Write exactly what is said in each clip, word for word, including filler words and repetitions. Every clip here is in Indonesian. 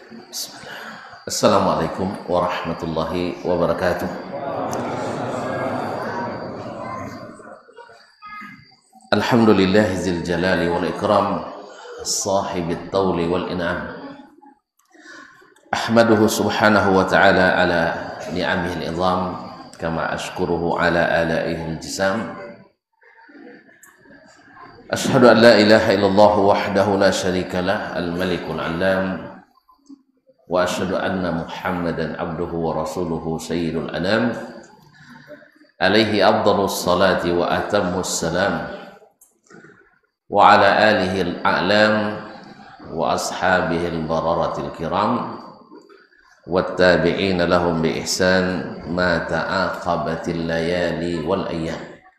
Bismillah. Assalamualaikum warahmatullahi wabarakatuh. Alhamdulillah zil jalali wal ikram, sahibit tawli wal in'am. Ahmaduhu subhanahu wa ta'ala ala ni'amihi al-idham, kama ashkuruhu ala alaihi al-jisam. Ashhadu an la ilaha illallah wahdahu la syarika lah, al-malikul alam. Wa asyhadu anna Muhammadan abduhu wa rasuluhu sayyidul anam, alaihi afdhalus salati wa atammus salam, wa ala alihi al-a'lam wa ashabihi al-bararatil kiram wat tabi'ina lahum bi ihsan ma ta'aqabatil layali wal ayyam.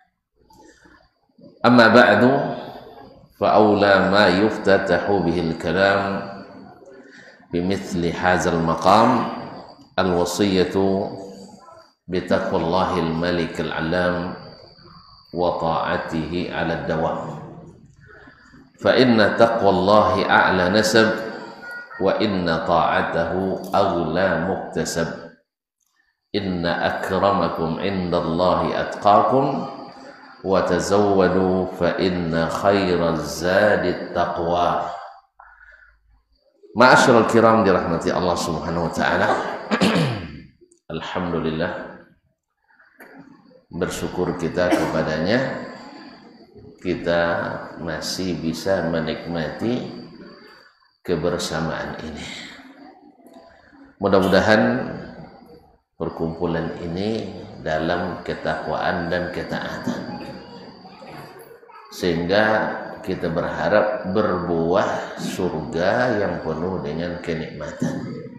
Amma ba'du, fa awla ma yuftatahu bihi al-kalam bimithli hadzal maqam al-wasiyatu bitaqwallahil malikil alam wa ta'atihi 'ala ad-dawam. Fa inna taqwallahi a'la nasab wa inna ta'atahu aghla muktasab. Inna akramakum 'indallahi atqakum wa tazawwadu fa inna khairaz zadi taqwa. Ma'asyiral kiram dirahmati Allah Subhanahu wa taala. Alhamdulillah, bersyukur kita kepadanya, kita masih bisa menikmati kebersamaan ini. Mudah-mudahan perkumpulan ini dalam ketakwaan dan ketaatan, sehingga kita berharap berbuah surga yang penuh dengan kenikmatan.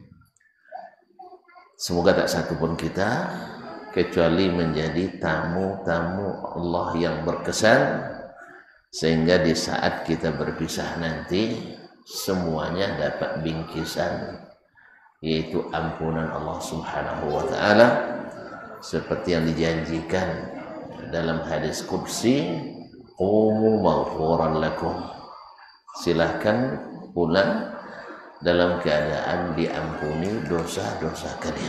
Semoga tak satu pun kita kecuali menjadi tamu-tamu Allah yang berkesan, sehingga di saat kita berpisah nanti semuanya dapat bingkisan, yaitu ampunan Allah Subhanahu wa ta'ala, seperti yang dijanjikan dalam hadis qudsi, qumu maghfuran lakum, silahkan pulang dalam keadaan diampuni dosa-dosa kalian.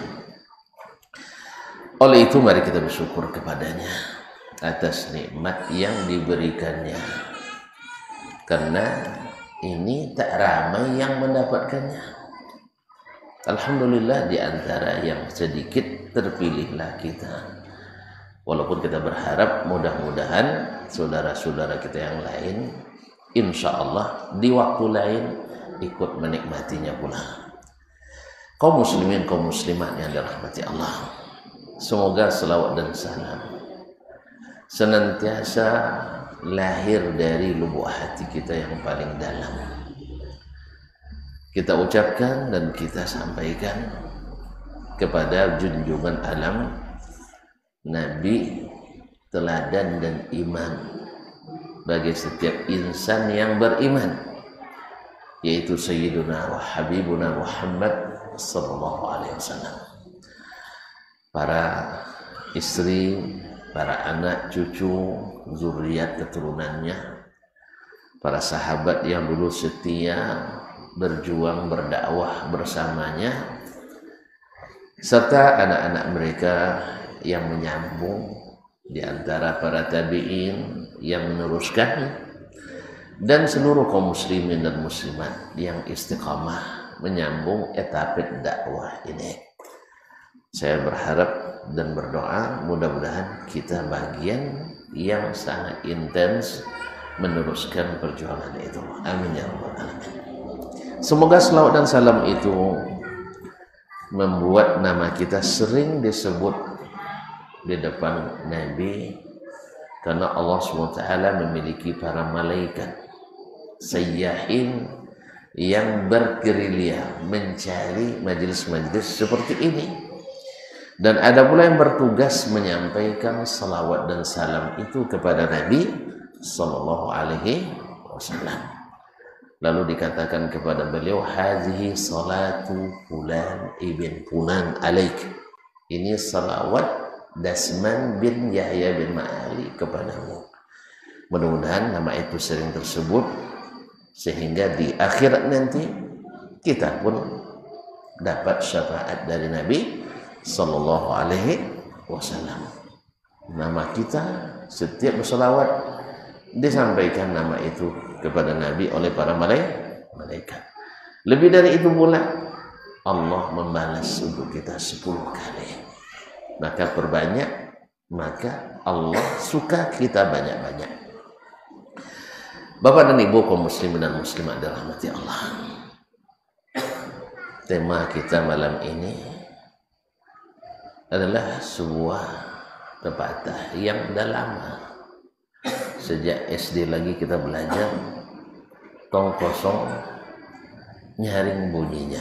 Oleh itu mari kita bersyukur kepadanya atas nikmat yang diberikannya, karena ini tak ramai yang mendapatkannya. Alhamdulillah, di antara yang sedikit terpilihlah kita. Walaupun kita berharap mudah-mudahan saudara-saudara kita yang lain insya Allah di waktu lain ikut menikmatinya pula. Kaum muslimin, kaum muslimat yang dirahmati Allah, semoga selawat dan salam senantiasa lahir dari lubuk hati kita yang paling dalam, kita ucapkan dan kita sampaikan kepada junjungan alam, Nabi, teladan dan imam bagi setiap insan yang beriman, yaitu Sayyiduna wa Habibuna Muhammad sallallahu alaihi wasallam. Para istri, para anak, cucu, zuriat keturunannya, para sahabat yang dulu setia berjuang berdakwah bersamanya, serta anak-anak mereka yang menyambung di antara para tabi'in yang meneruskan, dan seluruh kaum muslimin dan muslimat yang istiqamah menyambung etapa dakwah ini. Saya berharap dan berdoa mudah-mudahan kita bagian yang sangat intens meneruskan perjuangan itu. Amin ya rabbal alamin. Semoga selawat dan salam itu membuat nama kita sering disebut di depan Nabi, karena Allah subhanahu wa taala memiliki para malaikat sayyahin yang bergerilya mencari majelis-majelis seperti ini, dan ada pula yang bertugas menyampaikan salawat dan salam itu kepada Nabi sallallahu alaihi wasallam. Lalu dikatakan kepada beliau, hazihi salatu fulan ibn fulan alaik, ini salawat Dasman bin Yahya bin Ma'ali kepadamu. Mudah-mudahan nama itu sering tersebut, sehingga di akhirat nanti kita pun dapat syafaat dari Nabi sallallahu alaihi wasallam. Nama kita setiap berselawat disampaikan nama itu kepada Nabi oleh para malaikat. Lebih dari itu pula Allah membalas untuk kita sepuluh kali. Maka perbanyak, maka Allah suka kita banyak-banyak. Bapak dan Ibu kaum muslimin dan muslimat dirahmati Allah. Tema kita malam ini adalah sebuah pepatah yang dah lama. Sejak S D lagi kita belajar, tong kosong nyaring bunyinya.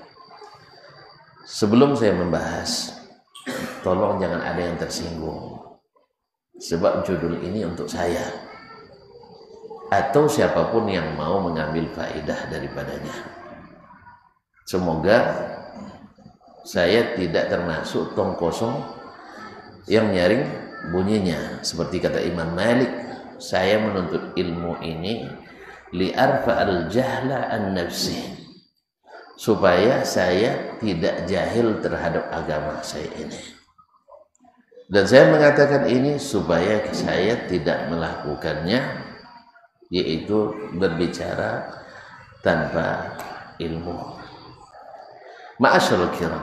Sebelum saya membahas, tolong jangan ada yang tersinggung, sebab judul ini untuk saya atau siapapun yang mau mengambil faedah daripadanya. Semoga saya tidak termasuk tong kosong yang nyaring bunyinya. Seperti kata Imam Malik, saya menuntut ilmu ini li'arfa'al jahla an nafsi, supaya saya tidak jahil terhadap agama saya ini. Dan saya mengatakan ini supaya saya tidak melakukannya, yaitu berbicara tanpa ilmu. Ma'asyarul kiram,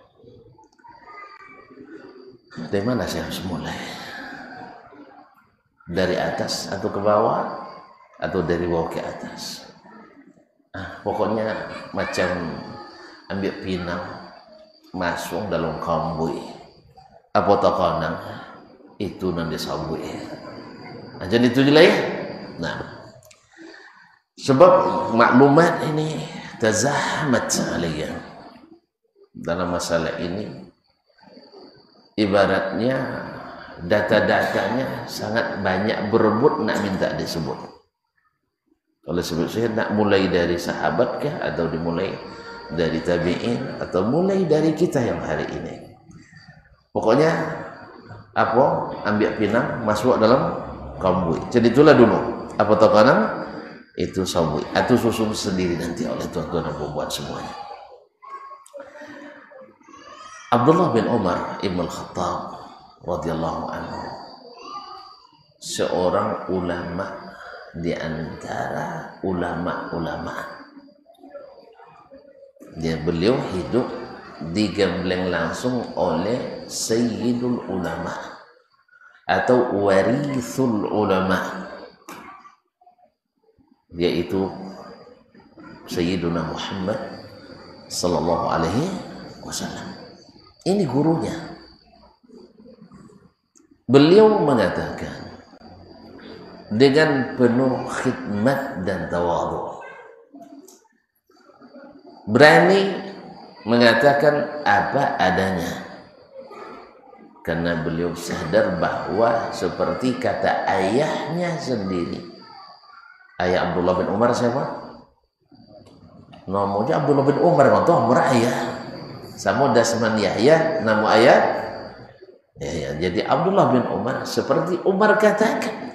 dari mana saya harus mulai? Dari atas atau ke bawah, atau dari bawah ke atas? Ah, pokoknya macam ambil pinang masuk dalam kambui apa takanang itu nanti sabui. Nah, jadi itu je lah ya. Nah, sebab maklumat ini tazahmat alaiya dalam masalah ini, ibaratnya data-datanya sangat banyak berebut nak minta disebut. Oleh sebab saya nak mulai dari sahabat kah, atau dimulai dari tabi'in, atau mulai dari kita yang hari ini. Pokoknya apa, ambil pinang masuk dalam kambui. Jadi itulah dulu. Apa tahu kanan itu sabui, atau susun sendiri nanti oleh tuan-tuan yang membuat semuanya. Abdullah bin Umar Ibn Khattab radhiyallahu anhu, seorang ulama di antara ulama-ulama. Dia beliau hidup digembleng langsung oleh Sayyidul Ulama atau Warithul Ulama, yaitu Sayyiduna Muhammad sallallahu alaihi wasallam. Ini gurunya. Beliau mengatakan dengan penuh khidmat dan tawadhu, berani mengatakan apa adanya, karena beliau sadar bahwa seperti kata ayahnya sendiri. Ayah Abdullah bin Umar siapa? Namanya Abdullah bin Umar, itu umur ayah. Sama Dasman Yahya, nama ayah Yahya. Jadi Abdullah bin Umar seperti Umar katakan,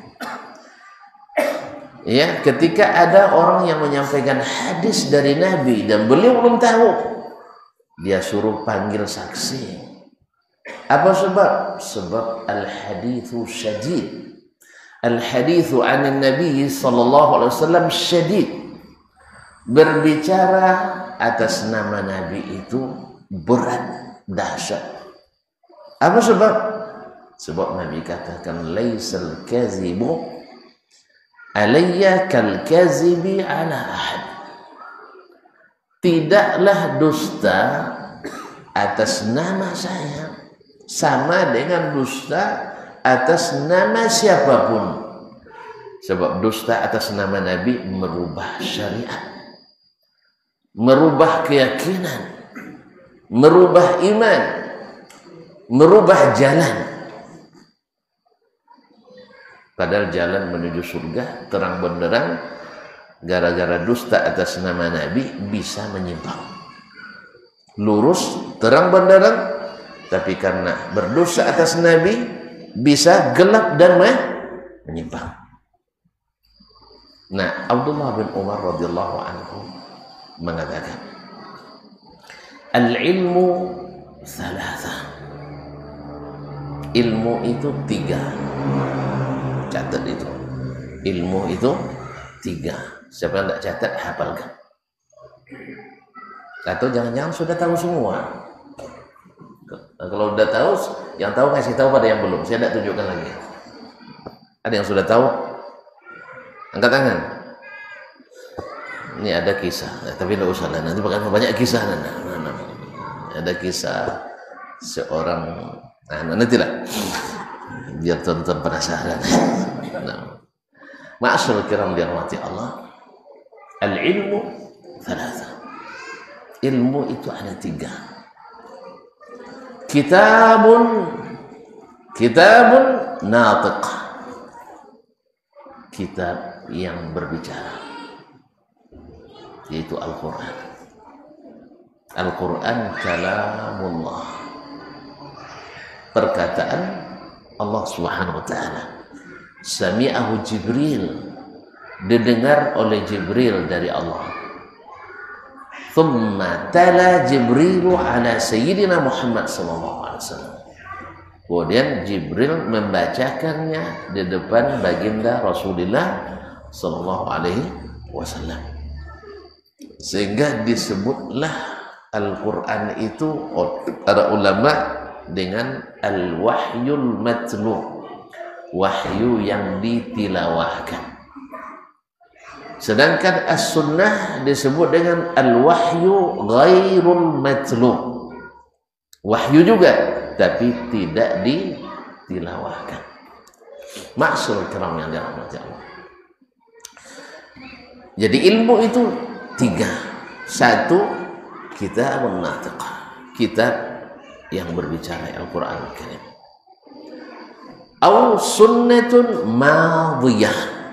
ya, ketika ada orang yang menyampaikan hadis dari Nabi dan beliau belum tahu, dia suruh panggil saksi. Apa sebab? Sebab al-hadithu syadid. Al-hadithu anin Nabi sallallahu alaihi wasallam syadid. Berbicara atas nama Nabi itu berat, dahsyat. Apa sebab? Sebab Nabi katakan laisal kazibu alayya kal kazibi ala ahad. Tidaklah dusta atas nama saya sama dengan dusta atas nama siapapun. Sebab dusta atas nama Nabi merubah syariat, merubah keyakinan, merubah iman, merubah jalan. Padahal jalan menuju surga terang benderang, gara-gara dusta atas nama Nabi bisa menyimpang. Lurus terang benderang, tapi karena berdosa atas Nabi bisa gelap dan menyimpang. Nah, Abdullah bin Umar radhiyallahu anhu mengatakan, Al-ilmu thalatha. Ilmu itu tiga. Catat itu. Ilmu itu tiga. Siapa yang tidak catat, hafalkan. Atau jangan-jangan sudah tahu semua. Nah, kalau sudah tahu, yang tahu kasih tahu pada yang belum. Saya tidak tunjukkan lagi. Ada yang sudah tahu? Angkat tangan. Ini ada kisah, nah, tapi tidak usah lah. Nanti bakal banyak kisah. Nah, nah, nah. Ada kisah seorang. Nah, nanti lah. Biar tonton penasaran. Nah. Ma'asyarul kiram dirahmati Allah. Al-ilmu thalatha. Ilmu itu ada tiga. Kitabun Kitabun natiq. Kitab yang berbicara, yaitu Al-Quran. Al-Quran kalamullah, perkataan Allah subhanahu wa ta'ala. Sami'ahu Jibril, didengar oleh Jibril dari Allah. Thumma tala Jibrilu ala Sayyidina Muhammad sallallahu alaihi wasallam. Kemudian Jibril membacakannya di depan baginda Rasulullah sallallahu alaihi wasallam. Sehingga disebutlah Al-Quran itu para ulama dengan al-wahyul matlu, wahyu yang ditilawahkan. Sedangkan as-sunnah disebut dengan al-wahyu ghairul matlu, wahyu juga tapi tidak ditilawahkan. Ma'asyarul kiram yang dirahmati Allah. Jadi ilmu itu tiga. Satu, kitabun natiq, kitab yang berbicara, Al-Quran Al-Karim. Au sunnatun madhiyah,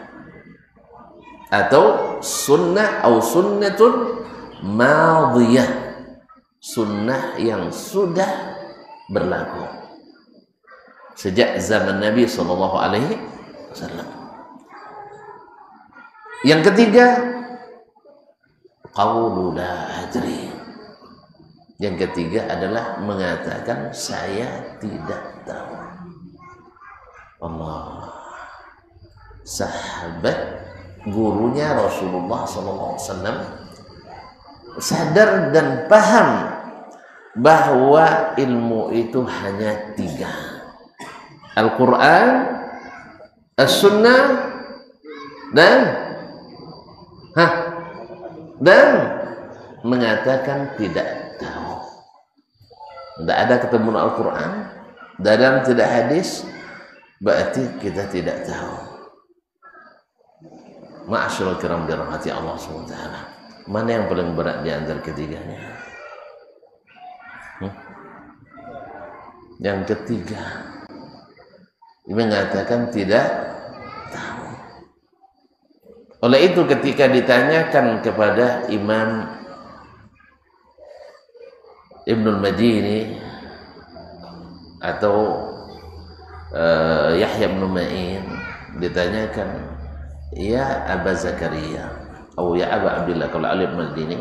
atau sunnah, au sunnatun madhiyah, sunnah yang sudah berlaku sejak zaman Nabi sallallahu alaihi wasallam. Yang ketiga, qaulu la adri. Yang ketiga adalah mengatakan saya tidak tahu. Allah, sahabat gurunya Rasulullah sallallahu alaihi wasallam sadar dan paham bahwa ilmu itu hanya tiga: Al-Quran, As-Sunnah, dan hah, dan mengatakan tidak tahu. Tidak ada ketemu Al-Quran, dan tidak hadis, berarti kita tidak tahu. Ma'asyarul kiram dirahmati Allah subhanahu wa taala. Mana yang paling berat di antara ketiganya? Hmm? Yang ketiga, mengatakan tidak tahu. Oleh itu ketika ditanyakan kepada Imam Ibnul Madini atau uh, Yahya bin Ma'in, ditanyakan, ya Aba Zakaria atau ya Aba Abdullah, kalau Ali bin Madini,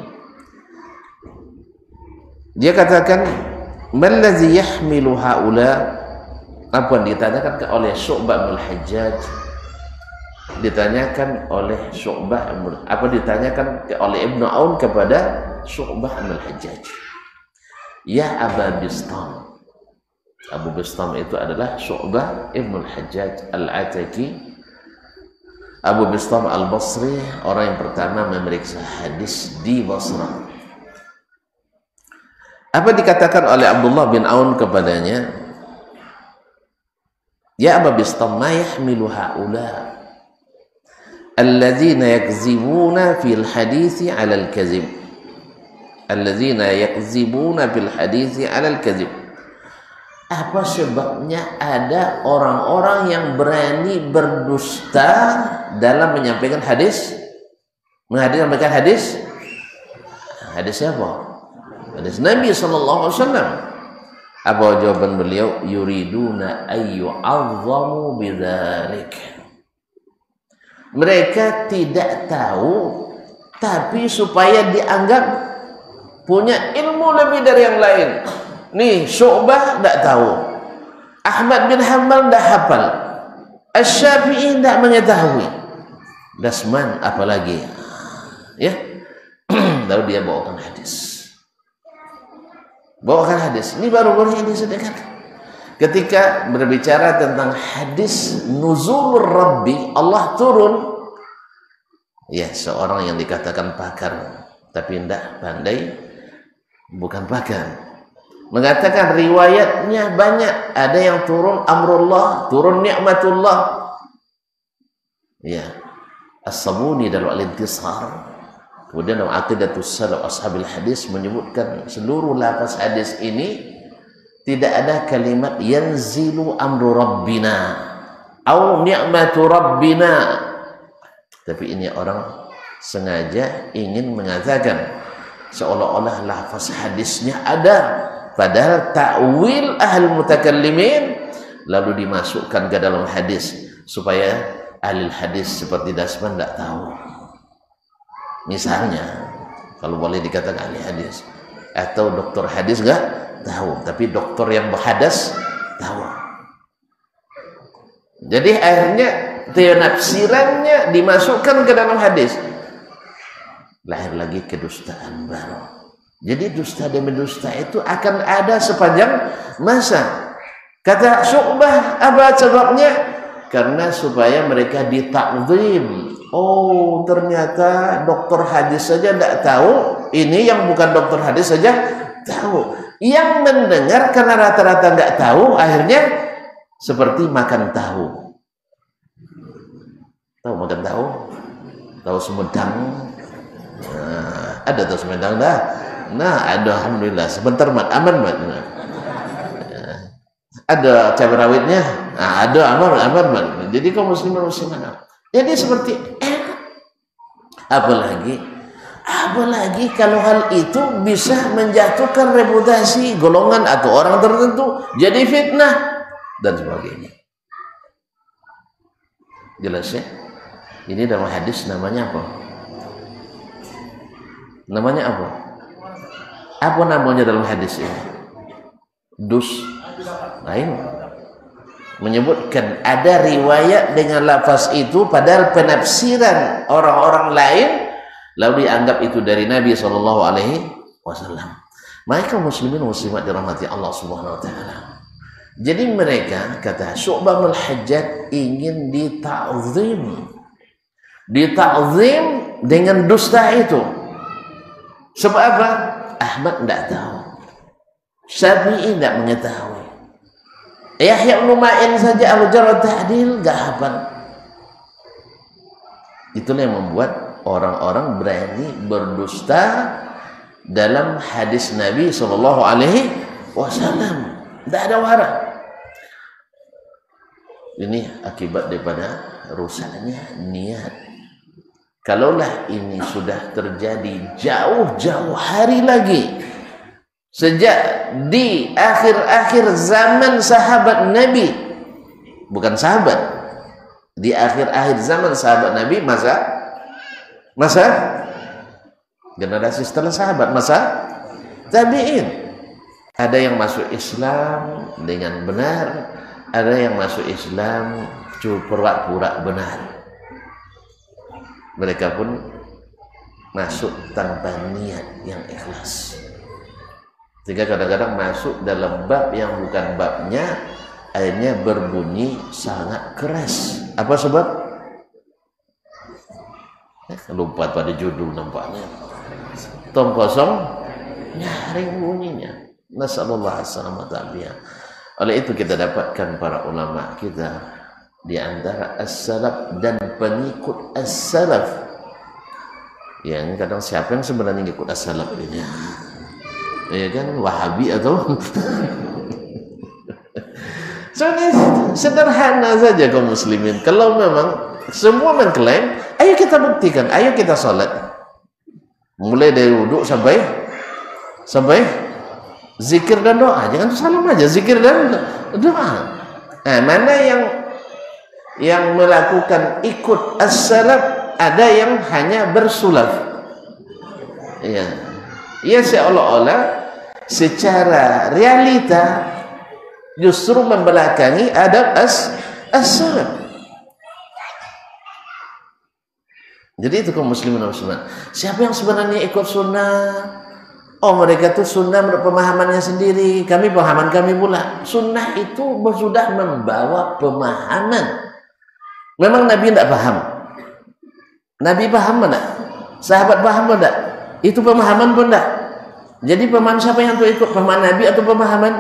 dia katakan, mallazi yahmilu haula, apa ditanyakan oleh Syu'bah bin Hajjaj, ditanyakan oleh Syu'bah, apa ditanyakan oleh Ibnu Aun kepada Syu'bah bin Hajjaj, ya Aba Bistam. Abu Bistam itu adalah Syu'bah ibn Hajjaj Al-Ataki. Abu Bistam Al-Basri, orang yang pertama memeriksa hadis di Basrah. Apa dikatakan oleh Abdullah bin Aun kepadanya? Ya Abu Bistam, ma yahmilu haula alladzina yakzibuna fil hadithi 'ala al-kazib. Alladzina yakzibuna fil hadithi 'ala al-kazib. Apa sebabnya ada orang-orang yang berani berdusta dalam menyampaikan hadis? Menyampaikan hadis? Hadis siapa? Hadis Nabi sallallahu alaihi wasallam. Apa jawaban beliau? Yuriduna ayyu'azzamu bidzalik. Mereka tidak tahu, tapi supaya dianggap punya ilmu lebih dari yang lain. Nih Syu'bah tidak tahu, Ahmad bin Hanbal tidak hafal, Asy-Syafi'i tidak mengetahui, Dasman apalagi ya. Lalu dia bawakan hadis, bawakan hadis. Ini baru-baru yang disediakan ketika berbicara tentang hadis nuzulur Rabbi, Allah turun. Ya, seorang yang dikatakan pakar tapi tidak pandai, bukan pakar, mengatakan riwayatnya banyak. Ada yang turun amrullah, turun nikmatullah. Ya, As-Sabuni dalam Al-Intisar, kemudian dalam Aqidatus Salaf Ashabil Hadis menyebutkan seluruh lafaz hadis ini tidak ada kalimat yanzilu amru rabbina au ni'matu rabbina, tapi ini orang sengaja ingin mengatakan seolah-olah lafaz hadisnya ada, padahal ta'wil ahli mutakallimin lalu dimasukkan ke dalam hadis supaya ahli hadis seperti Dasman tidak tahu. Misalnya, kalau boleh dikatakan ahli hadis atau dokter hadis enggak tahu, tapi dokter yang berhadas tahu. Jadi akhirnya penafsirannya dimasukkan ke dalam hadis. Lahir lagi kedustaan baru. Jadi dusta demi dusta itu akan ada sepanjang masa. Kata Syu'bah, apa sebabnya? Karena supaya mereka ditakzim. Oh, ternyata dokter hadis saja tidak tahu. Ini yang bukan dokter hadis saja tahu. Yang mendengar karena rata-rata nggak tahu, akhirnya seperti makan tahu. Tahu makan tahu? Tahu Sumedang? Nah, ada tahu Sumedang dah. Nah, ada, alhamdulillah. Sebentar mat, aman mat. Nah. Ada cabai rawitnya? Nah, ada, aman, aman mat. Jadi kaum muslimin muslimat. Jadi seperti eh, apalagi apalagi kalau hal itu bisa menjatuhkan reputasi golongan atau orang tertentu, jadi fitnah dan sebagainya. Jelas ya? Ini dalam hadis namanya apa? Namanya apa? Apa namanya dalam hadis ini? Dus lain. Menyebutkan ada riwayat dengan lafaz itu padahal penafsiran orang-orang lain lalu dianggap itu dari Nabi shallallahu alaihi wasallam. Mereka muslimin muslimat dirahmati Allah subhanahu wa ta'ala. Jadi mereka, kata Syu'bah al-Hajjaj, ingin ditakzim, ditakzim dengan dusta itu. Sebab apa? Ahmad tidak tahu, Syafi'i tidak mengetahui, Yahya bin Ma'in saja al-Jarh Ta'dil enggak hafal. Itulah yang membuat orang-orang berani berdusta dalam hadis Nabi sallallahu alaihi wasallam. Tidak ada wara. Ini akibat daripada rusaknya niat. Kalaulah ini sudah terjadi jauh-jauh hari lagi, sejak di akhir-akhir zaman sahabat Nabi, bukan sahabat, di akhir-akhir zaman sahabat Nabi, masa masa generasi setelah sahabat, masa tabi'in, ada yang masuk Islam dengan benar, ada yang masuk Islam pura-pura benar. Mereka pun masuk tanpa niat yang ikhlas, sehingga kadang-kadang masuk dalam bab yang bukan babnya, akhirnya berbunyi sangat keras. Apa sebab? Eh, lupa pada judul nampaknya. Tong kosong nyaring bunyinya. Nasallallahu alaihi wasallam. Oleh itu kita dapatkan para ulama kita di antara as-salaf dan pengikut as-salaf. Yang kadang siapa yang sebenarnya ikut as-salaf ini? Ya kan, Wahabi atau so, ini sederhana saja kaum muslimin. Kalau memang semua mengklaim, ayo kita buktikan, ayo kita salat mulai dari wudhu sampai sampai zikir dan doa. Jangan salam aja, zikir dan doa. Nah, mana yang yang melakukan ikut as-salaf, ada yang hanya bersulaf. Iya. Ya seolah-olah secara realita justru membelakangi adab as as-salaf. Jadi itu kaum muslimin dan muslimat. Siapa yang sebenarnya ikut sunnah? Oh, mereka itu sunnah menurut pemahamannya sendiri. Kami pemahaman kami pula. Sunnah itu sudah membawa pemahaman. Memang Nabi tidak paham. Nabi paham enggak? Sahabat paham enggak? Itu pemahaman pun enggak. Jadi pemahaman siapa yang untuk ikut? Pemahaman Nabi atau pemahaman?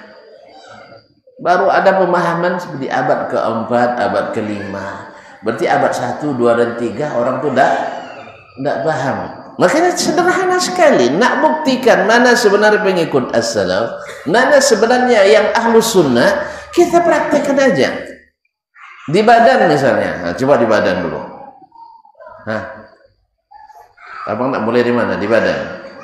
Baru ada pemahaman seperti abad keempat, abad kelima. Berarti abad satu, dua, dan tiga orang tuh tidak tidak paham. Makanya sederhana sekali nak buktikan mana sebenarnya pengikut as-salaf, mana sebenarnya yang ahlus sunnah, kita praktekkan aja. Di badan misalnya, nah, coba di badan dulu. Hah? Abang nak mulai di mana? Di badan.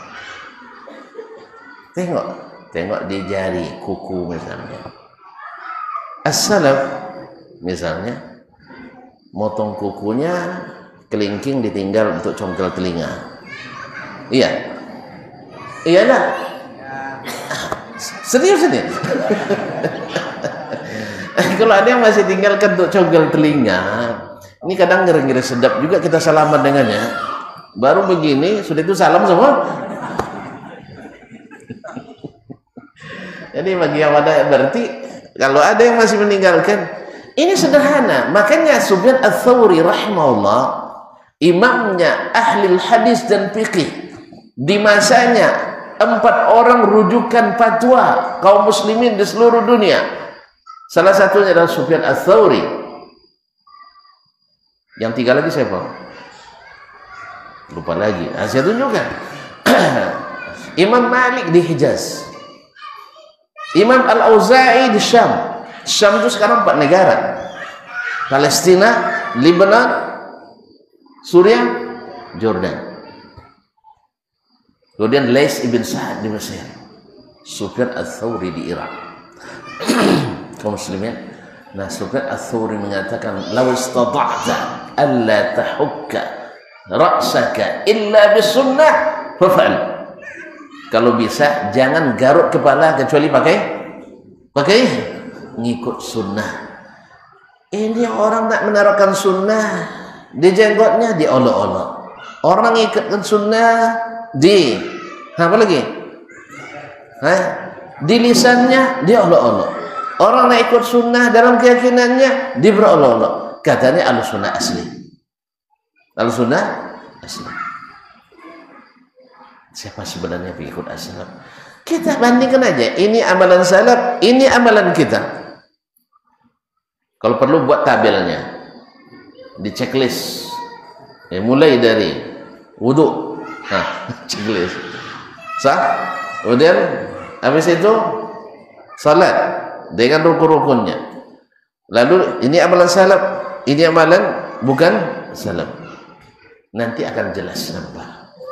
Tengok, tengok di jari, kuku misalnya. As-salaf misalnya motong kukunya, kelingking ditinggal untuk congkel telinga. Iya, iya lah. Serius ini. Kalau ada yang masih tinggalkan untuk congkel telinga, ini kadang ngeri-ngeri sedap juga kita salaman dengannya. Baru begini, sudah itu salam semua. Jadi bagi yang ada berarti kalau ada yang masih meninggalkan. Ini sederhana, makanya Sufyan Ats-Tsauri rahimahullah, imamnya ahli hadis dan fikih, di masanya empat orang rujukan fatwa kaum muslimin di seluruh dunia. Salah satunya adalah Sufyan Ats-Tsauri. Yang tiga lagi siapa? Lupa lagi. Nah, saya tunjukkan. Imam Malik di Hijaz, Imam Al-Auza'i di Syam. Syam itu sekarang empat negara: Palestina, Lebanon, Suriah, Jordan. Kemudian Lais ibn Sa'ad di Mesir, Sufyan Ats-Tsauri di Irak. Kaum muslimin. Nah, Sufyan Ats-Tsauri mengatakan, "Law istata'ta alla tahukka ra'saka illa bisunnah fa'al." Kalau bisa jangan garuk kepala kecuali pakai pakai ngikut sunnah. Ini orang tak menaruhkan sunnah di jenggotnya, diolok-olok. Orang ngikutkan sunnah di apa lagi? Hah? Di lisannya diolok-olok. Orang yang ikut sunnah dalam keyakinannya diberolok-olok. Katanya al-sunnah asli. Al-sunnah asli. Siapa sebenarnya pengikut as-salaf? Kita bandingkan aja. Ini amalan salaf, ini amalan kita. Kalau perlu buat tabelnya, di checklist, ya, mulai dari wudhu, nah, checklist, sah, kemudian habis itu salat dengan rukun-rukunnya. Lalu ini amalan salaf, ini amalan bukan salaf. Nanti akan jelas nampak.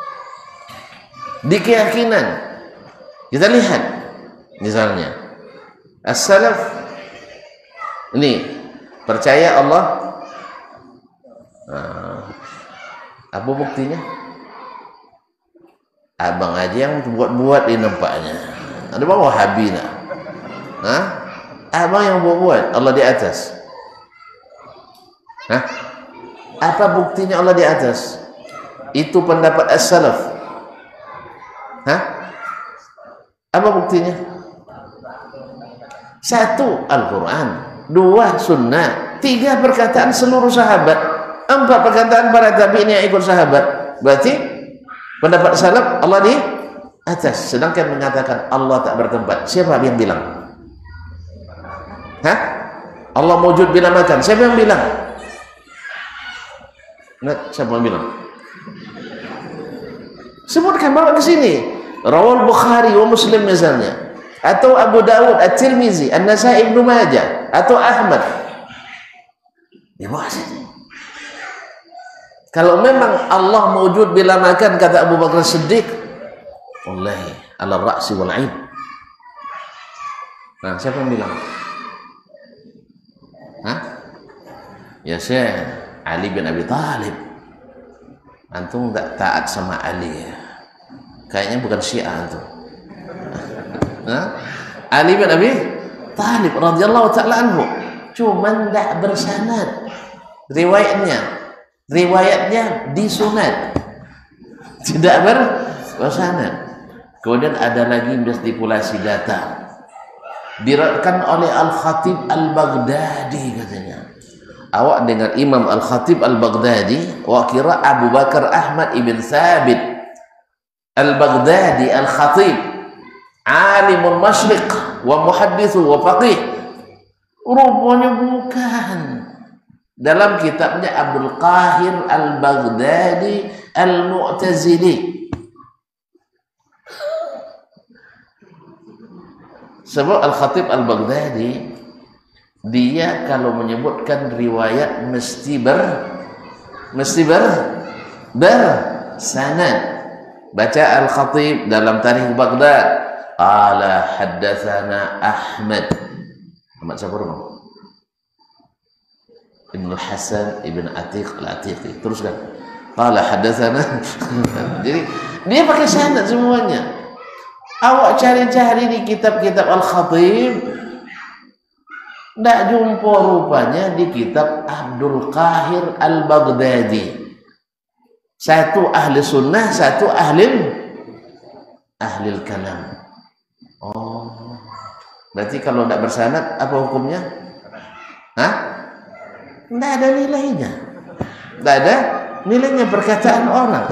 Di keyakinan kita lihat, misalnya as-salaf ini percaya Allah. Nah, apa buktinya? Abang aja yang buat-buat ini nampaknya. Ada bang Wahabi nak? Hah? Abang yang buat-buat Allah di atas. Hah? Apa buktinya Allah di atas? Itu pendapat as-salaf. Hah? Apa buktinya? Satu, Al-Quran. Dua, sunnah. Tiga, perkataan seluruh sahabat. Empat, perkataan para tabi'in yang ikut sahabat. Berarti pendapat salaf Allah di atas. Sedangkan mengatakan Allah tak bertempat, siapa yang bilang? Hah? Allah wujud bila makan, siapa yang bilang? Nah, siapa yang bilang? Sebutkan, bawa ke sini. Rawal Bukhari wa Muslim misalnya, atau Abu Dawud, At-Tirmizi, An-Nasai, Ibnu Majah, atau Ahmad. Dibawa sini. Kalau memang Allah wujud bila makan, kata Abu Bakar Siddiq, wallahi ala ra'si wal 'ain. Nah, siapa yang bilang? Hah? Ya Syekh Ali bin Abi Thalib. Antum tak taat sama Ali ya? Kayaknya bukan Syiah itu. Ali bin Abi Thalib radhiyallahu taala anhu. Cuman tidak bersanad riwayatnya. Riwayatnya disunat. Tidak bersanad. Kemudian ada lagi manipulasi data. Diriwayatkan oleh Al-Khatib Al-Baghdadi katanya. Awak dengan Imam Al-Khatib Al-Baghdadi, awak kira Abu Bakar Ahmad ibn Thabit Al-Baghdadi Al-Khatib, alimul masyriq wa muhaddithu wa faqih. Rupanya bukan. Dalam kitabnya Abdul Qahir Al-Baghdadi Al-Mu'tazili. Sebab Al-Khatib Al-Baghdadi, dia kalau menyebutkan riwayat mesti ber mesti ber bersanad. Baca Al-Khatib dalam Tarikh Baghdad, qala haddatsana Ahmad. Ahmad siapa rumah? Ibnu Hasan Ibn Atiq Al-Atiqi. Teruskan. Qala haddatsana. Jadi dia pakai sanad semuanya. Awak cari-cari di kitab-kitab Al-Khatib, tidak jumpa rupanya di kitab Abdul Qahir Al-Baghdadi. Satu ahli sunnah, satu ahli ahli kalam. Oh, berarti kalau tidak bersanad apa hukumnya? Hah? Tidak ada nilainya. Tidak ada nilainya perkataan orang.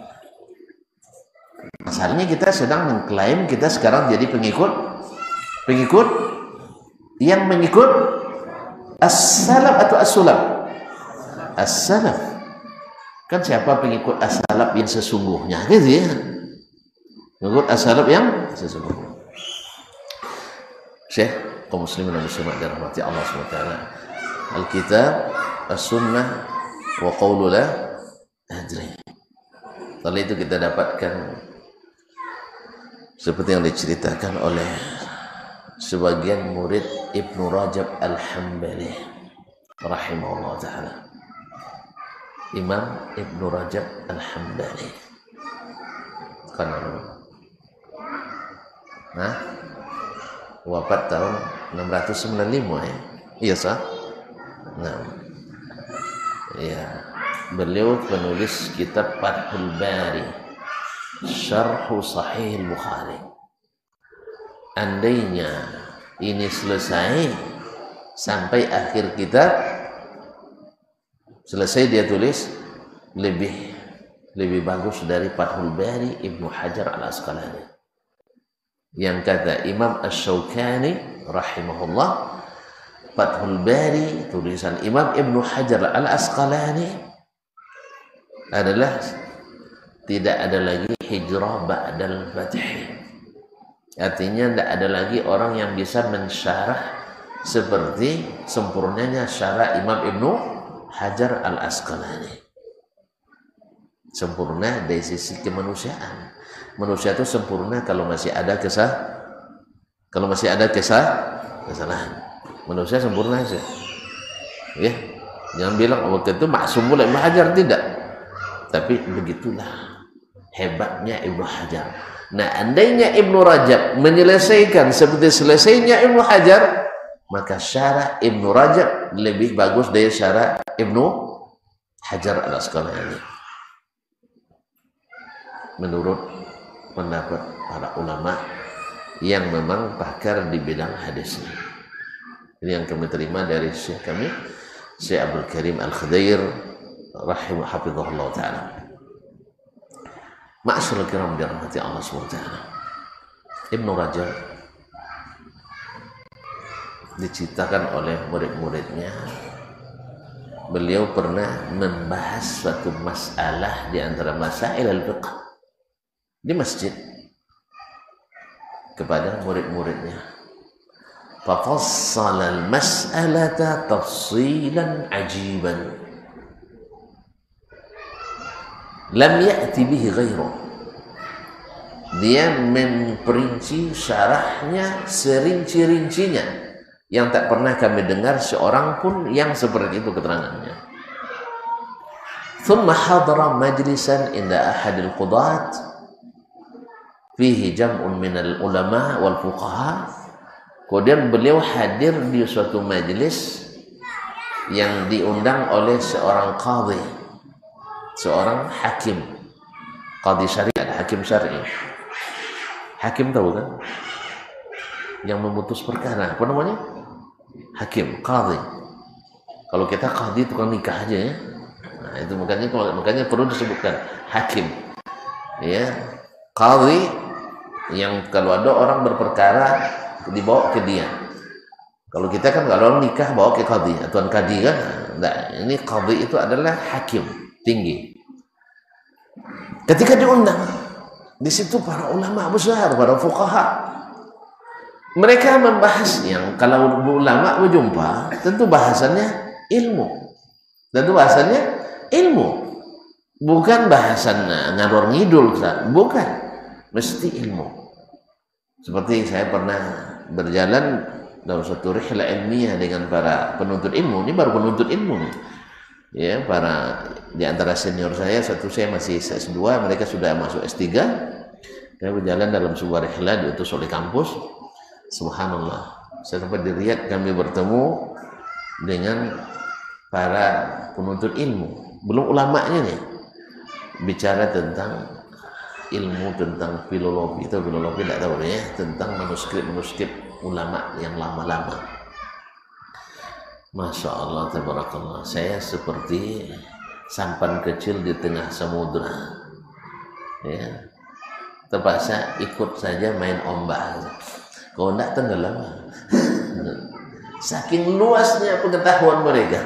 Asalnya kita sedang mengklaim kita sekarang jadi pengikut pengikut yang mengikut as-salaf atau as-sulaf? As-salaf. Kan siapa pengikut as-salaf yang sesungguhnya gitu ya? Pengikut as-salaf yang sesungguhnya. Syekh kaum muslimin dan muslimat dirahmati Allah subhanahu wa taala. Al-kitab, as-sunnah wa qawlu la adri. Setelah itu kita dapatkan seperti yang diceritakan oleh sebagian murid Ibnu Rajab Al-Hambali rahimahullah ta'ala. Imam Ibnu Rajab Al-Hambali karena nah wafat tahun enam ratus sembilan puluh lima ya. Iya sah? Nah. Ya, beliau penulis kitab Fathul Bari Syarhu Sahih Bukhari. Andainya ini selesai sampai akhir kitab, selesai dia tulis, lebih lebih bagus dari Fathul Bari Ibnu Hajar Al-Asqalani. Yang kata Imam Asy-Syaukani rahimahullah, Fathul Bari tulisan Imam Ibnu Hajar Al-Asqalani adalah tidak ada lagi hijrah ba'dal fath. Artinya tidak ada lagi orang yang bisa mensyarah seperti sempurnanya syarah Imam Ibnu Hajar Al-Asqalani. Sempurna dari sisi kemanusiaan. Manusia itu sempurna kalau masih ada kesah kalau masih ada kesah kesalahan. Manusia sempurna saja. Ya. Jangan bilang waktu itu maksum oleh Ibnu Hajar, tidak. Tapi begitulah hebatnya Ibnu Hajar. Nah, andainya Ibnu Rajab menyelesaikan seperti selesainya Ibnu Hajar, maka syarah Ibnu Rajab lebih bagus dari syarah Ibnu Hajar Al-Asqalani. Menurut pendapat para ulama yang memang pakar di bidang hadis. Ini yang kami terima dari Syekh kami, Syekh Abdul Karim Al-Khudair rahimah hafizahullah ta'ala. Ma'asyiral kiram dirahmati Allah subhanahu wa ta'ala. Ibnu Rajab diceritakan oleh murid-muridnya, beliau pernah membahas suatu masalah di antara masail al-fiqh di masjid kepada murid-muridnya. فَفَصَّلَ الْمَسْأَلَةَ تَفْصِيلًا عَجِيبًا لَمْ يَأْتِ بِهِ غَيْرُهُ. Dia memperinci syarahnya serinci-rincinya yang tak pernah kami dengar seorang pun yang seperti itu keterangannya. ثُمَّ حَضَرَ مَجْلِسًا عِنْدَ أَحَدِ الْقُضَاةِ. fihi jam'un minal ulama wal fuqaha. Kemudian beliau hadir di suatu majelis yang diundang oleh seorang qadhi, seorang hakim, qadhi syariat, hakim syar'i. Hakim tahu kan? Yang memutus perkara, apa namanya? Hakim, qadhi. Kalau kita qadhi tukang nikah aja ya. Nah, itu makanya makanya perlu disebutkan hakim. Ya, qadhi yang kalau ada orang berperkara dibawa ke dia. Kalau kita kan kalau orang nikah bawa ke qadhi, tuan qadhi kan. Nah, ini qadhi itu adalah hakim tinggi. Ketika diundang, di situ para ulama besar, para fuqaha, mereka membahas yang kalau ulama berjumpa, tentu bahasannya ilmu, tentu bahasannya ilmu, bukan bahasan ngalor ngidul, bukan, mesti ilmu. Seperti saya pernah berjalan dalam satu rihlah ilmiah dengan para penuntut ilmu. Ini baru penuntut ilmu nih. Ya, para di antara senior saya, satu saya masih S dua, mereka sudah masuk S tiga. Kami berjalan dalam sebuah rihlah diutus oleh kampus. Subhanallah. Saya sempat di Riyadh, kami bertemu dengan para penuntut ilmu. Belum ulamanya nih. Bicara tentang ilmu, tentang filologi. Itu filologi tidak tahu ya, tentang manuskrip-manuskrip ulama yang lama-lama. Masya Allah, tabarakallah. Saya seperti sampan kecil di tengah samudra. Ya, terpaksa ikut saja main ombak. Kalau tidak tenggelam. Saking luasnya pengetahuan mereka.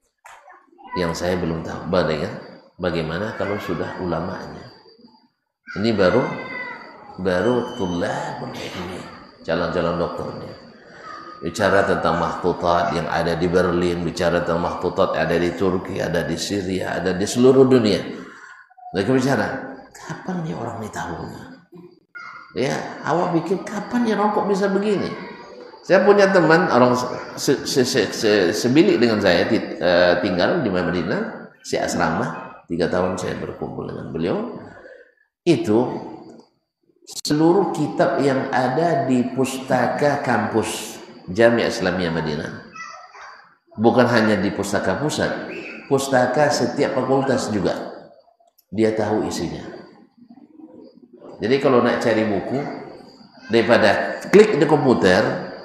Yang saya belum tahu. Bagaimana kalau sudah ulamanya? Ini baru baru tulabul ilmi, calon-calon dokternya. Bicara tentang makhtutat yang ada di Berlin, bicara tentang makhtutat yang ada di Turki, ada di Syria, ada di seluruh dunia. Mereka bicara, kapan nih orang ini tahunya? Ya, awak pikir kapan ya rokok bisa begini? Saya punya teman orang se se se se sebilik dengan saya tinggal di Madinah, si asrama, tiga tahun saya berkumpul dengan beliau. Itu seluruh kitab yang ada di pustaka kampus Jami'ah Islamiyah Madinah, bukan hanya di pustaka pusat, pustaka setiap fakultas juga dia tahu isinya. Jadi kalau nak cari buku, daripada klik di komputer,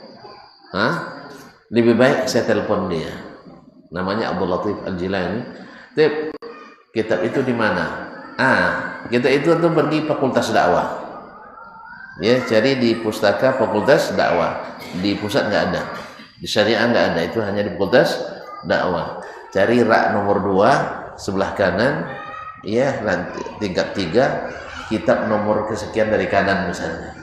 Hah? lebih baik saya telepon dia. Namanya Abdul Latif Al-Jilani. Tip, kitab itu di mana? Ah, kita itu tuh pergi fakultas dakwah. Ya, cari di pustaka fakultas dakwah. Di pusat nggak ada, di syariah nggak ada, itu hanya di fakultas dakwah. Cari rak nomor dua sebelah kanan, ya, tingkat tiga, kitab nomor kesekian dari kanan misalnya.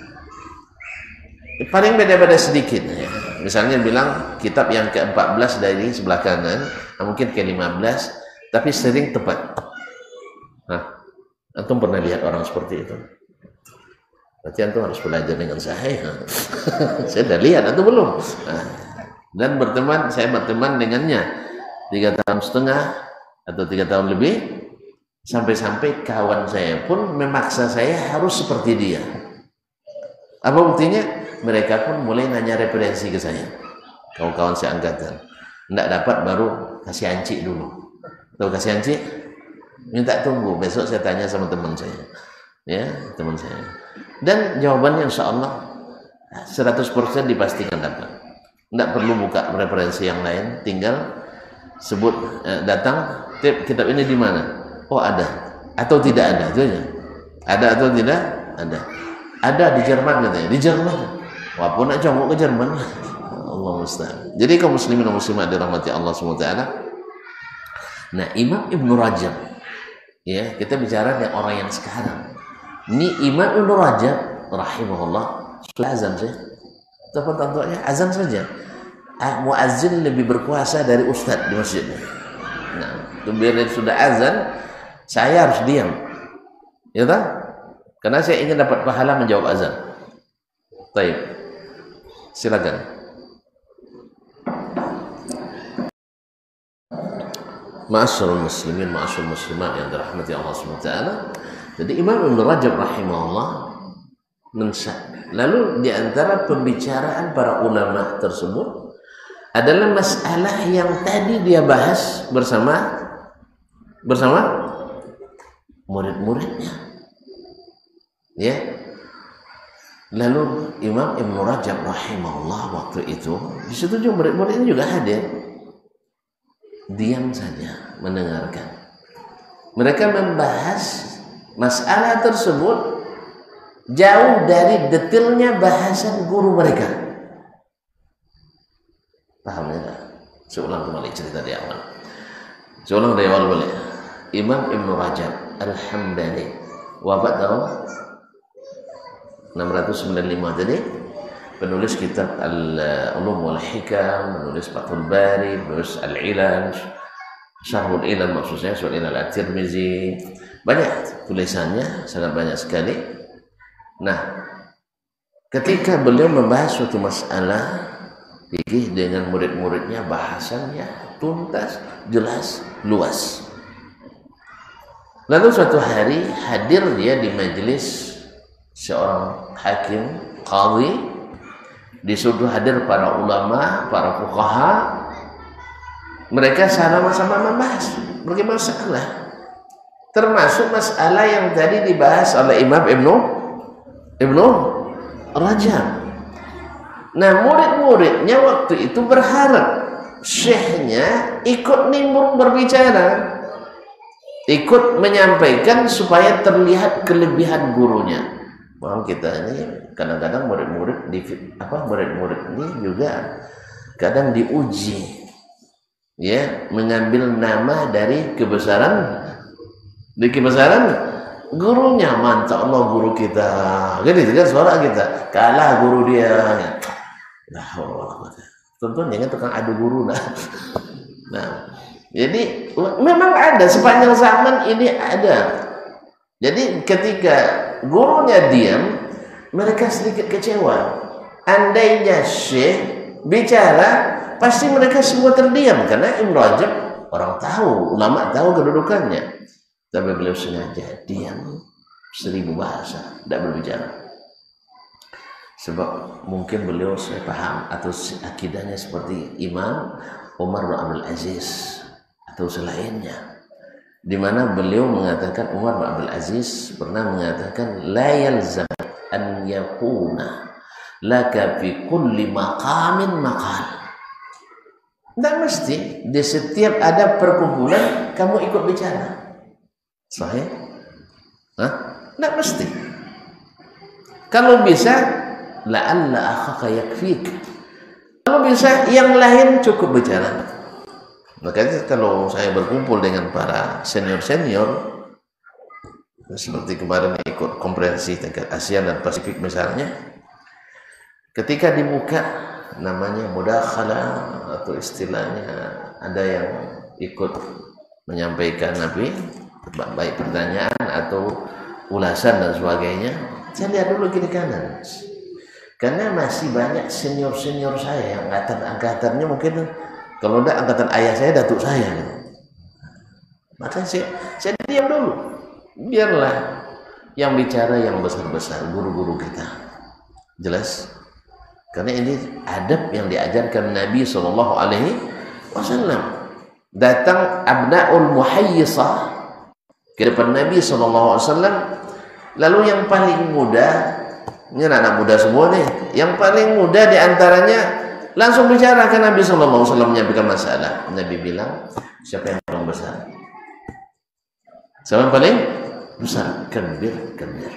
Paling beda-beda sedikit ya. Misalnya bilang kitab yang ke empat belas dari sebelah kanan, mungkin ke lima belas, tapi sering tepat. Nah, antum pernah lihat orang seperti itu? Berarti antum harus belajar dengan saya. Saya sudah lihat, antum belum? Nah, dan berteman, saya berteman dengannya tiga tahun setengah atau tiga tahun lebih, sampai-sampai kawan saya pun memaksa saya harus seperti dia. Apa buktinya? Mereka pun mulai nanya referensi ke saya, kawan-kawan seangkatan. Tidak dapat baru kasih anci dulu. Tahu kasih anci? Minta tunggu, besok saya tanya sama teman saya. Ya, teman saya. Dan jawabannya insya Allah seratus persen dipastikan dapat. Tidak perlu buka referensi yang lain, tinggal sebut, eh, datang, tip kitab ini di mana? Oh ada, atau tidak ada, itu aja. Ada atau tidak? Ada. Ada di Jerman katanya, di Jerman. Walaupun nak jongkok ke Jerman. Allah musta'an. Jadi kaum muslimin dan muslimat dirahmati Allah subhanahu wa taala. Nah, Imam Ibnu Rajab, ya, kita bicara dengan orang yang sekarang. Ini Imam Ibnu Rajab rahimahullah, azan saja. Tepat tentunya azan saja. Muazzin lebih berkuasa dari ustaz di masjidnya. Nah, itu biar sudah azan, saya harus diam. Ya tak? Karena saya ingin dapat pahala menjawab azan. Baik. Silakan. Ma'asyiral muslimin, ma'asyiral muslimat yang dirahmati Allah subhanahu wa taala. Jadi Imam Ibnu Rajab rahimahullah Lalu di antara pembicaraan para ulama tersebut adalah masalah yang tadi dia bahas bersama bersama murid-muridnya. Ya. Lalu Imam Ibn Rajab rahimahullah waktu itu, di situ juga murid-muridnya juga hadir. Diam saja mendengarkan. Mereka membahas masalah tersebut jauh dari detailnya bahasan guru mereka. Paham ya? Saya ulang kembali cerita di awal. Saya ulang dari awal boleh. Imam Ibn Rajab Al-Hambali wafat tahun enam ratus sembilan puluh lima tadi, penulis kitab Al-Ulum wal Hikam, penulis Fathul Bari, penulis Al-Ilal, Syarhul Ilal maksudnya, Syarhul Ilal At-Tirmizi. Banyak tulisannya, sangat banyak sekali. Nah, ketika beliau membahas suatu masalah fikih dengan murid-muridnya, bahasannya tuntas, jelas, luas. Lalu suatu hari hadir dia di majelis seorang hakim, qadhi, disuruh hadir para ulama, para fuqaha. Mereka sama-sama membahas berbagai masalah, termasuk masalah yang tadi dibahas oleh Imam Ibnu Ibnu Rajab. Nah, murid-muridnya waktu itu berharap syekhnya ikut nimbrung berbicara, ikut menyampaikan supaya terlihat kelebihan gurunya. Bahwa kita ini kadang-kadang murid-murid di apa murid-murid ini juga kadang diuji, ya, mengambil nama dari kebesaran dari kebesaran gurunya. Mantap Allah guru kita, gitu kan suara kita kalah guru dia. Nah, tonton jangan tukang adu guru. Nah, nah, jadi memang ada sepanjang zaman ini ada. Jadi ketika gurunya diam, mereka sedikit kecewa. Andainya syekh bicara, pasti mereka semua terdiam karena Ibn Rajab orang tahu, ulama tahu kedudukannya. Tapi beliau sengaja diam seribu bahasa, tidak berbicara. Sebab mungkin beliau, saya paham, atau akidahnya seperti Imam Umar bin Abdul Aziz atau selainnya, di mana beliau mengatakan, Umar bin Abdul Aziz pernah mengatakan, la yalzam an yakuna laka fi kulli maqamin maqal. Tidak mesti di setiap ada perkumpulan kamu ikut bicara. Sahih? Hah? Tidak mesti. Kalau bisa, la'alla akhaka yakfik. Kalau bisa, yang lain cukup bicara. Makanya kalau saya berkumpul dengan para senior-senior, seperti kemarin ikut konferensi tingkat ASEAN dan Pasifik misalnya, ketika di muka namanya mudakhalah atau istilahnya ada yang ikut menyampaikan Nabi, baik pertanyaan atau ulasan dan sebagainya, saya lihat dulu kiri kanan, karena masih banyak senior-senior saya yang angkatan-angkatannya mungkin kalau tidak angkatan ayah saya, datuk saya gitu. Maka saya, saya diam dulu, biarlah yang bicara yang besar-besar, guru-guru kita. Jelas? Karena ini adab yang diajarkan Nabi shallallahu alaihi wasallam. Datang abna'ul muhayyisah ke depan Nabi shallallahu alaihi wasallam, lalu yang paling muda, ini anak-anak muda semua nih, yang paling muda diantaranya langsung bicara ke Nabi shallallahu alaihi wasallam menyampaikan masalah. Nabi bilang, siapa yang paling besar? Siapa yang paling besar? Kenbir, kenbir.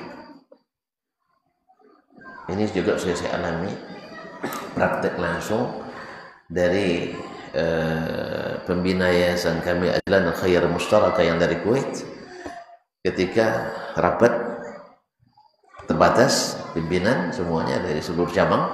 Ini juga saya, saya alami praktek langsung dari uh, pembina yayasan kami Ajlan Khair Mustaraka yang dari Kuwait. Ketika rapat terbatas pimpinan semuanya dari seluruh cabang,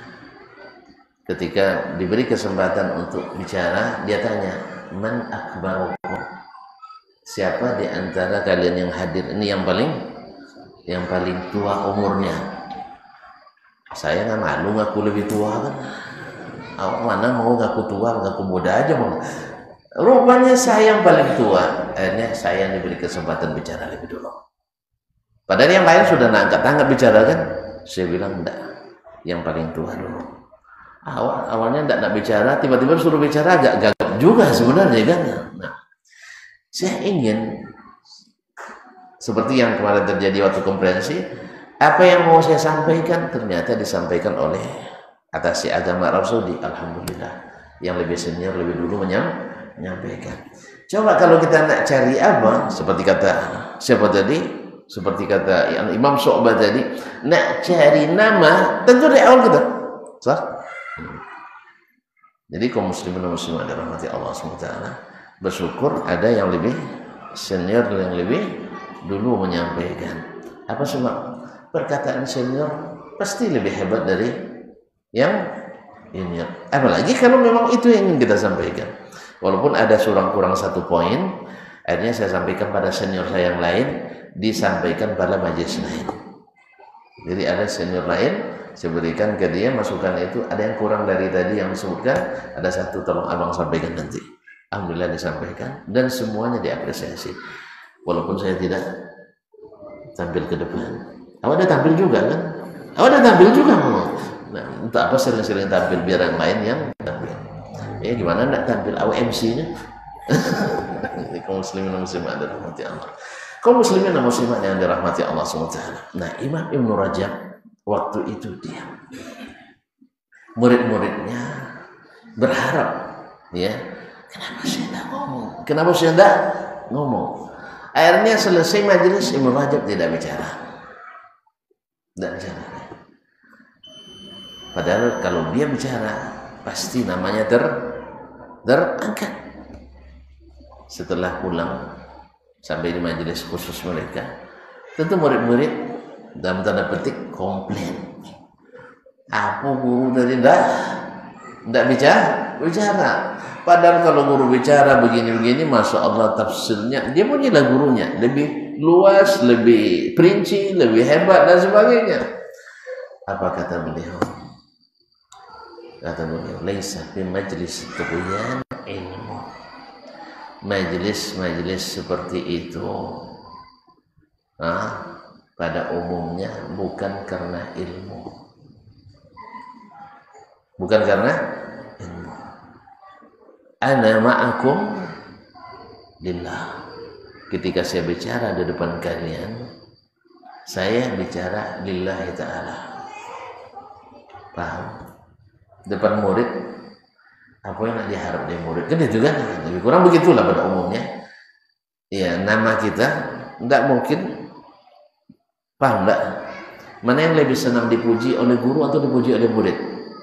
ketika diberi kesempatan untuk bicara, dia tanya, man akbarukum, siapa di antara kalian yang hadir ini yang paling yang paling tua umurnya? Saya nggak malu ngaku lebih tua kan, awak mana mau ngaku tua, ngaku muda aja mau. Rupanya saya yang paling tua. Akhirnya saya yang diberi kesempatan bicara lebih dulu. Padahal yang lain sudah angkat-angkat bicara kan. Saya bilang enggak, yang paling tua dulu. Awal awalnya enggak nak bicara, tiba-tiba suruh bicara agak gagap juga sebenarnya kan. Nah, saya ingin seperti yang kemarin terjadi waktu konferensi, apa yang mau saya sampaikan ternyata disampaikan oleh atas agama Arab Saudi, alhamdulillah, yang lebih senior lebih dulu menyampaikan. Coba kalau kita nak cari apa, seperti kata siapa tadi, seperti kata Imam Syu'bah tadi, nak cari nama, tentu dari awal kita. Sah? Jadi kaum muslimin dan muslimat dirahmati Allah subhanahu wa taala, bersyukur ada yang lebih senior, yang lebih dulu menyampaikan. Apa sebab? Perkataan senior pasti lebih hebat dari yang ini. Apalagi kalau memang itu yang ingin kita sampaikan. Walaupun ada surang kurang satu poin, akhirnya saya sampaikan pada senior saya yang lain, disampaikan pada majelis lain. Jadi ada senior lain, saya berikan ke dia masukan itu, ada yang kurang dari tadi yang disebutkan, ada satu tolong abang sampaikan nanti. Alhamdulillah disampaikan dan semuanya diapresiasi. Walaupun saya tidak tampil ke depan. Awak ada tampil juga kan? Awak ada tampil juga mau. Nah, entah apa sering-sering tampil biar yang lain yang tampil. Ya gimana nak tampil awak M C-nya? Kaum muslimin dan muslimat yang dirahmati Allah. Kaum muslimin dan muslimat yang dirahmati Allah subhanahu wa taala. Nah, Imam Ibnu Rajab waktu itu dia murid-muridnya berharap, ya, kenapa saya tidak ngomong? Kenapa saya tidak ngomong? Akhirnya selesai majelis Ibnu Rajab tidak bicara. Tidak bicara. Padahal kalau dia bicara pasti namanya ter terangkat. Setelah pulang sampai di majelis khusus mereka, tentu murid-murid dalam tanda petik komplain. Apa guru tadi tidak tidak bicara? Bicara. Padahal kalau guru bicara begini-begini, masya Allah tafsirnya, dia punyalah gurunya lebih luas, lebih perinci, lebih hebat dan sebagainya. Apa kata beliau? Kata beliau, laisa fi majlis tughyan ilmu. Majelis-majelis seperti itu, ah, pada umumnya bukan karena ilmu, bukan karena ilmu. Ana ma'akum lillah. Ketika saya bicara di depan kalian, saya bicara lillahi ta'ala. Paham? Depan murid, apa yang nak diharap dari murid? Kan itu kan, lebih kurang begitulah pada umumnya. Ya, nama kita tidak mungkin, paham tidak? Mana yang lebih senang dipuji oleh guru atau dipuji oleh murid?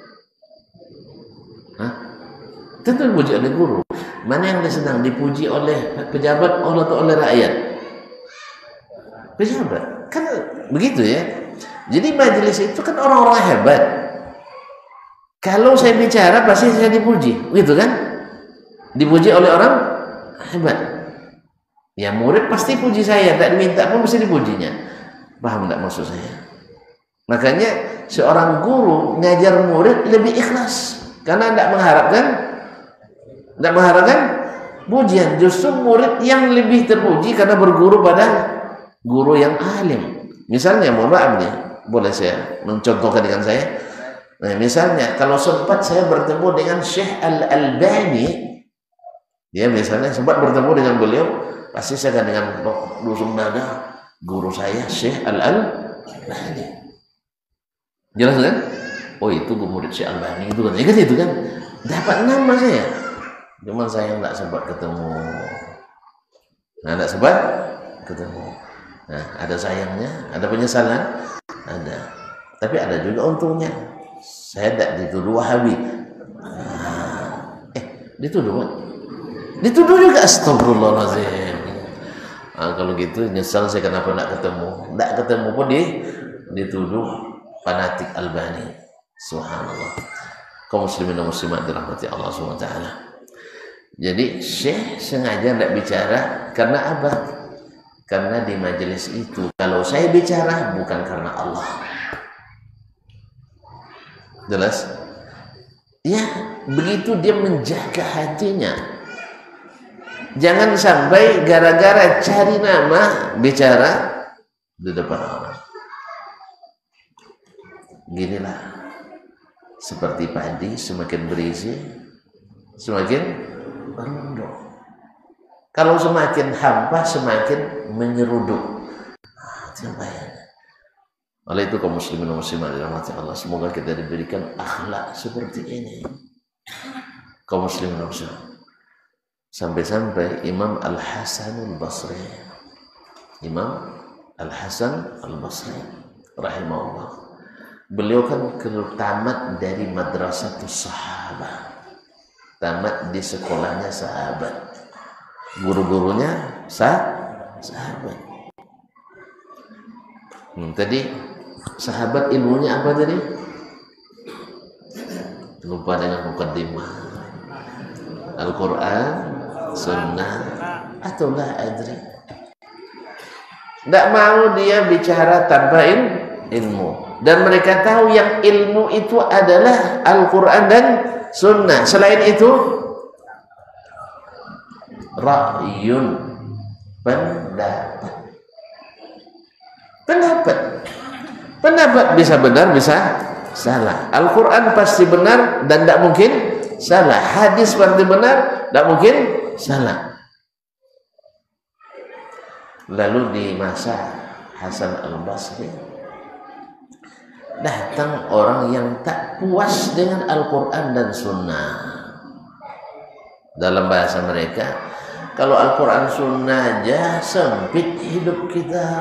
Hah? Tentu dipuji oleh guru. Mana yang lebih senang dipuji oleh pejabat atau oleh rakyat? Pejabat. Kan begitu ya. Jadi majelis itu kan orang-orang hebat. Kalau saya bicara pasti saya dipuji, gitu kan? Dipuji oleh orang hebat. Ya murid pasti puji saya, tak diminta pun mesti dipujinya. Paham tak maksud saya? Makanya seorang guru ngajar murid lebih ikhlas, karena tidak mengharapkan, tidak mengharapkan pujian. Justru murid yang lebih terpuji karena berguru pada guru yang alim. Misalnya, mohon maaf nih, boleh saya mencontohkan dengan saya? Nah, misalnya kalau sempat saya bertemu dengan Syekh Al-Albani, ya misalnya sempat bertemu dengan beliau, pasti saya akan dengan lusuh nada, guru saya Syekh Al-Albani. Jelas kan? Oh itu murid Syekh Al-Albani itu kan, ya kan itu kan, dapat nama saya. Cuma saya nggak sempat ketemu. Nah, nggak sempat ketemu. Nah, ada sayangnya, ada penyesalan, ada. Tapi ada juga untungnya. Saya tidak dituduh Wahabi. Eh, dituduh kan? Dituduh juga, astagfirullahaladzim. Nah, kalau gitu nyesal saya kenapa tidak ketemu. Tidak ketemu pun di, dituduh fanatik Albani. Subhanallah. Kaum muslimin dan muslimat dirahmati Allah subhanahu wa taala. Jadi Syekh sengaja tidak bicara karena apa? Karena di majelis itu kalau saya bicara bukan karena Allah. Jelas? Ya, begitu dia menjaga hatinya. Jangan sampai gara-gara cari nama bicara di depan orang. ginilah, seperti padi semakin berisi semakin merunduk. Kalau semakin hampa semakin menyeruduk. Ah, itu yang bahaya. Oleh itu kaum muslimin dan muslimat dirahmati Allah, semoga kita diberikan akhlak seperti ini. Kaum muslimin dan muslimat. Sampai-sampai Imam Al-Hasan Al-Basri, Imam Al-Hasan Al-Basri rahimahullah, beliau kan tamat dari madrasatus sahabat, tamat di sekolahnya sahabat, guru-gurunya sah, sahabat. Hmm, tadi sahabat ilmunya apa tadi? Lupa dengan mukaddimah. Al-Quran, Sunnah, atau la adri. Tidak mau dia bicara tanpa ilmu. Dan mereka tahu yang ilmu itu adalah Al-Quran dan Sunnah. Selain itu, ra'yun, pendapat. Pendapat. Pendapat bisa benar, bisa salah. Al-Quran pasti benar dan tidak mungkin salah. Hadis pasti benar, tidak mungkin salah. Lalu di masa Hasan Al-Basri datang orang yang tak puas dengan Al-Quran dan Sunnah. Dalam bahasa mereka, kalau Al-Quran Sunnah aja sempit hidup kita,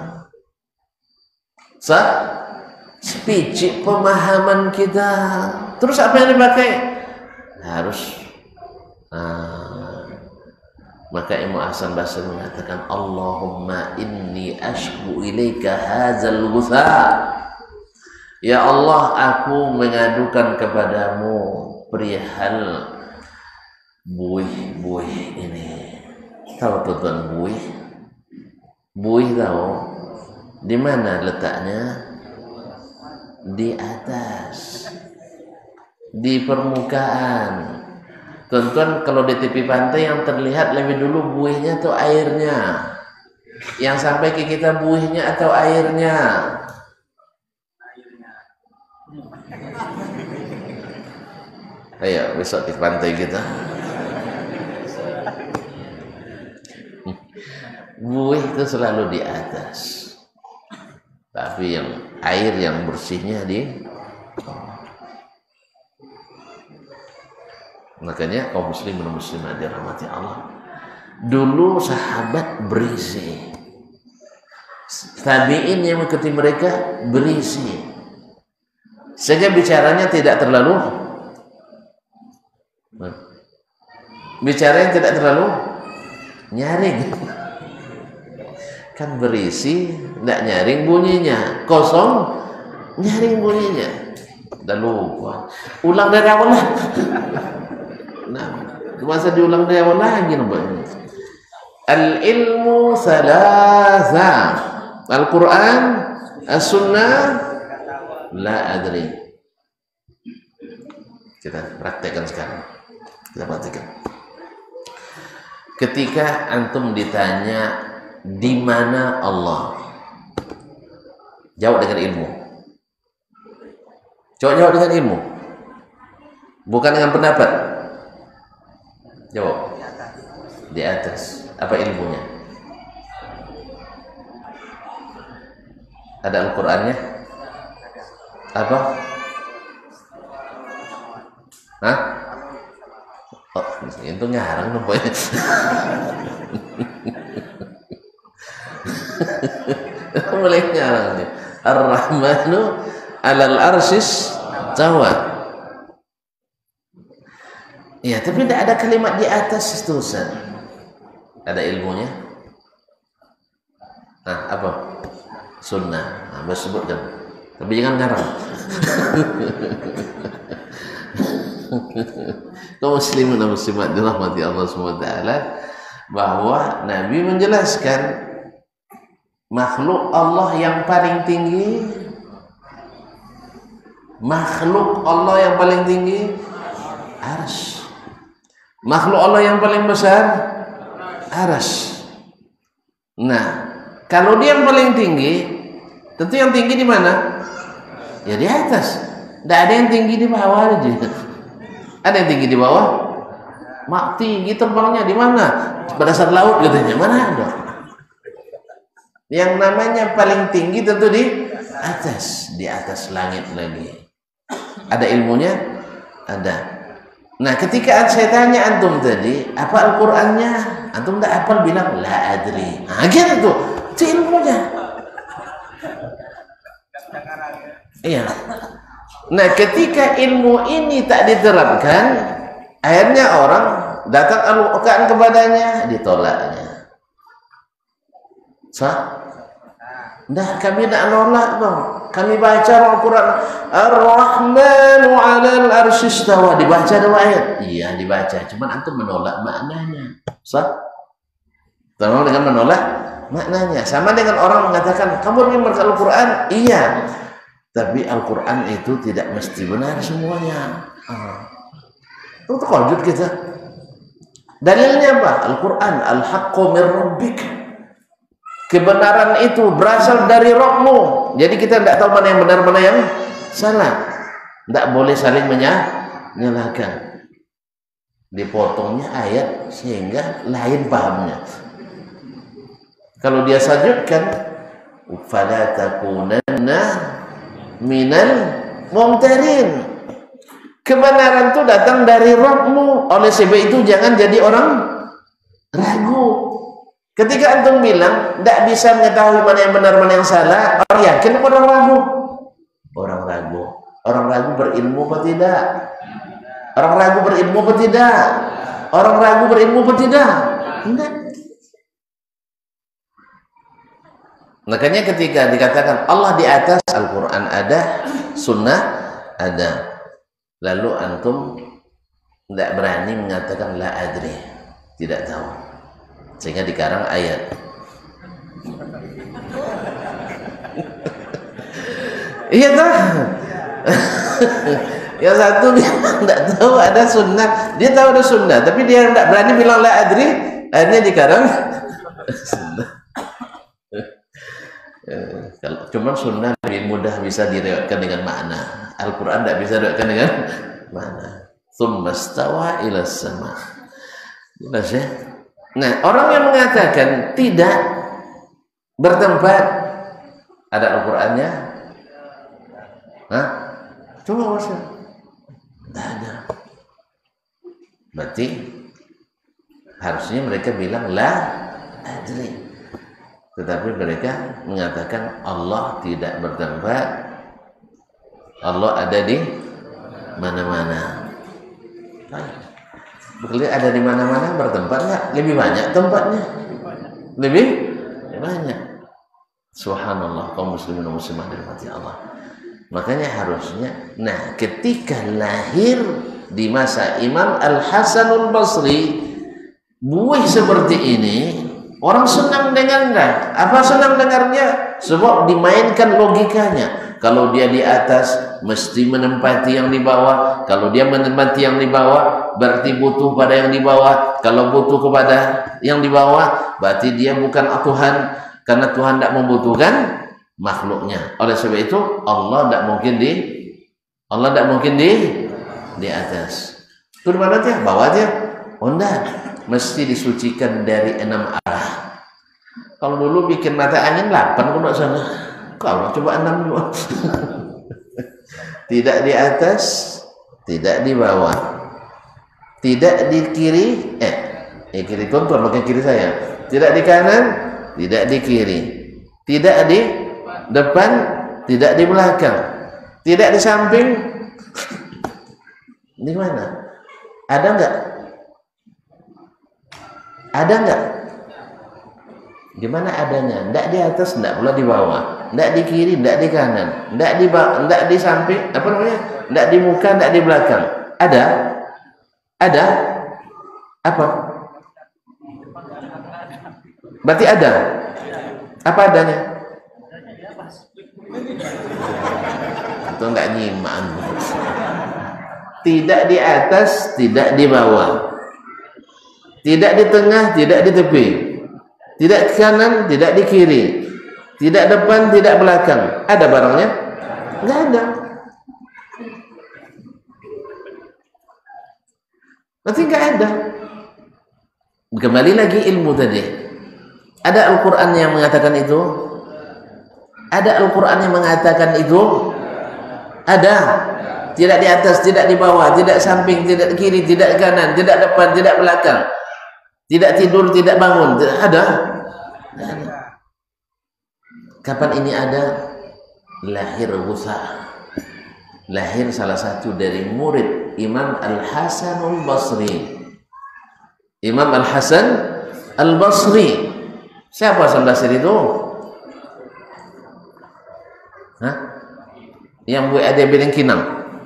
Sa sepicik pemahaman kita. Terus apa yang dipakai? Harus nah, maka Imam Hasan Basri mengatakan, Allahumma inni ashku ilaika hadzal ghutha. Ya Allah, aku mengadukan kepadamu perihal buih-buih ini. Tahu tuan buih? Buih tahu? Di mana letaknya? Di atas, di permukaan. Tuan-tuan, kalau di tepi pantai yang terlihat lebih dulu buihnya atau airnya? Yang sampai ke kita buihnya atau airnya? Ayo besok di pantai kita. Buih itu selalu di atas. Tapi yang air yang bersihnya di makanya kaum muslim dan muslimat dirahmati Allah. Dulu sahabat berisi, tabi'in yang mengikuti mereka berisi, sehingga bicaranya tidak terlalu bicaranya tidak terlalu nyaring. Kan berisi, tidak nyaring bunyinya, kosong nyaring bunyinya. Udah lupa, ulang dari awal lah. Nah, masa diulang dari awal lagi nampaknya. Al ilmu salasa, Al Quran, As Sunnah, la adri. Kita praktekkan sekarang. Kita praktekkan. Ketika antum ditanya di mana Allah, jawab dengan ilmu. Coba jawab dengan ilmu, bukan dengan pendapat. Jawab di atas. Apa ilmunya? Ada Al-Qur'annya? Apa? Hah? Oh, itu ngarang nampaknya. Mulai ngarang nih. Ar-Rahmanu 'alal arsyis tawa. Ya, tapi tidak ada kalimat di atas itu, Ustaz. Ada ilmunya. Nah, apa? Sunnah. Nah, sebutkan. Tapi jangan ngarang. Kaum muslimin dan muslimat dirahmati Allah subhanahu wa taala, bahwa Nabi menjelaskan makhluk Allah yang paling tinggi, makhluk Allah yang paling tinggi arsy. Makhluk Allah yang paling besar arsy. Nah, kalau dia yang paling tinggi, tentu yang tinggi di mana? Ya di atas. Tidak ada yang tinggi di bawah aja. Ada yang tinggi di bawah? Mak tinggi terbangnya di mana? Pada saat laut katanya. Mana ada? Yang namanya paling tinggi tentu di atas, di atas langit lagi. Ada ilmunya? Ada. Nah, ketika saya tanya antum tadi, apa Al-Qur'annya? Antum tidak hafal, bilang la adri. Nah, gitu tuh. Itu ilmunya. Iya. Nah, ketika ilmu ini tak diterapkan, akhirnya orang datang Al-Qur'an kepadanya, ditolaknya. Sah? Dah, kami nak nolak bang. Kami baca Al-Quran, Ar-Rahmanu 'alal arsy istawa, dibaca dua ayat. Iya dibaca, cuman antum menolak maknanya. Sah? Tolong dengan menolak maknanya. Sama dengan orang mengatakan, kamu membaca Al-Quran? Iya. Tapi Al-Quran itu tidak mesti benar semuanya. Ah. Itu terkejut kita. Dalilnya apa? Al-Quran, Al-Haqqu min Rabbik. Kebenaran itu berasal dari Rabbmu. Jadi kita tidak tahu mana yang benar, mana yang salah. Tidak boleh saling menyalahkan. Dipotongnya ayat sehingga lain pahamnya. Kalau dia sajudkan, fala takunanna minal mumtarin. Kebenaran itu datang dari Rabbmu. Oleh sebab itu jangan jadi orang ragu. Ketika antum bilang tidak bisa mengetahui mana yang benar, mana yang salah, orang yakin apa orang ragu? Orang ragu. Orang ragu berilmu apa tidak? Orang ragu berilmu apa tidak? Orang ragu berilmu apa tidak? Tidak. Makanya ketika dikatakan Allah di atas, Al-Quran ada, Sunnah ada, lalu antum tidak berani mengatakan la adri, tidak tahu, sehingga dikarang ayat. Iya toh. Yang satu dia tidak tahu ada sunnah, dia tahu ada sunnah, tapi dia tidak berani bilang la adri, akhirnya dikarang sunnah. Cuma sunnah lebih mudah bisa diriwayatkan dengan makna. Al-Quran tidak bisa diriwayatkan dengan makna. Tsumma stawa ila sama. Jelas ya? Nah, orang yang mengatakan tidak bertempat, ada Al-Qurannya? Hah? Coba masa? Tidak ada. Berarti harusnya mereka bilang la adri. Tetapi mereka mengatakan Allah tidak bertempat, Allah ada di mana-mana. Betul, ada di mana-mana, bertempat nggak? Lebih banyak tempatnya, lebih banyak. Subhanallah, kaum muslimin dan muslimah dirahmati Allah. Makanya harusnya, nah ketika lahir di masa Imam Al-Hasanul Basri buih seperti ini, orang senang dengarnya. Apa senang dengarnya? Sebab dimainkan logikanya. Kalau dia di atas, mesti menempati yang di bawah. Kalau dia menempati yang di bawah, berarti butuh pada yang di bawah. Kalau butuh kepada yang di bawah, berarti dia bukan Tuhan. Karena Tuhan tidak membutuhkan makhluknya. Oleh sebab itu, Allah tidak mungkin di Allah tidak mungkin di di atas. Itu di mana dia? Bawah dia? Oh enggak. Mesti disucikan dari enam arah. Kalau dulu bikin mata angin delapan, kok nggak sana? Kalau coba enam dulu. Tidak di atas, tidak di bawah, tidak di kiri, eh, eh kiri tuan-tuan bukan kiri saya. Tidak di kanan, tidak di kiri, tidak di depan, tidak di belakang, tidak di samping. Di mana? Ada nggak? Ada enggak? Gimana adanya? Enggak di atas, enggak pula di bawah, enggak di kiri, enggak di kanan, enggak di enggak di samping, apa namanya? Enggak di muka, enggak di belakang. Ada? Ada? Apa? Berarti ada? Apa adanya? Itu enggak nyimak. Tidak di atas, tidak di bawah. Tidak di tengah, tidak di tepi. Tidak di kanan, tidak di kiri. Tidak depan, tidak belakang. Ada barangnya? Nggak ada. Berarti nggak ada. Kembali lagi ilmu tadi. Ada Al-Quran yang mengatakan itu? Ada Al-Quran yang mengatakan itu? Ada. Tidak di atas, tidak di bawah, tidak samping, tidak kiri, tidak kanan, tidak depan, tidak belakang. Tidak tidur, tidak bangun. Tidak ada. Tidak ada. Kapan ini ada? Lahir Ghusa. Lahir salah satu dari murid Imam Al-Hasan Al-Basri. Imam Al-Hasan Al-Basri. Siapa Hasan Basri itu? Hah? Yang buat ada bilang kinang.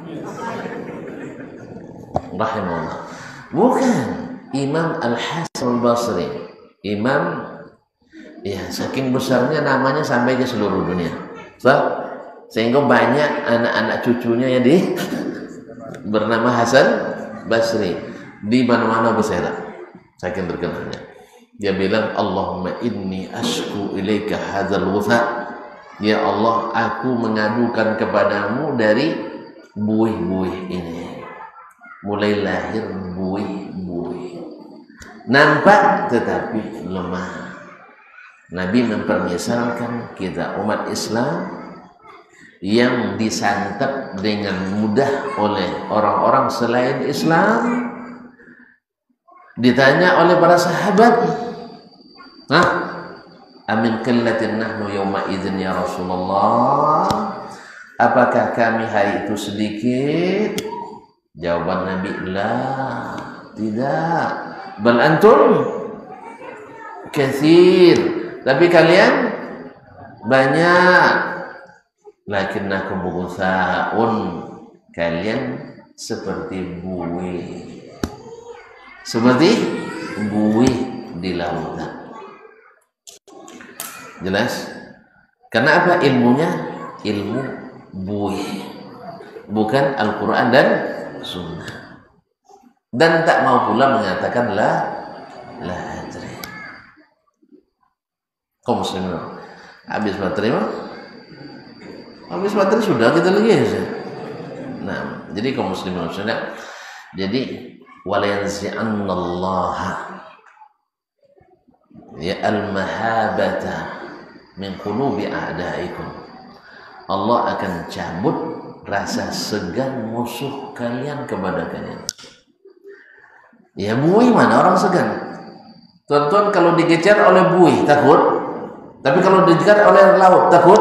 Rahimahullah. Bukan. Imam Al-Hasan Al-Basri. Imam, ya saking besarnya namanya sampai ke seluruh dunia. So, sehingga banyak anak-anak cucunya yang di bernama Hasan Basri. Di mana-mana berseret. Saking terkenalnya. Dia bilang, Allahumma inni ashku ilaika hadzal Ghusa. Ya Allah, aku mengadukan kepadamu dari buih-buih ini. Mulai lahir buih-buih. Nampak tetapi lemah. Nabi mempermisalkan kita umat Islam yang disantap dengan mudah oleh orang-orang selain Islam. Ditanya oleh para sahabat, "Hah? Amin qillatin nahnu yawma idzin ya Rasulullah?" Apakah kami hari itu sedikit? Jawaban Nabi, "La, tidak. Bal antum katsir." Tapi kalian banyak. Lakinnakum ghusa'un. Kalian seperti buih. Seperti buih di lautan. Jelas? Karena apa ilmunya? Ilmu buih. Bukan Al-Quran dan Sunnah. Dan tak mau pula mengatakan la la adri. Kau muslim habis materi mah? Habis materi sudah kita lagi ya. Nah, jadi kaum muslimin sudah. Jadi walayanzi'annallaha ya al-mahabata min qulubi a'daikum. Allah akan cabut rasa segan musuh kalian kepada kalian. Ya buih mana orang segan? Tuan-tuan kalau dikejar oleh buih takut? Tapi kalau dikejar oleh laut takut?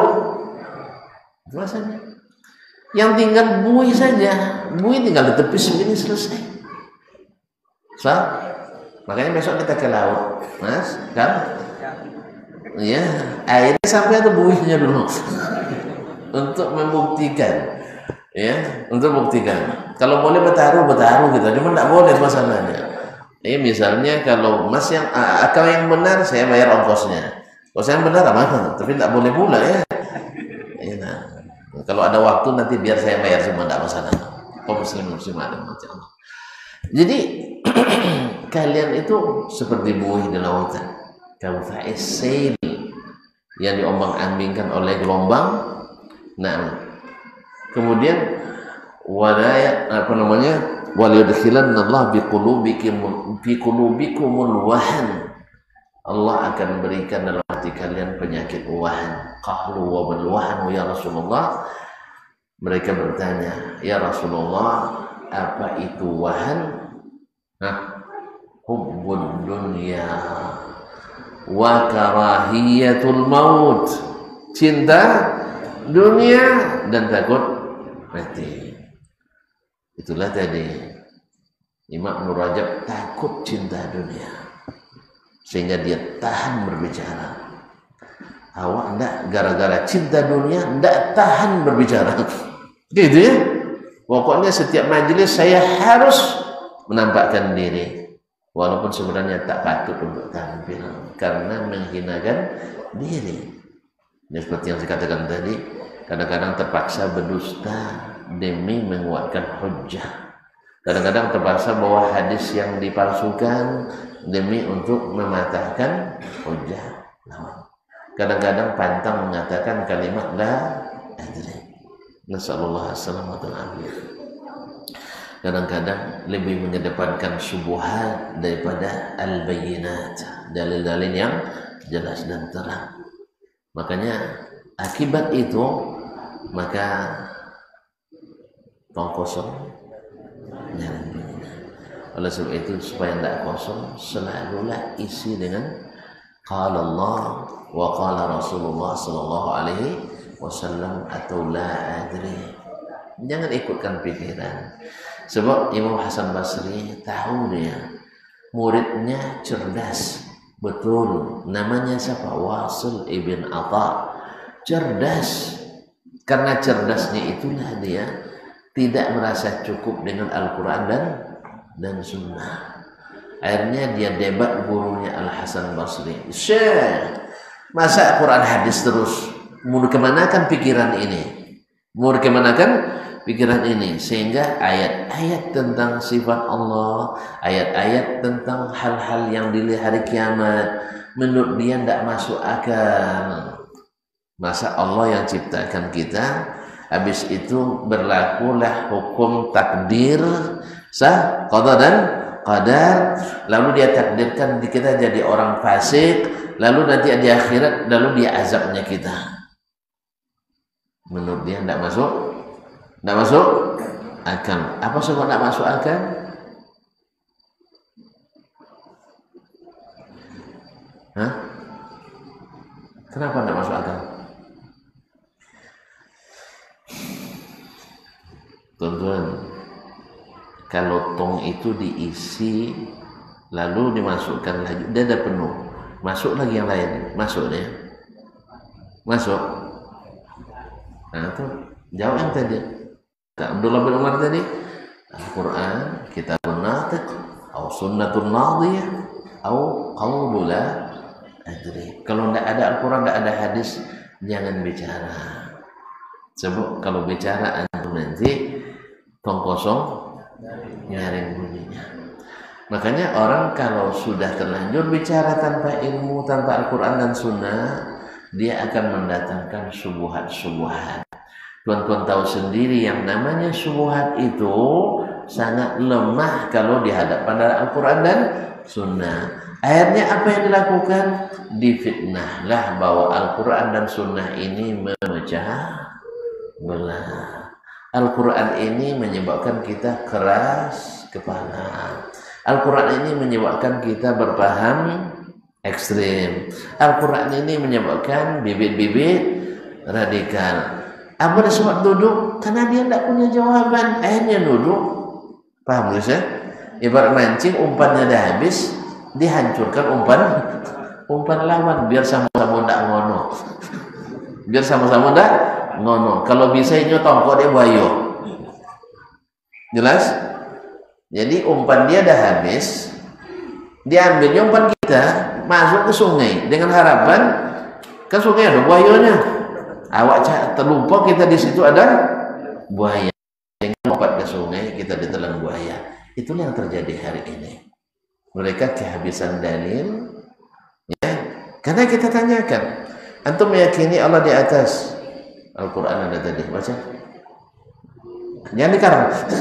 Rasanya. Yang tinggal buih saja. Buih tinggal di tepi segini selesai. So, makanya besok kita ke laut, Mas, kan? Ya, airnya sampai ada buihnya dulu. Untuk membuktikan. Ya, untuk buktikan. Kalau boleh bertaruh, bertaruh gitu. Cuma tidak boleh masalahnya. Ini misalnya kalau Mas yang akal yang benar, saya bayar ongkosnya. Kalau saya yang benar, apa? Tapi tidak boleh pula ya. Ya, nah. Kalau ada waktu nanti biar saya bayar semua, tidak masalah. Kau muslim muslim ada macam. Jadi kalian itu seperti buih di lautan. Kamu sail yang diombang-ambingkan oleh gelombang. Nah, kemudian walaya apa namanya? Waliyudkhilanallahu biqulubikum biqulubikumul wahan. Allah akan berikan dalam hati kalian penyakit wahan. Qalu wa bil wahan ya Rasulullah. Mereka bertanya, "Ya Rasulullah, apa itu wahan?" Nah, hubbud dunya wa karahiyatul maut. Cinta dunia dan takut mati. Itulah tadi Imam Nur Rajab takut cinta dunia sehingga dia tahan berbicara. Awak enggak gara-gara cinta dunia enggak tahan berbicara. Gitu ya. Pokoknya setiap majelis saya harus menampakkan diri walaupun sebenarnya tak patut untuk tampil karena menghinakan diri. Ya, seperti yang saya katakan tadi, kadang-kadang terpaksa berdusta demi menguatkan hujjah. Kadang-kadang terpaksa bawa hadis yang dipalsukan demi untuk mematahkan hujjah. Kadang-kadang pantang mengatakan kalimat la adri. Nasallallahu alaihi wasallam. Kadang-kadang lebih mengedepankan syubhat daripada al-bayyinat, dalil-dalil yang jelas dan terang. Makanya akibat itu maka tong kosong jangan bunyinya. Oleh sebab itu supaya tidak kosong selalulah isi dengan qala Allah wa qala Rasulullah sallallahu alaihi wasallam atau la adri. Jangan ikutkan pikiran. Sebab Imam Hasan Basri tahu dia muridnya cerdas betul, namanya siapa? Wasil ibn Atha. Cerdas, karena cerdasnya itulah dia tidak merasa cukup dengan Al-Quran dan dan Sunnah. Akhirnya dia debat gurunya Al Hasan Basri. Syekh, masa Quran hadis terus? Mau kemanakan pikiran ini? Mau kemanakan pikiran ini? Sehingga ayat-ayat tentang sifat Allah, ayat-ayat tentang hal-hal yang dilihat hari kiamat, menurut dia tidak masuk akal. Masa Allah yang ciptakan kita, habis itu berlakulah hukum takdir, sah, qada dan qadar, lalu dia takdirkan kita jadi orang fasik, lalu nanti di akhirat, lalu dia azabnya kita. Menurut dia tidak masuk, tidak masuk akal. Apa sebab tidak masuk akal? Hah? Kenapa tidak masuk akal? Tuan-tuan, kalau tong itu diisi lalu dimasukkan lagi, dia ada penuh, masuk lagi yang lain, masuk dia, masuk. Nah itu jawab yang tadi Abdullah bin Umar tadi, Al-Quran kitabun natiq atau sunnatun nadiyah atau qaulu la adri. Kalau tidak ada Al-Quran, tidak ada hadis, jangan bicara. Sebab kalau bicara antum nanti tong kosong nyaring bunyinya. Makanya orang kalau sudah terlanjur bicara tanpa ilmu, tanpa Al-Quran dan Sunnah, dia akan mendatangkan syubhat-syubhat. Tuan-tuan tahu sendiri yang namanya syubhat itu sangat lemah kalau dihadapkan dengan Al-Quran dan Sunnah. Akhirnya apa yang dilakukan? Difitnahlah bahwa Al-Quran dan Sunnah ini memecah belah. Al-Quran ini menyebabkan kita keras kepala. Al-Quran ini menyebabkan kita berpaham ekstrim. Al-Quran ini menyebabkan bibit-bibit radikal. Apa sebab duduk? Karena dia tidak punya jawaban. Akhirnya duduk. Paham guys ya? Ibarat mancing, umpannya dah habis, dihancurkan umpan umpan lawan biar sama-sama tidak ngono. Biar sama-sama tidak ngono. Kalau bisa ini tongkok dia buayo. Jelas? Jadi umpan dia dah habis, diambilnya umpan kita masuk ke sungai dengan harapan ke sungai ada buayanya. Awak terlupa kita di situ ada buaya, sehingga lompat ke sungai, kita ditelan buaya. Itulah yang terjadi hari ini. Mereka kehabisan dalil, ya. Karena kita tanyakan, antum meyakini Allah di atas? Al-Quran ada tadi, baca. Jangan dikarang.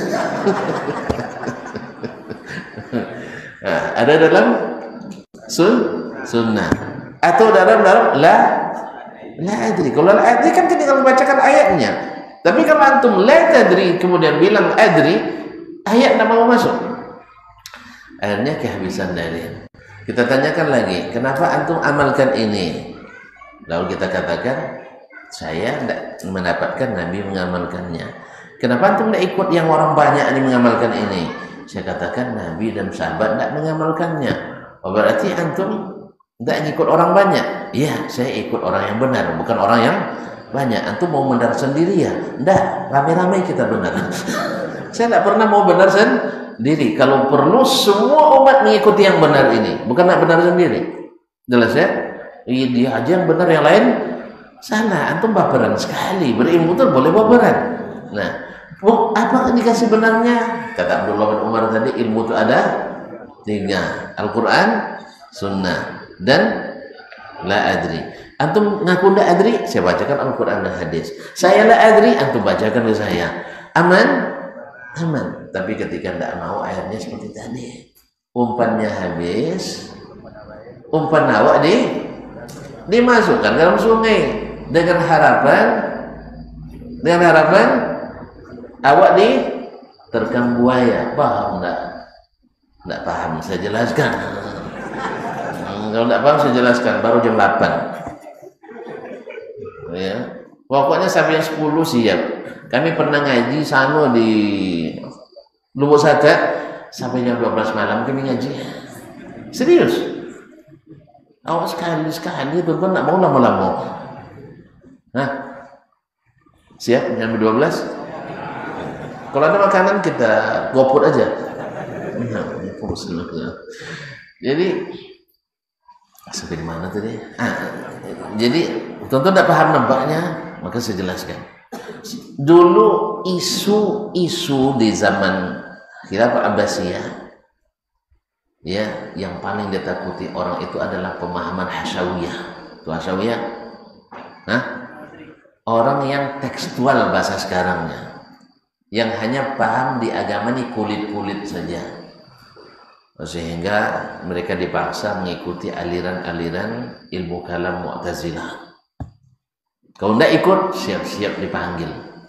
Nah, ada dalam sun sunnah atau dalam dalam la la adri. Kalau la adri kan tinggal membacakan ayatnya. Tapi kalau antum la tadri kemudian bilang adri, ayat tidak mau masuk. Akhirnya kehabisan dalil. Kita tanyakan lagi, kenapa antum amalkan ini? Lalu kita katakan, saya tidak mendapatkan Nabi mengamalkannya. Kenapa antum tidak ikut yang orang banyak ini mengamalkan ini? Saya katakan Nabi dan sahabat tidak mengamalkannya. Oh, berarti antum tidak ikut orang banyak. Iya, saya ikut orang yang benar, bukan orang yang banyak. Antum mau benar sendiri ya? Tidak, rame-rame kita benar. Saya tidak pernah mau benar sendiri. Kalau perlu semua umat mengikuti yang benar ini, bukan nak benar sendiri. Jelas ya? Iya, dia aja yang benar, yang lain salah. Antum baperan sekali, berilmu tuh boleh baperan. Nah, apa dikasih benarnya? Kata Abdullah bin Umar tadi, ilmu itu ada tiga: Al-Quran, Sunnah, dan la adri. Antum ngaku ndak adri, saya bacakan Al-Quran dan hadis. Saya ndak adri, antum bacakan ke saya. Aman? Aman. Tapi ketika ndak mau, akhirnya seperti tadi. Umpannya habis, umpan awak di dimasukkan dalam sungai dengan harapan dengan harapan awak di terkam buaya. Paham enggak? Enggak paham, saya jelaskan. Kalau enggak paham saya jelaskan, baru jam delapan. Ya. Pokoknya sampai jam sepuluh siap. Kami pernah ngaji sana di Lubuk Saka sampai jam dua belas malam kami ngaji. Serius. Awak sekali-sekali tuh kan enggak mau lama-lama. Nah, siap jam dua belas. Kalau ada makanan kita gopur aja. Jadi sampai di mana tadi? Ah, jadi tentu tidak paham nampaknya, maka saya jelaskan. Dulu isu-isu di zaman Khilafah Abbasiyah, ya, yang paling ditakuti orang itu adalah pemahaman hasyawiyah. Itu hasyawiyah, nah, orang yang tekstual bahasa sekarangnya, yang hanya paham di agama ini kulit-kulit saja, sehingga mereka dipaksa mengikuti aliran-aliran ilmu kalam Mu'tazilah. Kalau tidak ikut, siap-siap dipanggil.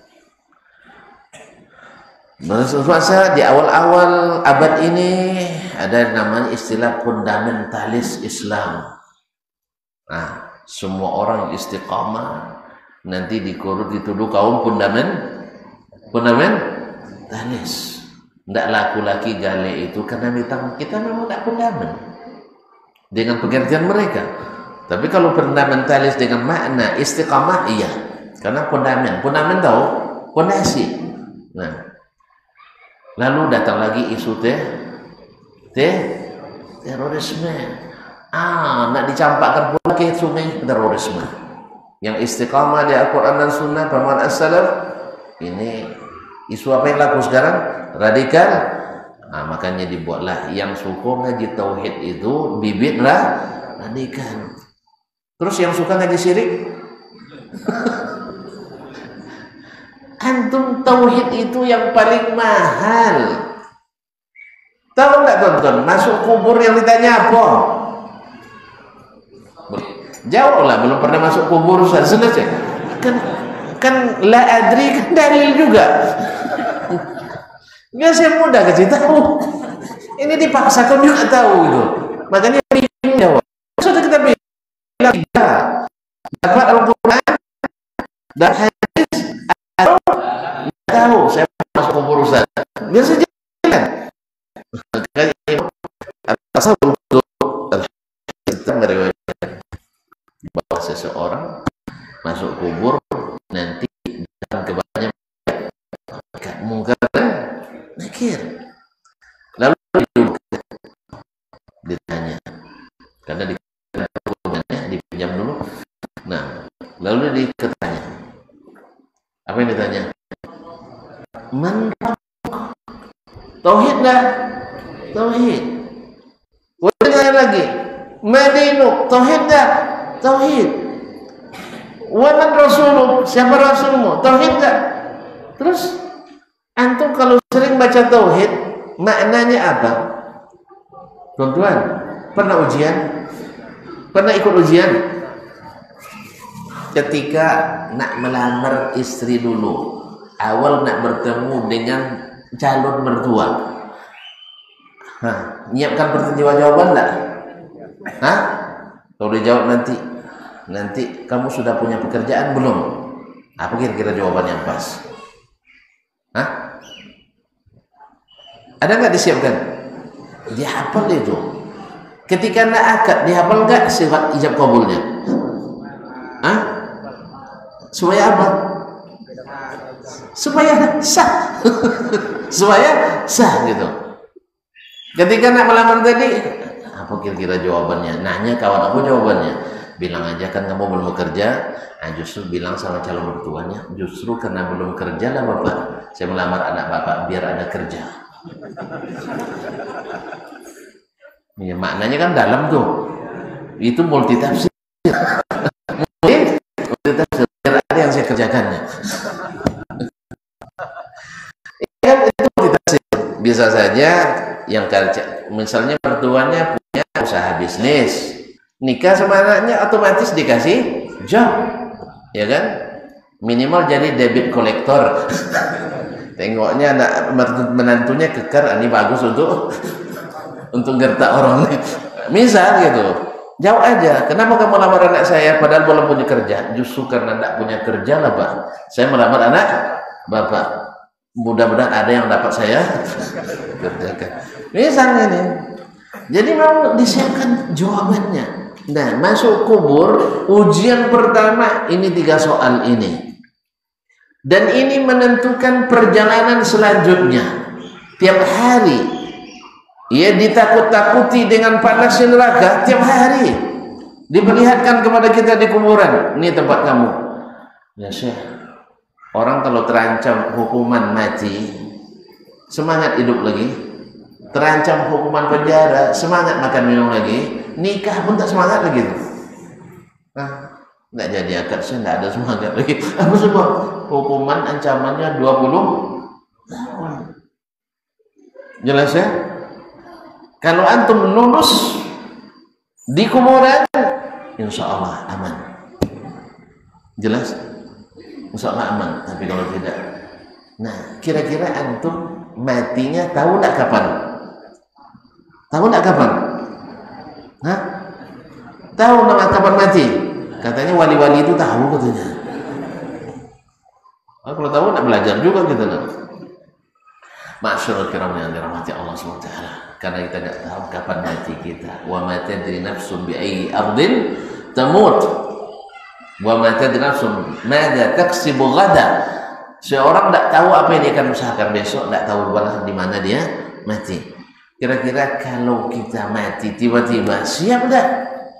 Masa di awal-awal abad ini ada namanya istilah fundamentalis Islam. Nah, semua orang istiqamah nanti dikurut dituduh kaum fundamen fundamentalis. Tidak laku lagi gale itu karena kita memang tak fundamen dengan pengertian mereka. Tapi kalau fundamentalis dengan makna istiqamah, iya, karena fundamen, fundamen tahu, fondasi. Nah, lalu datang lagi isu teh, teh terorisme. Ah, nak dicampakkan pula ke sungai terorisme. Yang istiqamah di Al-Quran dan Sunnah paman as-salaf, ini isu apa yang laku sekarang? Radikal. Nah, makanya dibuatlah yang suka ngaji tauhid itu bibitlah radikal. Terus yang suka ngaji syirik, antum tauhid itu yang paling mahal. Tahu nggak tonton? Masuk kubur yang ditanya apa? Jawablah, belum pernah masuk kubur, selesai. Kan kan la adri kan dalil juga. Biasanya mudah kasih tahu. Ini dipaksakan juga tahu itu. Makanya bingung jawab. Sudah kita bilang dapat Al-Quran dan hadis atau tahu saya masuk kubur Ustaz. Biasa jalan. Asal untuk kita meriwayatkan bahwa seseorang masuk kubur nanti datang kepadanya mungkar nakir. Lalu ditanya, karena di dipinjam dulu. Nah, lalu ditanya, apa yang ditanya? Man tauhid nggak? Tauhid. Boleh lagi? Madinuk tauhid nggak? Tauhid. Waman rasuluk, siapa rasulmu? Tauhid nggak? Terus antum kalau sering baca tauhid, maknanya apa? Tuan-tuan, pernah ujian? Pernah ikut ujian? Ketika nak melamar istri dulu, awal nak bertemu dengan calon mertua, hah, nyiapkan pertanyaan jawaban enggak? Hah? Kalau dijawab nanti, nanti kamu sudah punya pekerjaan belum? Apa kira-kira jawaban yang pas? Hah? Ada nggak disiapkan? Dihafal itu. Ketika nak akad dihafal nggak sifat ijab kabulnya? Hah? Supaya apa? Supaya sah. Supaya sah gitu. Ketika nak melamar tadi, apa kira-kira jawabannya? Nanya kawan aku jawabannya. Bilang aja kan kamu belum bekerja. Nah, justru bilang sama calon mertuanya, justru karena belum kerja lah bapak, saya melamar anak bapak biar ada kerja. Ya, maknanya kan dalam tuh. Itu multi tafsir. kerjakannya. Kan itu motivasi. Bisa saja yang kerja, misalnya mertuanya punya usaha bisnis, nikah sama anaknya otomatis dikasih job, ya kan? Minimal jadi debit kolektor. Tengoknya anak menantunya kekar, ini bagus untuk untuk gertak orang. Misal gitu. Jauh aja. Kenapa kamu lamar anak saya padahal belum punya kerja? Justru karena tidak punya kerja lah, Pak. Saya melamar anak Bapak. Mudah-mudahan ada yang dapat saya kerjakan. Misalnya nih. Jadi mau disiapkan jawabannya. Nah, masuk kubur, ujian pertama ini tiga soal ini. Dan ini menentukan perjalanan selanjutnya. Tiap hari ia ditakut-takuti dengan panasnya neraka tiap hari. Diperlihatkan kepada kita di kuburan, ini tempat kamu. Ya Syekh, orang kalau terancam hukuman mati, semangat hidup lagi. Terancam hukuman penjara, semangat makan minum lagi. Nikah pun tak semangat lagi. Nah, nggak jadi akad, saya nggak ada semangat lagi. Apa sebab? Hukuman ancamannya dua puluh tahun. Jelas ya? Kalau antum lulus di kuburan, insya Allah aman. Jelas? Insya Allah aman. Tapi kalau tidak, nah kira-kira antum matinya tahu nggak kapan? Tahu nggak kapan? Hah? Tahu nggak kapan mati? Katanya wali-wali itu tahu katanya. Oh, kalau tahu nggak belajar juga kita nak. Ma'asyiral kiram yang dirahmati Allah subhanahu wa taala. Karena kita tidak tahu kapan mati kita. Wa ma tadri nafsun bi ayyi ardin tamut. Wa ma tadri nafsun madza taksibu ghada. Seorang tidak tahu apa yang dia akan usahakan besok, tidak tahu di mana dia mati. Kira-kira kalau kita mati tiba-tiba siap tidak?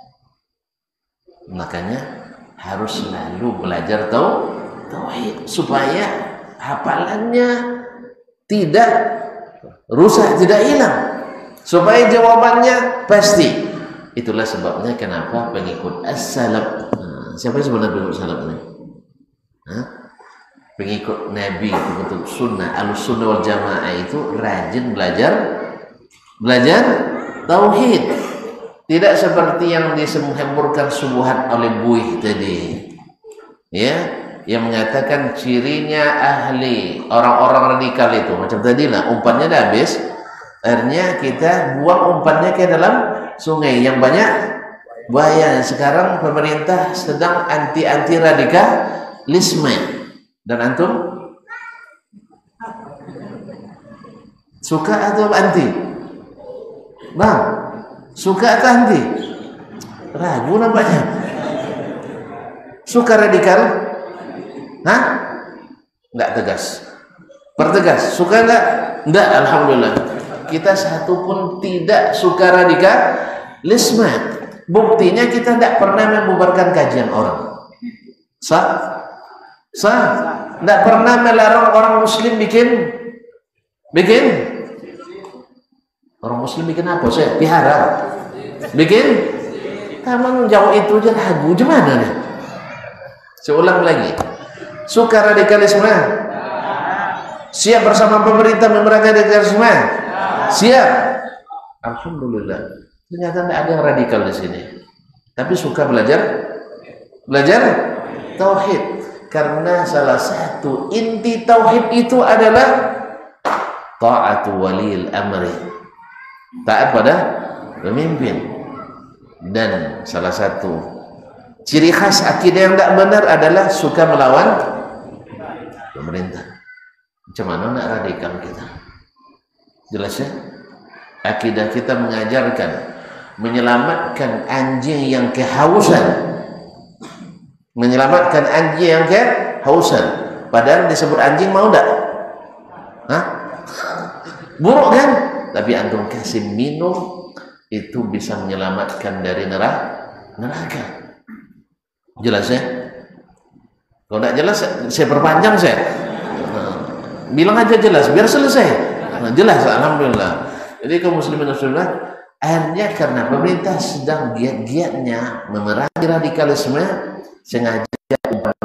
Makanya harus selalu belajar tahu tauhid supaya hafalannya tidak rusak, tidak hilang. Supaya jawabannya pasti. Itulah sebabnya kenapa pengikut as-salaf. Nah, siapa yang sebenarnya pengikut salaf ini? Hah? Pengikut Nabi betul sunnah, al-sunnah wal jamaah itu rajin belajar belajar tauhid. Tidak seperti yang disemburkan subuhat oleh Buih tadi. Ya, yang mengatakan cirinya ahli orang-orang radikal itu macam tadi lah, umpannya dah habis. Akhirnya kita buang umpannya ke dalam sungai yang banyak buaya. Sekarang pemerintah sedang anti-anti radikalisme. Dan antum suka atau anti? Bang, suka atau anti? Ragu nampaknya. Suka radikal? Hah? Enggak tegas. Pertegas. Suka enggak? Enggak, alhamdulillah. Kita satu pun tidak suka radikalisme. Buktinya kita tidak pernah membubarkan kajian orang. Sah? Sah? Tidak pernah melarang orang muslim bikin bikin orang muslim bikin apa saya? Pihara. Bikin? Kamu jauh itu aja ragu. Gimana nih? Saya ulang lagi. Suka radikalisme? Siap bersama pemerintah memerangi radikalisme? Siap. Alhamdulillah. Ternyata tidak ada yang radikal di sini. Tapi suka belajar belajar tauhid. Karena salah satu inti tauhid itu adalah ta'atu walil amri. Taat pada pemimpin. Dan salah satu ciri khas akidah yang tidak benar adalah suka melawan pemerintah. Macam mana nak radikal kita? Jelas ya? Akidah kita mengajarkan menyelamatkan anjing yang kehausan. Menyelamatkan anjing yang kehausan. Padahal disebut anjing mau enggak? Hah? Buruk kan? Tapi antum kasih minum itu bisa menyelamatkan dari neraka. Jelas ya? Kalau tidak jelas saya perpanjang saya. Nah, bilang aja jelas biar selesai. Nah, jelas alhamdulillah. Jadi kaum muslimin muslimat akhirnya karena pemerintah sedang giat-giatnya memerangi radikalisme, sengaja umpan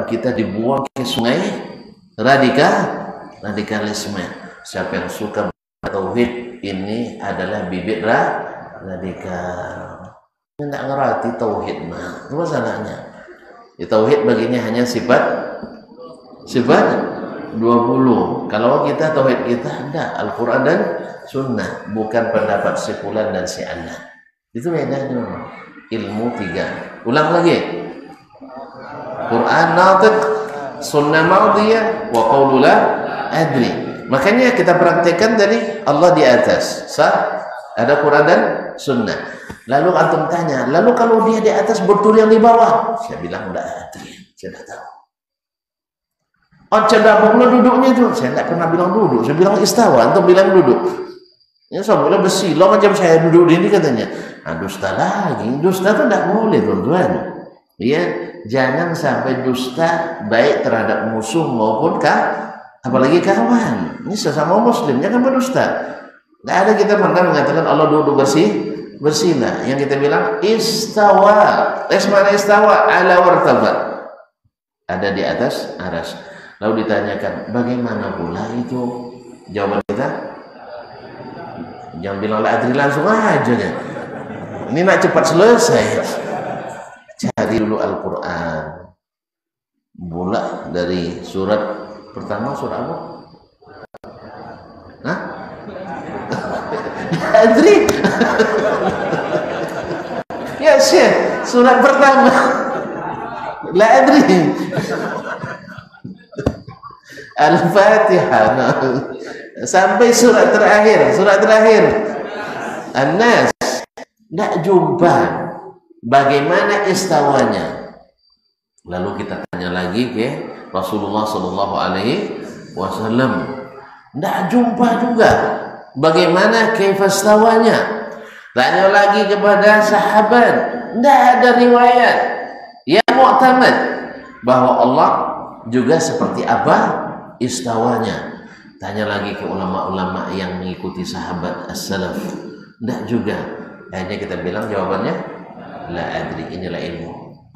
kita dibuang ke sungai radikal radikalisme. Siapa yang suka tauhid ini adalah bibit radikal. Tidak ngerti tauhid mah, itu masalahnya. Ya, tauhid baginya hanya sifat sifat dua puluh. Kalau kita tauhid kita ada Al-Quran dan Sunnah, bukan pendapat si fulan dan si ana. Itu bedanya. Ilmu tiga. Ulang lagi. Quran natiq, Sunnah madiyah, wa qaulu la adri. Makanya kita praktekkan tadi Allah di atas, sah? Ada Quran dan Sunnah. Lalu antum tanya, lalu kalau dia di atas betul yang di bawah? Saya bilang enggak adri, saya tidak tahu. Oh, cenderung duduknya itu, saya tidak pernah bilang duduk, saya bilang istawa, antum bilang duduk. Ya sebelah besi, lo macam saya duduk di ini katanya. Nah, dusta lagi, dusta itu tidak boleh teman-teman. Ya, jangan sampai dusta baik terhadap musuh maupun kah, apalagi kawan. Ini sesama muslim, jangan berdusta. Tidak ada kita pernah mengatakan Allah duduk bersih, bersila. Yang kita bilang istawa. Es mana istawa? Ala wartafa. Ada di atas aras. Lalu ditanyakan, bagaimana pula itu? Jawaban kita, jangan bilang la adri langsung aja ya. Ini nak cepat selesai. Cari dulu Al-Quran. Mulai dari surat pertama, surat apa? Hah? Adri. Ya Syekh, surat pertama. La adri. Al-Fatihah. Sampai surat terakhir, surat terakhir An-Nas. Tidak jumpa bagaimana istawanya. Lalu kita tanya lagi ke Rasulullah Sallallahu Alaihi Wasallam. Tidak jumpa juga bagaimana kaifastawanya. Tanya lagi kepada sahabat. Tidak ada riwayat yang mu'tamad bahwa Allah juga seperti apa istawanya. Tanya lagi ke ulama-ulama yang mengikuti sahabat as-salaf. Tidak juga. Akhirnya kita bilang jawabannya la adri, inilah ilmu.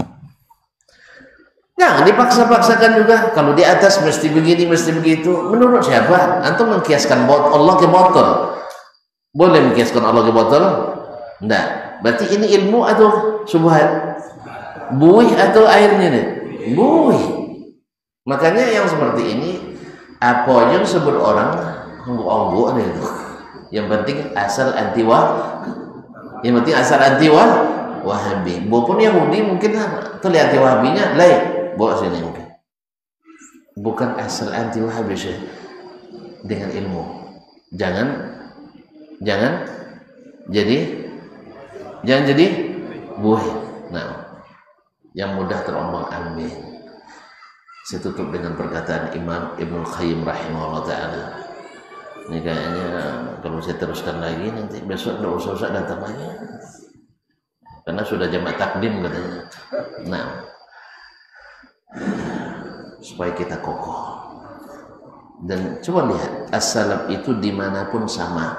Jangan dipaksa-paksakan juga. Kalau di atas mesti begini, mesti begitu. Menurut siapa? Antum mengkiaskan Allah ke botol. Boleh mengkiaskan Allah ke botol? Tidak. Berarti ini ilmu atau subhat? Buih atau airnya nih? Buih. Makanya yang seperti ini, apa yang sebut orang onggok-onggok nih itu. Yang penting asal anti wah. Yang penting asal anti wah Wahabi. Walaupun Yahudi mungkin tuh lihat anti Wahabinya, lain bawa sini mungkin. Bukan asal anti Wahabi sih. Dengan ilmu. Jangan jangan jadi jangan jadi buih. Nah, yang mudah terombang-ambing. Saya tutup dengan perkataan Imam Ibnu Qayyim rahimahullah ta'ala. Ini kayaknya kalau saya teruskan lagi nanti besok tidak usah-usah datang lagi. Karena sudah jamak takdim katanya. Nah, supaya kita kokoh. Dan coba lihat, as-salaf itu dimanapun sama.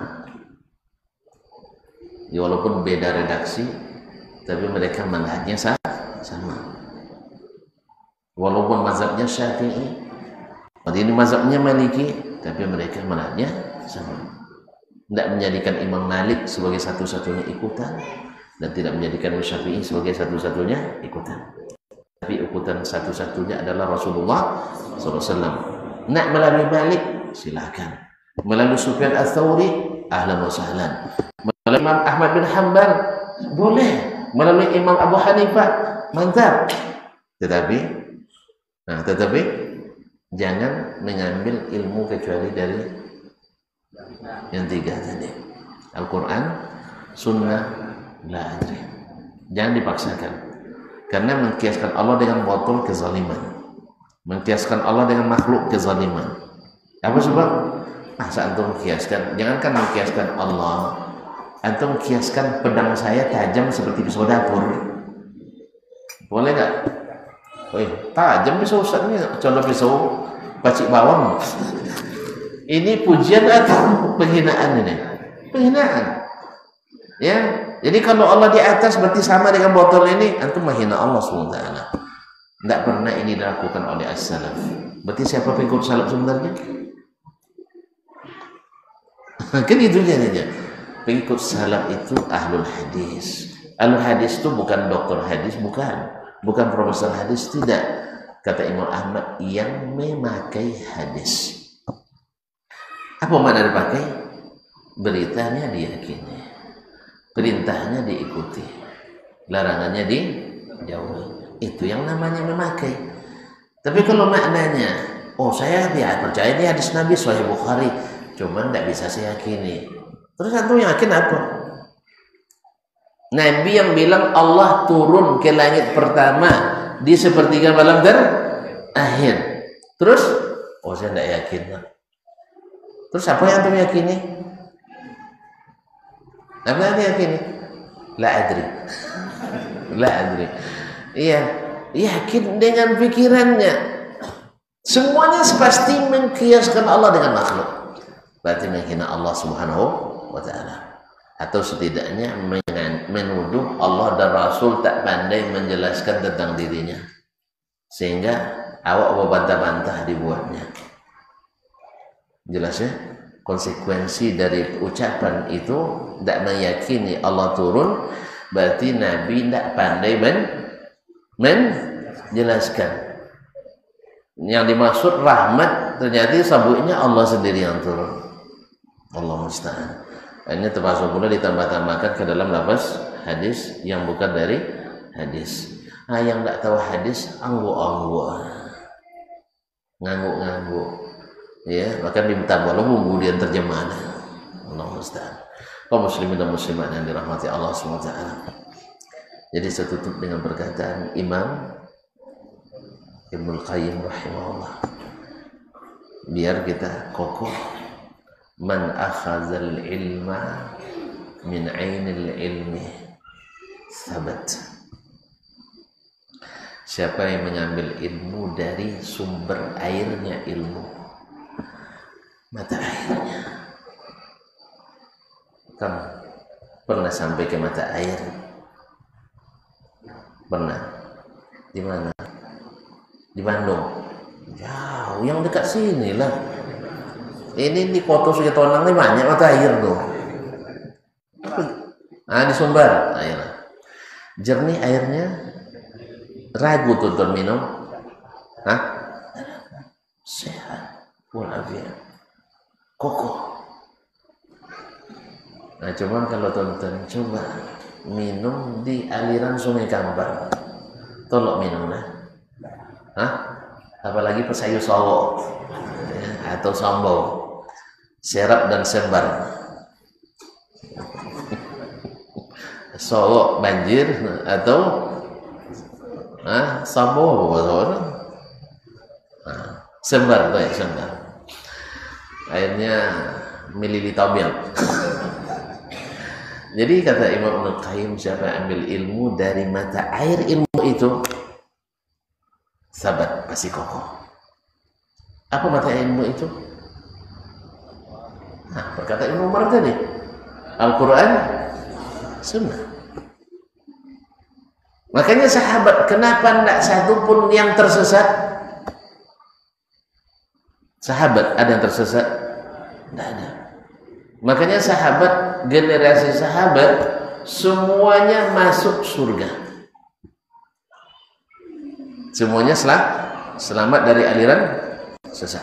Ya, walaupun beda redaksi, tapi mereka manhajnya sama. Walaupun mazhabnya Syafi'i, ini mazhabnya Maliki, tapi mereka manhajnya sama. Tidak menjadikan Imam Malik sebagai satu-satunya ikutan, dan tidak menjadikan Syafi'i sebagai satu-satunya ikutan. Tapi ikutan satu-satunya adalah Rasulullah shallallahu alaihi wasallam. Nak melalui Malik, silakan. Melalui Sufyan Ats-Tsauri, ahlan wa sahlan. Melalui Imam Ahmad bin Hanbal, boleh. Melalui Imam Abu Hanifah, mantap. Tetapi, nah, tetapi jangan mengambil ilmu kecuali dari yang tiga tadi. Al-Quran, Sunnah, la adri. Jangan dipaksakan. Karena mengkiaskan Allah dengan botol kezaliman. Mengkiaskan Allah dengan makhluk kezaliman. Apa sebab? Masa antum kiaskan? Jangankan mengkiaskan Allah, antum kiaskan pedang saya tajam seperti pisau dapur. Boleh nggak? Wih, tajam pisau Ustaz ini, contoh pisau pacik bawang. Ini pujian atau penghinaan ini? Penghinaan. Ya, jadi kalau Allah di atas berarti sama dengan botol ini, antum menghina Allah subhanahu wa taala. Tidak pernah ini dilakukan oleh as-salaf. Berarti siapa pengikut salaf sebenarnya? Kan itu jadinya. Pengikut salaf itu ahlul hadis. Ahlul hadis itu bukan dokter hadis, bukan. Bukan profesor hadis, tidak. Kata Imam Ahmad, yang memakai hadis. Apa makna dipakai? Beritanya diyakini, perintahnya diikuti, larangannya dijauhi. Itu yang namanya memakai. Tapi kalau maknanya, oh saya dia percaya ini hadis Nabi Sahih Bukhari, cuman tidak bisa saya yakini. Terus satu yakin apa? Nabi yang bilang Allah turun ke langit pertama di sepertiga malam terakhir. Terus, oh saya tidak yakin. Terus apa yang antum yakini? Apa yang yakini? La adri. La adri. Iya, yakin dengan pikirannya. Semuanya pasti mengkiaskan Allah dengan makhluk. Berarti menghina Allah Subhanahu wa taala. Atau setidaknya menuduh Allah dan Rasul tak pandai menjelaskan tentang dirinya, sehingga awak berbantah-bantah dibuatnya. Jelas ya? Konsekuensi dari ucapan itu tidak meyakini Allah turun, berarti Nabi tidak pandai men menjelaskan. Yang dimaksud rahmat ternyata sabuknya Allah sendiri yang turun. Allah musta'an. Ini termasuk pula ditambah-tambahkan ke dalam lafaz hadis yang bukan dari hadis. Ah, yang tidak tahu hadis angguk-angguk, ngangguk-ngangguk, ya, bahkan minta walau kemudian terjemahan. Allah musta'an. Kaum muslimin dan muslimat yang dirahmati Allah subhanahu wa taala. Jadi saya tutup dengan perkataan Imam Ibnul Qayyim rahimahullah. Biar kita kokoh. Man akhazal ilma min ainil ilmi sabat. Siapa yang mengambil ilmu dari sumber airnya ilmu, mata airnya. Kamu pernah sampai ke mata air? Pernah? Di mana? Di Bandung. Jauh, yang dekat sini lah. Ini di Koto Sugitonang ini banyak mata air tuh. Ah, di Sumbar air. Jernih airnya. Ragu tuh untuk minum. Hah? Sehat. Walafiat. Kokoh. Nah, cuman kalau tonton coba minum di aliran Sungai Kambang. Tolok minumlah. Hah? Apalagi pesayu Solo ya, atau Sambau. Serap dan sembar. Solo banjir atau ah Sambau apa nah, sembar tuh ya sembar. Airnya mililitabil. Jadi kata Imam Ibnul Qayyim, siapa yang ambil ilmu dari mata air ilmu itu sabat, pasti kokoh. Apa mata ilmu itu? Nah, perkataan Ibnu Umar tadi, Al-Quran, Sunnah. Makanya sahabat, kenapa tidak satu pun yang tersesat? Sahabat ada yang tersesat? Tidak ada. Makanya sahabat, generasi sahabat, semuanya masuk surga. Semuanya selam, selamat dari aliran sesat.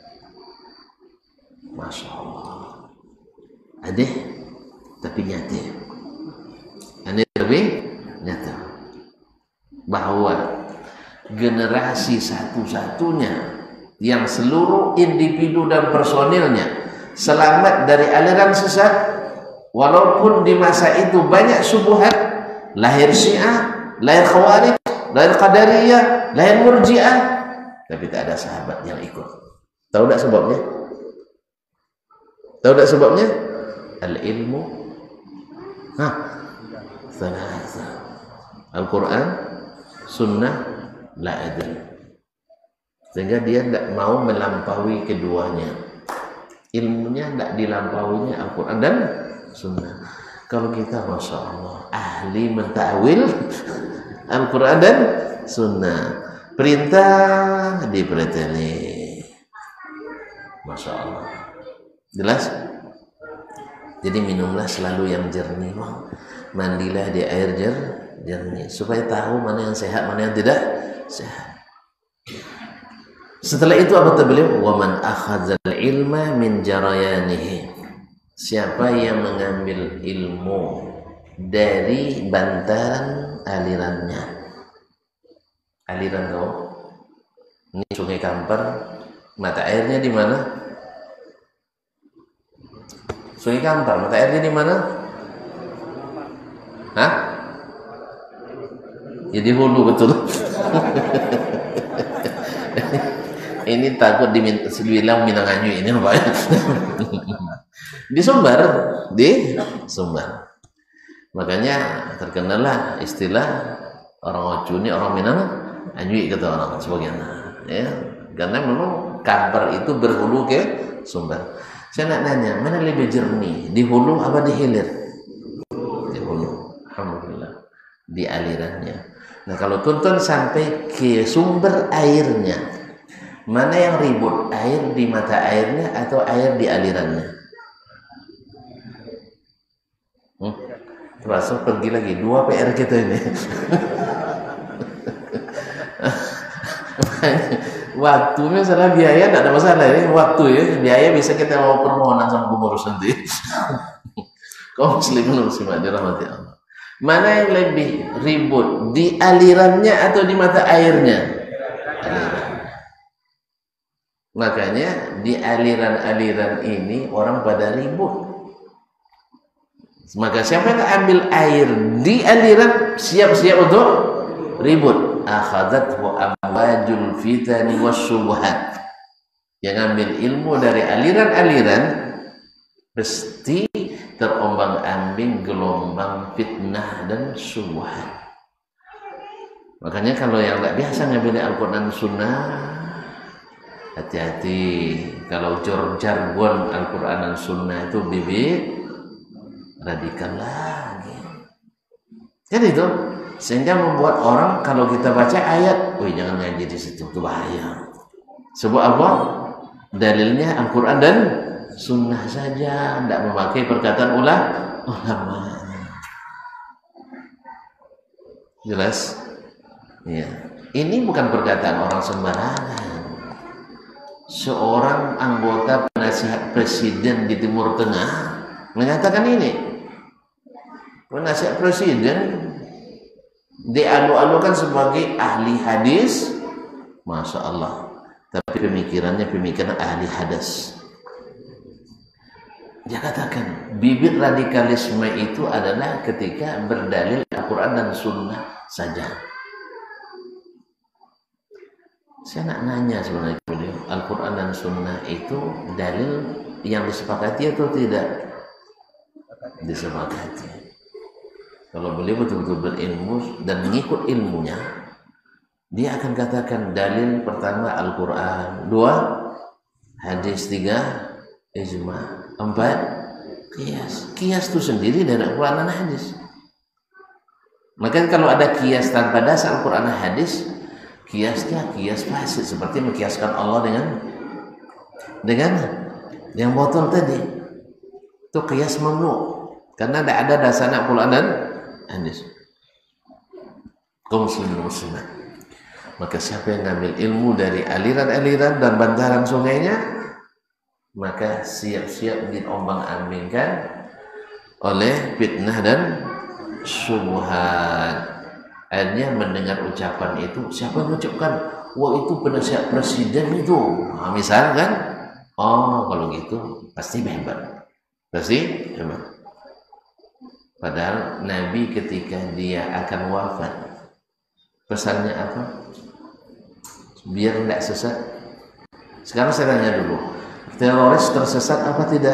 Masya Allah. Ada, tapi nyata. Ada tapi nyata. Bahwa generasi satu-satunya yang seluruh individu dan personilnya selamat dari aliran sesat, walaupun di masa itu banyak syubhat, lahir Syiah, lahir Khawarij, lahir Qadariyah, lahir Murji'ah, tapi tak ada sahabat yang ikut. Tahu tak sebabnya? Tahu tak sebabnya? Al-ilmu Hah? Thalatha. Al-Quran, Sunnah, la adri. Sehingga dia tidak mau melampaui keduanya. Ilmunya tidak dilampauinya Al-Quran dan Sunnah. Kalau kita Masya Allah ahli mentawil Al-Quran dan Sunnah, perintah dipreteli. Masya Allah. Jelas? Jadi minumlah selalu yang jernih, mandilah di air jer, jernih, supaya tahu mana yang sehat, mana yang tidak sehat. Setelah itu apa kata beliau? Wa man akhadzal ilma min jarayanihi. Siapa yang mengambil ilmu dari bantaran alirannya. Aliran kau. Ini Sungai Kampar, mata airnya di mana? Sungai Kampar, mata airnya di mana? Hah? Ya di hulu betul. Ini takut dibilang Minanganyu ini Pak. Di Sumbar, di Sumbar. Makanya terkenallah istilah orang Ocu ini orang Minanganyu kata orang sebagian. Ya, karena memang Kampar itu berhulu ke Sumbar. Saya nak nanya, mana lebih jernih, di hulu apa di hilir? Di hulu. Alhamdulillah. Di alirannya. Nah, kalau tuntun sampai ke sumber airnya, mana yang ribut, air di mata airnya atau air di alirannya? Hmm? Termasuk pergi lagi, dua P R kita ini. Waktunya salah biaya tidak ada masalah ya, waktu ya, biaya bisa kita mau permohonan sama pengurus nanti. Kaum muslimin muslimat dirahmati Allah. Mana yang lebih ribut, di alirannya atau di mata airnya? Aliran. Makanya di aliran-aliran ini orang pada ribut. Maka siapa yang ambil air di aliran siap-siap untuk ribut. Akhadzathu amwajul fitani wasyubuhat. Yang ambil ilmu dari aliran-aliran pasti terombang-ambing gelombang fitnah dan syubhat. Makanya kalau yang tidak biasa ngambil Al-Quran Sunnah, hati-hati. Kalau jargon Al-Quran dan Sunnah itu bibit radikal lagi. Kan itu sehingga membuat orang kalau kita baca ayat, wih jangan ngaji di situ, itu bahaya. Sebab apa? Dalilnya Al-Quran dan Sunnah saja, tidak memakai perkataan ulama. Jelas? Ya. Ini bukan perkataan orang sembarangan. Seorang anggota penasihat presiden di Timur Tengah menyatakan ini. Penasihat presiden dialu-alukan sebagai ahli hadis, masya Allah, tapi pemikirannya pemikiran ahli hadas. Dia katakan bibit radikalisme itu adalah ketika berdalil Al-Quran dan Sunnah saja. Saya nak nanya sebenarnya beliau, Al-Quran dan Sunnah itu dalil yang disepakati atau tidak? Disepakati. Kalau beliau betul-betul berilmu dan mengikut ilmunya, dia akan katakan dalil pertama Al-Quran, dua hadis, tiga ijma, empat kias. Kias itu sendiri dari Al-Quran dan hadis. Maka kalau ada kias tanpa dasar Al-Quran dan hadis, kiasnya kias fasid, seperti mengkiaskan Allah dengan dengan yang botol tadi. Itu kias mamnu, karena tidak ada dasar Al-Quran dan hadis. Kaum muslimin muslimat, maka siapa yang ngambil ilmu dari aliran-aliran dan bantaran sungainya, maka siap-siap diombang-ambingkan oleh fitnah dan syubhat. Akhirnya mendengar ucapan itu, siapa yang mengucapkan, wah itu penasihat presiden itu, nah, misal kan, oh kalau gitu pasti hebat, pasti hebat. Padahal Nabi ketika dia akan wafat, pesannya apa? Biar tidak sesat. Sekarang saya tanya dulu, teroris tersesat apa tidak?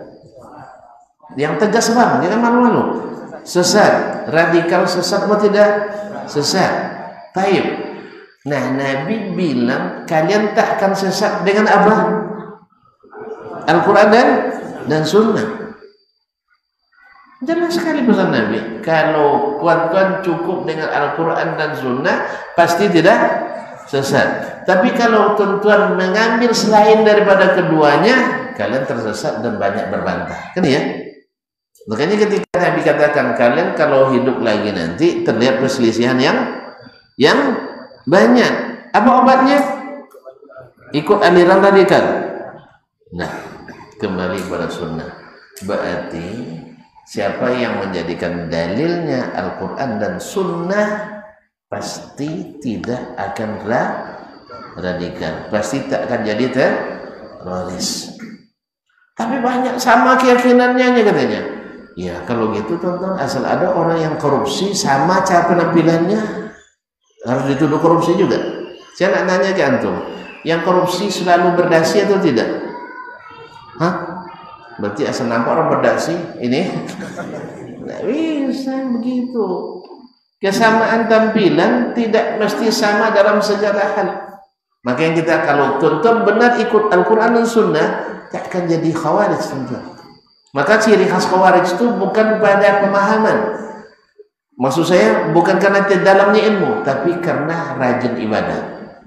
Yang tegas bang, jangan malu-malu. Sesat, radikal sesat apa tidak? Sesat. Taib. Nah, Nabi bilang kalian tak akan sesat dengan apa? Al-Quran dan dan Sunnah. Jelas sekali pesan Nabi. Kalau kuat-kuat cukup dengan Al-Quran dan Sunnah, pasti tidak sesat. Tapi kalau tuan-tuan mengambil selain daripada keduanya, kalian tersesat dan banyak berbantah. Kan ya? Makanya ketika Nabi katakan kalian kalau hidup lagi nanti terlihat perselisihan yang yang banyak. Apa obatnya? Ikut aliran radikal. Nah, kembali pada sunnah. Berarti siapa yang menjadikan dalilnya Al-Quran dan sunnah pasti tidak akan radikal, pasti tak akan jadi teroris. Tapi banyak sama keyakinannya katanya. Ya kalau gitu tonton, asal ada orang yang korupsi sama cara penampilannya harus dituduh korupsi juga. Saya nak nanya ke antum, yang korupsi selalu berdasi atau tidak? Hah? Berarti asal nampak orang berdasi ini nggak bisa begitu. Kesamaan tampilan tidak mesti sama dalam segala hal. Makanya kita kalau tonton benar ikut Al-Quran dan Sunnah, tak akan jadi khawarij tonton. Maka ciri khas khawarij itu bukan pada pemahaman. Maksud saya bukan karena dalamnya ilmu, tapi karena rajin ibadah.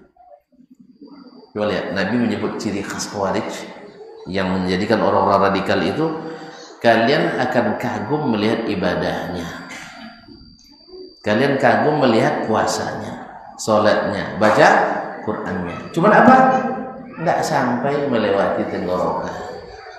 Coba lihat, Nabi menyebut ciri khas khawarij yang menjadikan orang-orang radikal itu, kalian akan kagum melihat ibadahnya, kalian kagum melihat puasanya, sholatnya, baca Qur'annya. Cuman apa? Tidak sampai melewati tenggorokan.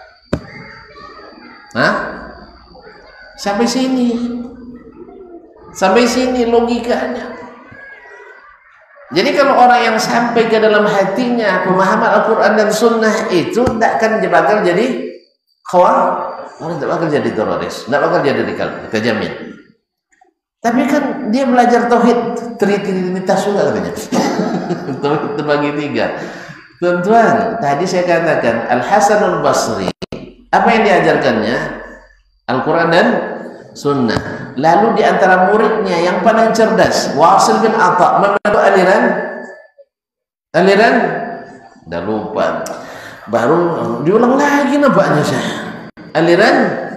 Hah? Sampai sini, sampai sini logikanya. Jadi kalau orang yang sampai ke dalam hatinya pemahaman Al-Quran dan Sunnah itu tidak akan bakal jadi khawarij, orang tidak bakal jadi teroris, tidak bakal jadi radikal, kita jamin. Tapi kan dia belajar tauhid trinitas juga katanya. Tauhid terbagi tiga. Tuan-tuan, tadi saya katakan Al Hasan Al Basri, apa yang diajarkannya? Al-Quran dan Sunnah. Lalu di antara muridnya yang paling cerdas, Wasil bin Atha, memeluk aliran aliran dah lupa, baru diulang lagi nampaknya saya, aliran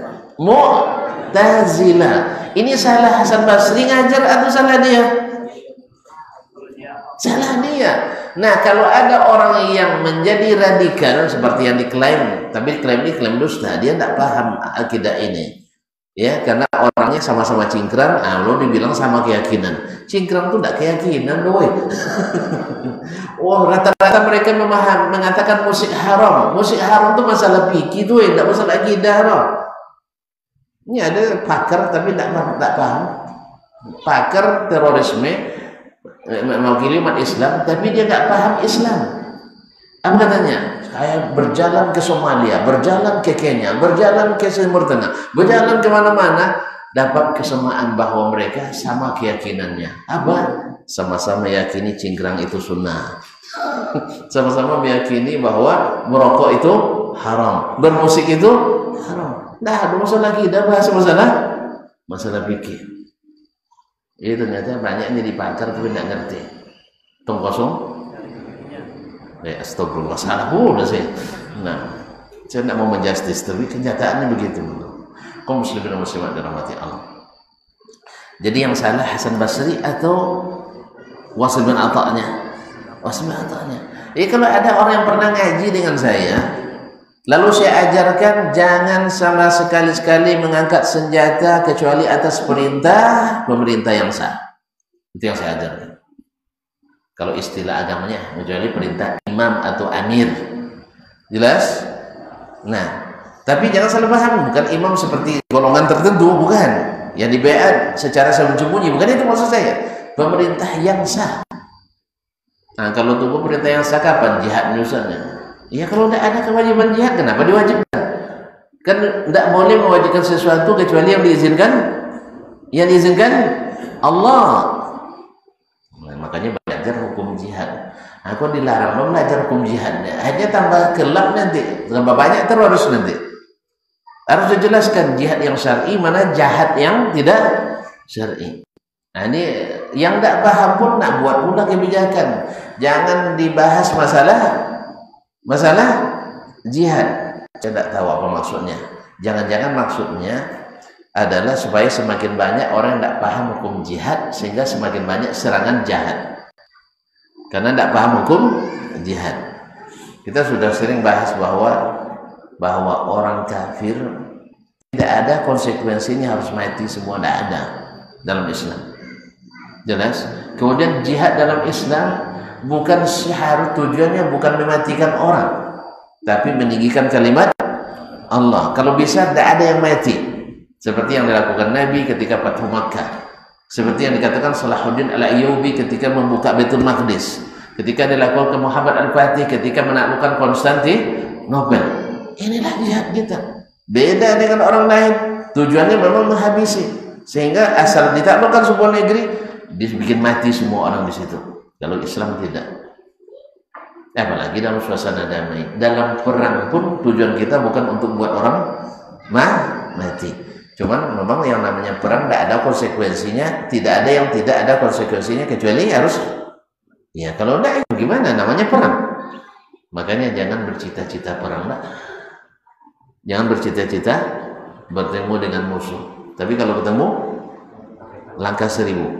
Mu'tazilah. Ini salah Hasan Basri ngajar atau salah dia? Salah dia. Nah, kalau ada orang yang menjadi radikal seperti yang diklaim, tapi klaim ini klaim dusta, dia tidak paham akidah ini. Ya, karena orangnya sama-sama cingkrang, ah, lo dibilang sama keyakinan. Cingkrang itu tidak keyakinan, doi. Wah, rata-rata mereka memaham, mengatakan musik haram. Musik haram itu masalah fikih, doi, tidak masalah akidah, loh. Ini ada pakar tapi tidak tidak paham. Pakar terorisme mewakili umat Islam, tapi dia nggak paham Islam. Apa katanya? Saya berjalan ke Somalia, berjalan ke Kenya, berjalan ke Timur Tengah, berjalan kemana-mana, dapat kesamaan bahwa mereka sama keyakinannya. Apa? Sama-sama yakini cingkrang itu sunnah. Sama-sama meyakini bahwa merokok itu haram, bermusik itu haram. Nah, ada masalah kita bahas masalah masalah fikih. Ini ternyata banyak jadi pakar tapi tidak ngerti. Tong kosong. Ya, astagfirullah, salah pula saya. Nah, saya tidak mau menjustis, tapi kenyataannya begitu. Kaum muslimin dan muslimat dirahmati Allah. Jadi yang salah Hasan Basri atau Wasil bin Atha-nya? Wasil bin Atha-nya. Jadi kalau ada orang yang pernah ngaji dengan saya, lalu saya ajarkan jangan sama sekali-sekali mengangkat senjata kecuali atas perintah pemerintah yang sah. Itu yang saya ajarkan. Kalau istilah agamanya, kecuali perintah imam atau amir. Jelas? Nah, tapi jangan salah paham, bukan imam seperti golongan tertentu, bukan. Yang dibayar secara sembunyi, bukan itu maksud saya. Pemerintah yang sah. Nah, kalau tunggu perintah yang sah kapan? Jihad misalnya. Ya kalau tidak ada kewajiban jihad, kenapa diwajibkan? Kan tidak boleh mewajibkan sesuatu kecuali yang diizinkan, yang diizinkan Allah. Nah, makanya belajar hukum jihad. Aku dilarang mau belajar hukum jihadnya. Akhirnya tambah gelap nanti, tambah banyak teroris nanti. Harus dijelaskan jihad yang syar'i mana jahat yang tidak syar'i. Nah ini yang tidak paham pun nak buat pula kebijakan. Jangan dibahas masalah masalah jihad. Saya tidak tahu apa maksudnya. Jangan-jangan maksudnya adalah supaya semakin banyak orang yang tidak paham hukum jihad sehingga semakin banyak serangan jahat. karena tidak paham hukum jihad. Kita sudah sering bahas bahwa bahwa orang kafir tidak ada konsekuensinya harus mati semua, tidak ada dalam Islam. Jelas. Kemudian jihad dalam Islam bukan syiar, tujuannya bukan mematikan orang, tapi meninggikan kalimat Allah. Kalau bisa tidak ada yang mati, seperti yang dilakukan Nabi ketika Fathu Makkah, seperti yang dikatakan Salahuddin Al-Ayyubi ketika membuka Baitul Maqdis, ketika dilakukan Muhammad Al-Fatih ketika menaklukkan Konstantinopel. Inilah jihad kita. Beda dengan orang lain, tujuannya memang menghabisi, sehingga asal ditaklukkan sebuah negeri dibikin mati semua orang di situ. Kalau Islam tidak. Apalagi dalam suasana damai. Dalam perang pun tujuan kita bukan untuk buat orang mati. Cuman memang yang namanya perang tidak ada konsekuensinya, tidak ada yang tidak ada konsekuensinya kecuali harus, ya kalau tidak gimana, namanya perang. Makanya jangan bercita-cita perang, lah. Jangan bercita-cita bertemu dengan musuh. Tapi kalau ketemu langkah seribu.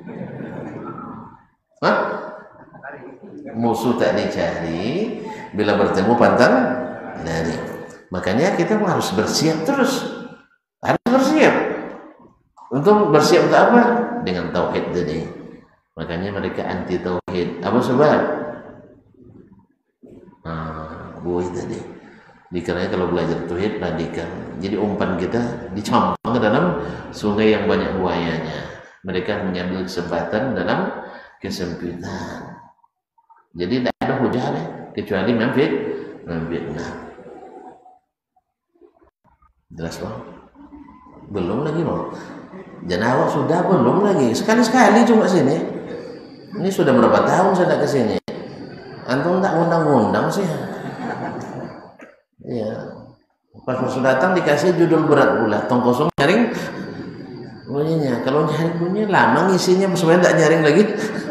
Hah? Musuh tak dicari, bila bertemu pantang lari. Makanya kita harus bersiap terus, harus bersiap. Untuk bersiap untuk apa? Dengan tauhid tadi. Makanya mereka anti tauhid. Apa sebab? Ah, buih tadi. Dikarenanya kalau belajar tauhid radikal. Jadi umpan kita dicampang ke dalam sungai yang banyak buayanya. Mereka mengambil kesempatan dalam kesempitan. Jadi tidak ada hujah deh, kecuali memfitnah. Jelas bang? Belum lagi bang. Janawak sudah belum lagi. Sekali-sekali cuma sini. Ini sudah berapa tahun saya tidak kesini. Antum tak ngundang-ngundang sih. Iya. Pas masuk datang dikasih judul berat pula. Tong kosong nyaring bunyinya. Kalau nyaring bunyinya lama ngisinya, sebenarnya tak nyaring lagi.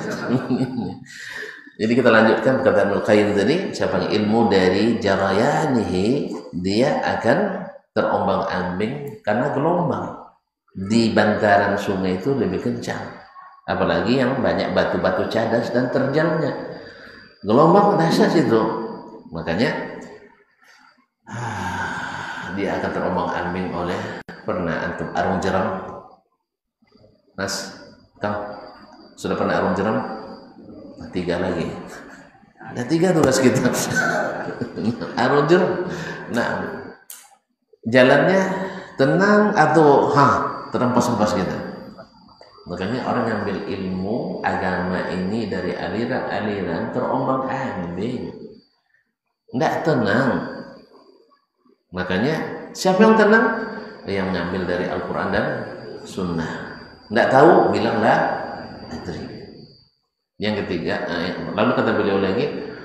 Jadi kita lanjutkan perkataan Al-Qayyim tadi, siapa yang ilmu dari jarayanihi, dia akan terombang-ambing karena gelombang di bantaran sungai itu lebih kencang, apalagi yang banyak batu-batu cadas dan terjalnya gelombang dahsyat itu. Makanya dia akan terombang-ambing oleh, pernah antum arung jeram? Mas, Kang, sudah pernah arung jeram? Tiga lagi, ada tiga tugas kita. Arung jeram. Nah, jalannya tenang atau ha terempas-empas kita. Makanya orang yang ambil ilmu agama ini dari aliran-aliran terombang-ambing, tidak tenang. Makanya siapa yang tenang? Yang ngambil dari Al-Quran dan Sunnah. Tidak tahu, bilanglah adri. Yang ketiga, lalu kata beliau lagi,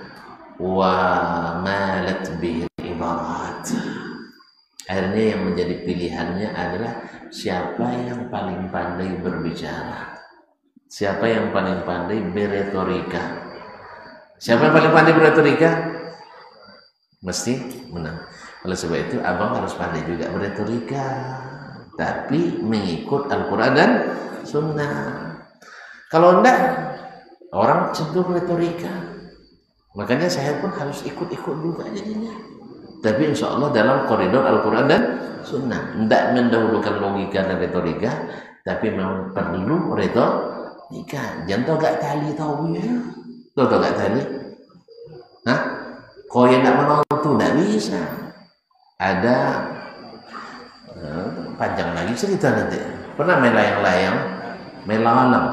wa malat bil ibarat. Akhirnya yang menjadi pilihannya adalah siapa yang paling pandai berbicara, siapa yang paling pandai berretorika. Siapa yang paling pandai berretorika mesti menang. Oleh sebab itu abang harus pandai juga berretorika, tapi mengikut Al-Quran dan Sunnah. Kalau enggak, orang cenderung retorika. Makanya saya pun harus ikut-ikut juga jadinya. Tapi insya Allah dalam koridor Al-Quran dan Sunnah. Tidak mendahulukan logika dan retorika, tapi memang perlu retorika. Jangan gak tali tahu ya. Tahu tahu gak tali? Hah? Kau yang nak menonton tuh tidak bisa. Ada eh, panjang lagi cerita nanti. Pernah main layang-layang, main lalang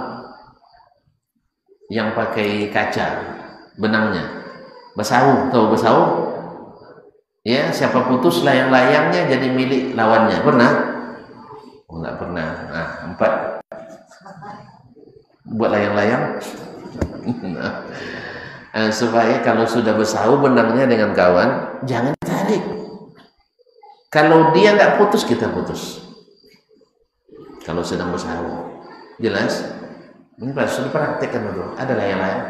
yang pakai kaca benangnya, besau, tahu besau? Ya, siapa putus layang-layangnya jadi milik lawannya. Pernah? Oh, enggak pernah. Nah, empat buat layang-layang. Nah, supaya kalau sudah besau benangnya dengan kawan, jangan tarik. Kalau dia nggak putus, kita putus. Kalau sedang besau, jelas? Ini sudah praktekkan dulu. Ada layang-layang.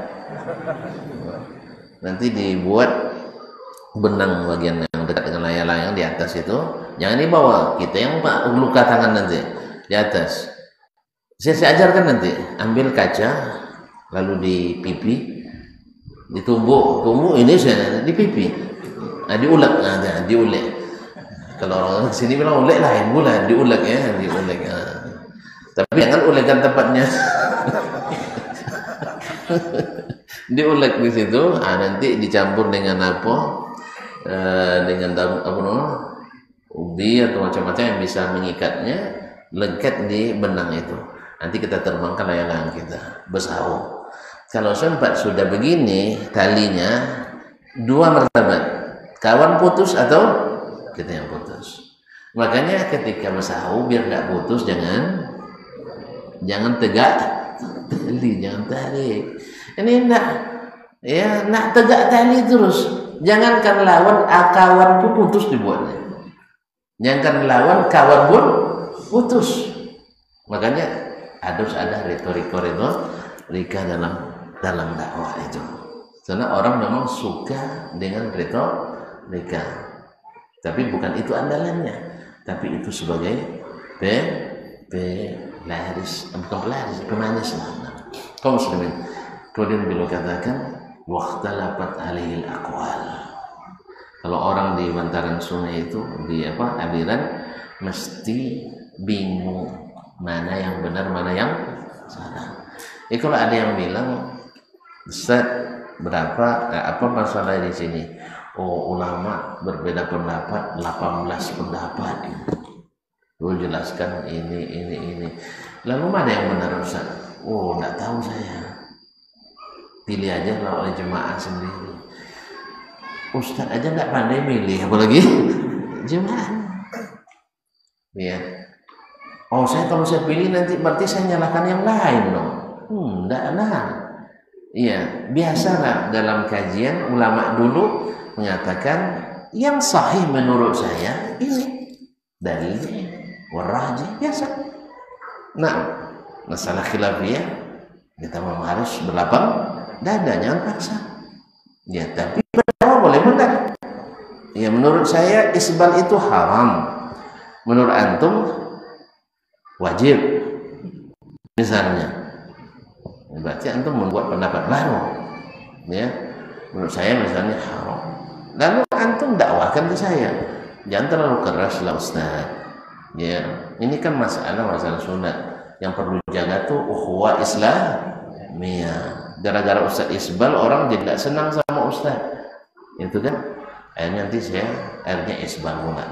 Nanti dibuat benang bagian yang dekat dengan layang-layang di atas itu, jangan dibawa. Kita yang luka tangan nanti di atas. Saya, saya ajarkan nanti. Ambil kaca, lalu di pipi, ditumbuk, tumbuk ini saya di pipi, nah, diulek, nah, diulek. Kalau orang sini bilang ulek lain pula, diulek ya, diulek. Nah. Tapi jangan ulekan tempatnya. Diulek di situ, nah, nanti dicampur dengan apa? E, dengan daun apa namanya? Ubi atau macam-macam yang bisa mengikatnya, lengket di benang itu. Nanti kita terbangkan layangan kita, bersaung. Kalau sempat sudah begini talinya dua martabat, kawan putus atau kita yang putus. Makanya ketika bersaung biar nggak putus jangan jangan tegak tali, jangan tarik. Ini enggak, ya nak tegak tali terus. Jangankan lawan, kawan pun putus dibuatnya. Jangankan lawan, kawan pun putus. Makanya harus ada retorika-retorika dalam dalam dakwah itu. Karena orang memang suka dengan retorika. Tapi bukan itu andalannya. Tapi itu sebagai pe, pelaris, bukan pelaris, pemanis. Kaum muslimin. Kemudian beliau katakan waqtalapat alihil aqwal. Kalau orang di bantaran sungai itu di apa aliran mesti bingung mana yang benar mana yang salah. Ya kalau ada yang bilang Ustaz berapa eh, apa masalah di sini? Oh ulama berbeda pendapat delapan belas pendapat. Dulu jelaskan ini ini ini. Lalu mana yang benar Ustaz? Oh enggak tahu saya. Pilih aja lah oleh jemaah sendiri. Ustadz aja nggak pandai milih, apalagi jemaah. Ya. Oh saya kalau saya pilih nanti berarti saya nyalahkan yang lain dong. Hmm, nggak nah. Iya, biasalah dalam kajian ulama dulu mengatakan yang sahih menurut saya ini dalilnya warajih biasa. Nah, masalah khilafiyah kita memang harus berlapang dada, jangan paksa. Ya, tapi berdakwah boleh benar. Ya, menurut saya isbal itu haram. Menurut antum wajib. Misalnya, berarti antum membuat pendapat baru. Ya, menurut saya misalnya haram. Lalu antum dakwahkan ke saya. Jangan terlalu keras lah Ustaz. Ya, ini kan masalah masalah sunat. Yang perlu jaga tuh ukhuwah Islamiyah. Gara-gara Ustaz isbal orang jadi tidak senang sama Ustaz, itu kan akhirnya nanti saya akhirnya isbal pula.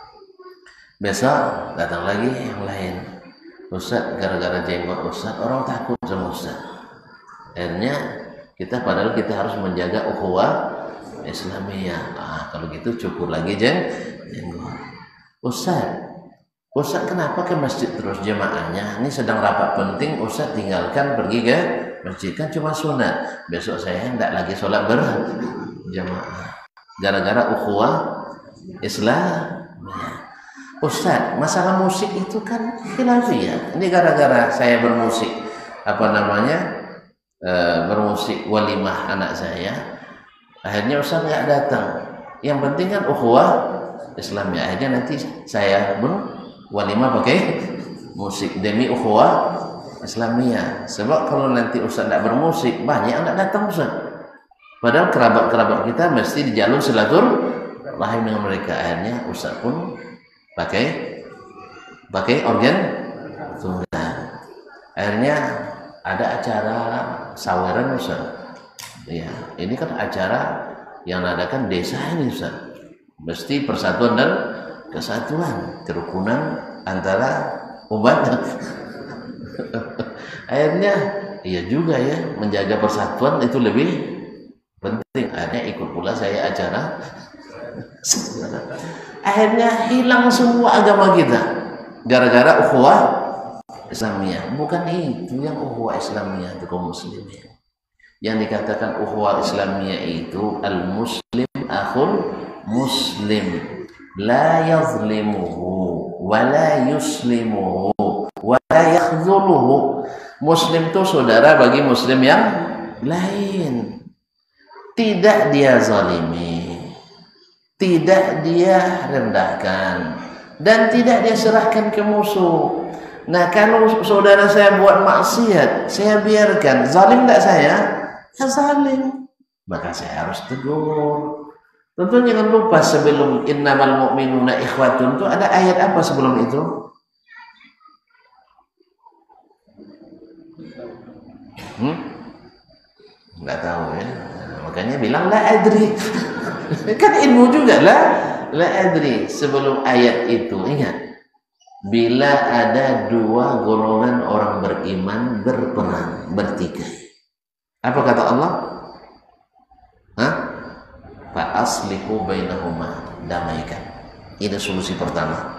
Besok datang lagi yang lain, Ustaz gara-gara jenggot Ustaz orang takut sama Ustaz. Akhirnya kita padahal kita harus menjaga ukhuwah Islamiyah. Nah, kalau gitu cukur lagi jeng jenggot. Ustaz, Ustaz kenapa ke masjid terus jemaahnya? Ini sedang rapat penting, Ustaz tinggalkan pergi ke masjid kan cuma sunat. Besok saya tidak lagi sholat berjamaah. Gara-gara ukhuwah Islam. Ustaz, masalah musik itu kan khilafiyah. Ini gara-gara saya bermusik, apa namanya, e, bermusik walimah anak saya. Akhirnya Ustaz nggak datang. Yang penting kan ukhuwah Islamiyah. Akhirnya nanti saya berwalimah pakai musik demi ukhuwah Islamiyah. Sebab kalau nanti Ustaz tidak bermusik banyak yang tidak datang Ustaz. Padahal kerabat-kerabat kita mesti di jalur silaturahim dengan mereka. Akhirnya Ustaz pun pakai pakai organ tunggal. Akhirnya ada acara saweran Ustaz. Ya, ini kan acara yang adakan desa ini Ustaz. Mesti persatuan dan kesatuan, kerukunan antara umat. Akhirnya iya juga ya, menjaga persatuan itu lebih penting. Akhirnya ikut pula saya acara. Akhirnya hilang semua agama kita gara-gara ukhuwah Islamiyah. Bukan itu yang ukhuwah Islamiyah itu kaum muslimin. Yang dikatakan ukhuwah Islamiyah itu al-muslim akhul muslim la yazlimuhu wa la yuslimuhu wala yakhdhuluhu. Muslim itu saudara bagi muslim yang lain. Tidak dia zalimi, tidak dia rendahkan, dan tidak dia serahkan ke musuh. Nah, kalau saudara saya buat maksiat, saya biarkan, zalim enggak saya? Ya zalim. maka saya harus tegur. Tentu jangan lupa sebelum innamal mu'minuna ikhwatun itu ada ayat apa sebelum itu? Hmm? Nggak tahu ya. Nah, makanya bilang la adri. Kan ilmu juga lah. La adri. Sebelum ayat itu ingat, bila ada dua golongan orang beriman berperang bertikai, apa kata Allah? Hah? Fa aslihu bainahuma, damaikan. Ini solusi pertama.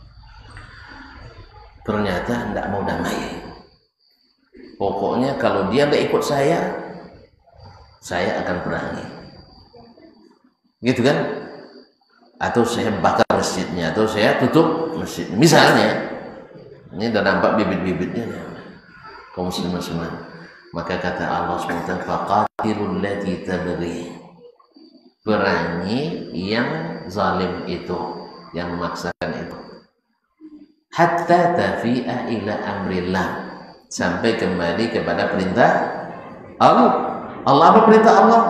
Ternyata tidak mau damai. Pokoknya kalau dia tidak ikut saya, saya akan perangi. Gitu kan? Atau saya bakar masjidnya, atau saya tutup masjid. Misalnya, ini sudah nampak bibit-bibitnya. Kaum muslimin. Maka kata Allah subhanahu wa taala, faqatilul lati tabghi. Perangi yang zalim itu, yang memaksakan itu. Hatta tafi'a ila amrillah. Sampai kembali kepada perintah Allah. Allah apa perintah Allah?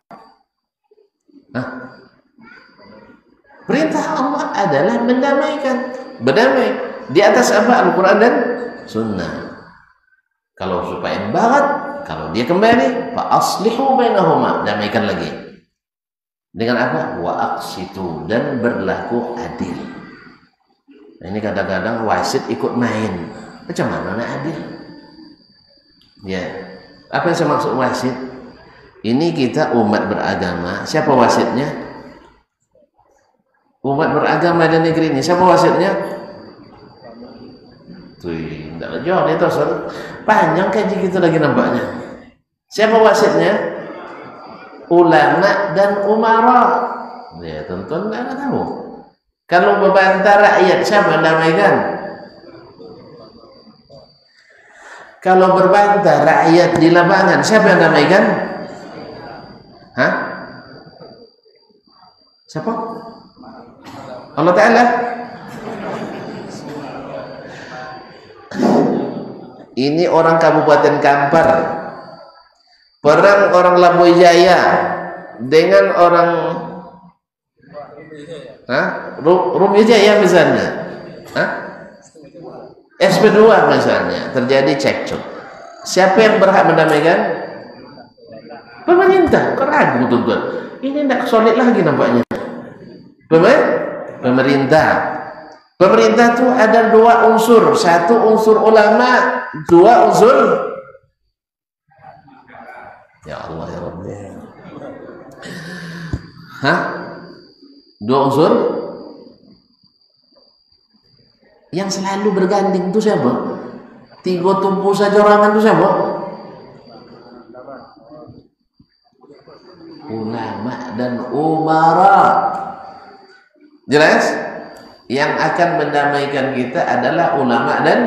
Hah? Perintah Allah adalah mendamaikan, berdamai di atas apa? Al-Quran dan Sunnah. Kalau supaya barat, kalau dia kembali, fa aslihu bainahuma, damaikan lagi. Dengan apa? Wa aqsitu, dan berlaku adil. Nah, ini kadang-kadang wasit ikut main. Macam mana adil? Ya, apa yang saya maksud wasit? Ini kita umat beragama. Siapa wasitnya? Umat beragama di negeri ini. Siapa wasitnya? Tuh, tidak jauh dia tahu. Panjang kaji kita lagi nampaknya. Siapa wasitnya? Ulama dan umara. Ya tentu tidak tahu. Kalau membantah rakyat, siapa yang damaikan? Kalau berbantah rakyat di lapangan, siapa yang damaikan? Hah? Siapa? Allah Ta'ala. Ini orang Kabupaten Kampar, perang orang Labuan Jaya dengan orang Hah? Rumi Jaya misalnya, Hah? S P dua misalnya, terjadi cekcok. Siapa yang berhak mendamaikan? Pemerintah. Keragu tuan-tuan. Ini tidak solid lagi nampaknya. Pemerintah. Pemerintah itu ada dua unsur. Satu unsur ulama, dua unsur. Ya Allah ya Rabbi. Hah? Dua unsur yang selalu berganding itu siapa? Tiga tumpu saja orangan itu siapa? Ulama dan umara. Jelas? Yang akan mendamaikan kita adalah ulama dan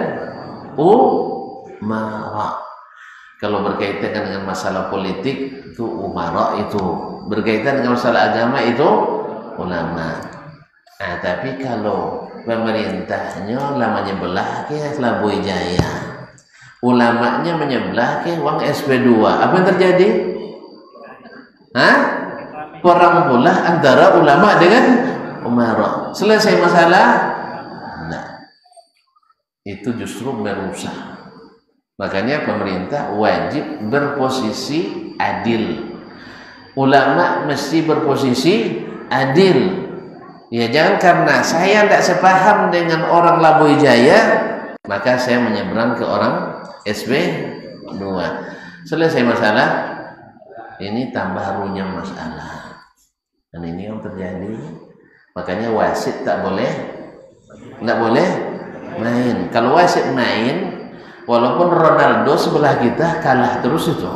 umara. Kalau berkaitan dengan masalah politik itu umara itu, berkaitan dengan masalah agama itu ulama. Nah, tapi kalau pemerintahnya lah menyebelah ke Labuan Jaya, ulamanya menyebelah ke uang S P dua, apa yang terjadi? Hah? Perang pula antara ulama dengan umara. Selesai masalah? Nah, itu justru merusak. Makanya pemerintah wajib berposisi adil. Ulama mesti berposisi adil. Ya, jangan karena saya tidak sepaham dengan orang Labuan Jaya, maka saya menyeberang ke orang S P dua. Selesai masalah, ini tambah runyam masalah. Dan ini yang terjadi. Makanya wasit tak boleh, tidak boleh main. Kalau wasit main, walaupun Ronaldo sebelah kita kalah terus itu.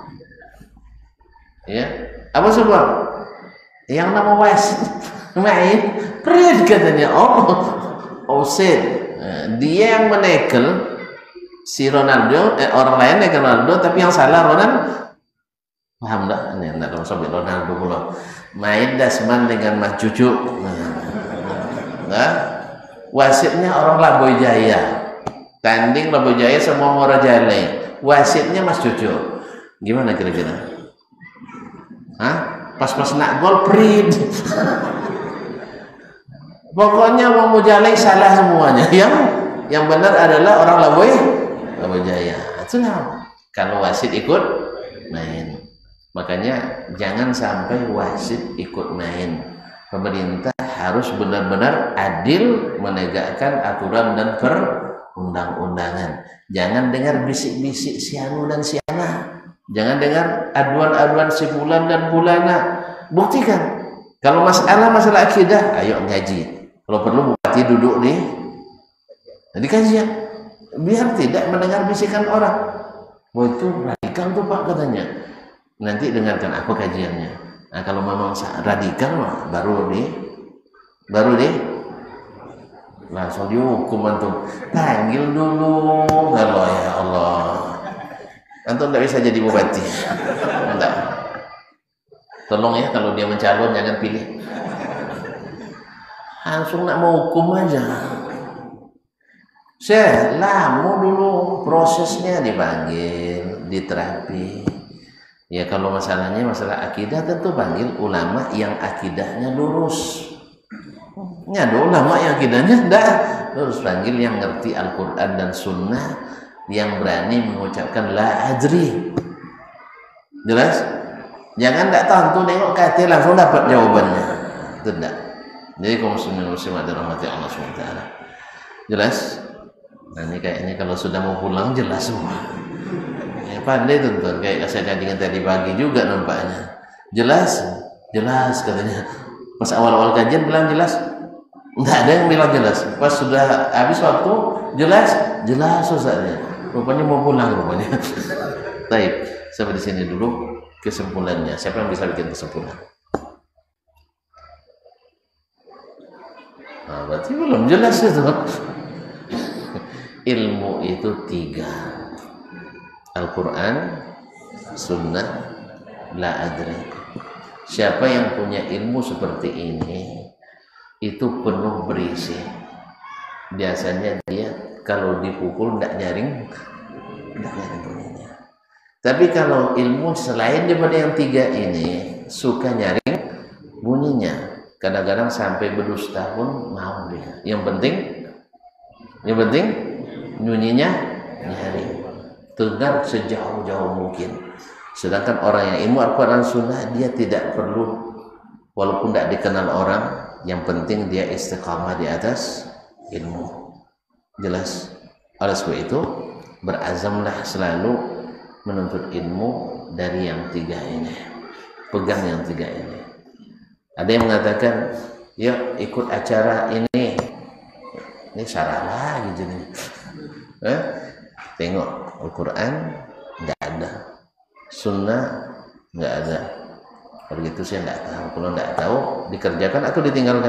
Ya, apa sebab? Yang nama wasit main, red katanya, oh, offset. Dia yang menekel si Ronaldo, eh, orang lain nekel Ronaldo, tapi yang salah Ronaldo. Paham tak? Ini tidak sampai Ronaldo pula. Main dasman dengan Mas Cucu. Nah, wasitnya orang Labuan Jaya. Tanding Labuan Jaya semua Muara Jalai. Wasitnya Mas Cucu. Gimana kira-kira? Hah? Pas-pas nak gol prit. Pokoknya mau mujalai salah semuanya. Yang yang benar adalah orang Laboy Laboy Jaya. Itulah kalau wasit ikut main. Makanya jangan sampai wasit ikut main. Pemerintah harus benar-benar adil menegakkan aturan dan perundang-undangan. Jangan dengar bisik-bisik si anu dan si ana. Jangan dengar aduan-aduan si bulan dan bulana. Buktikan. Kalau masalah masalah akidah, ayo ngaji. Kalau perlu bupati duduk di di kajian. Biar tidak mendengar bisikan orang. Wah itu radikal tuh Pak katanya. Nanti dengarkan apa kajiannya. Nah kalau memang radikal mah baru di baru di langsung dihukum antum. Panggil dulu. Kalau ya Allah. Antum tidak bisa jadi bupati. Enggak. Tolong ya kalau dia mencalon jangan pilih. Langsung nak mau hukum aja. Saya lama dulu prosesnya dipanggil, diterapi. Ya kalau masalahnya masalah akidah tentu panggil ulama yang akidahnya lurus. Ya ada ulama yang akidahnya enggak lurus, panggil yang ngerti Al-Quran dan Sunnah, yang berani mengucapkan la adri. Jelas? Jangan enggak tahu tuh nengok kata langsung dapat jawabannya. Itu enggak. Jadi kaum muslimin muslimat dirahmati Allah subhanahu wa taala. Jelas? Nah ini kayaknya kalau sudah mau pulang jelas semua. Ya, pandai tuntun kayak saya dengan tadi pagi juga nampaknya. Jelas, jelas katanya. Pas awal-awal kajian bilang jelas, enggak ada yang bilang jelas. Pas sudah habis waktu jelas, jelas Ustaznya. Rupanya mau pulang rupanya. Baik, sampai di sini dulu kesimpulannya. Siapa yang bisa bikin kesimpulan? Nah, berarti belum jelas itu. Ilmu itu tiga. Al-Quran, Sunnah, la adri. Siapa yang punya ilmu seperti ini itu penuh berisi. Biasanya dia kalau dipukul tidak nyaring, tidak nyaring bunyinya. Tapi kalau ilmu selain daripada yang tiga ini suka nyaring bunyinya. Kadang-kadang sampai berdusta pun mau dia. Yang penting, yang penting bunyinya nyaring. Dengar sejauh-jauh mungkin. Sedangkan orang yang ilmu Al-Quran Sunnah dia tidak perlu, walaupun tidak dikenal orang, yang penting dia istiqamah di atas ilmu. Jelas? Oleh sebab itu berazamlah selalu menuntut ilmu dari yang tiga ini. Pegang yang tiga ini. Ada yang mengatakan, ya ikut acara ini. Ini salah lagi jadi. Eh? Tengok Al-Quran nggak ada, Sunnah nggak ada. Kalau gitu saya nggak tahu. Kalau nggak tahu dikerjakan atau ditinggalkan.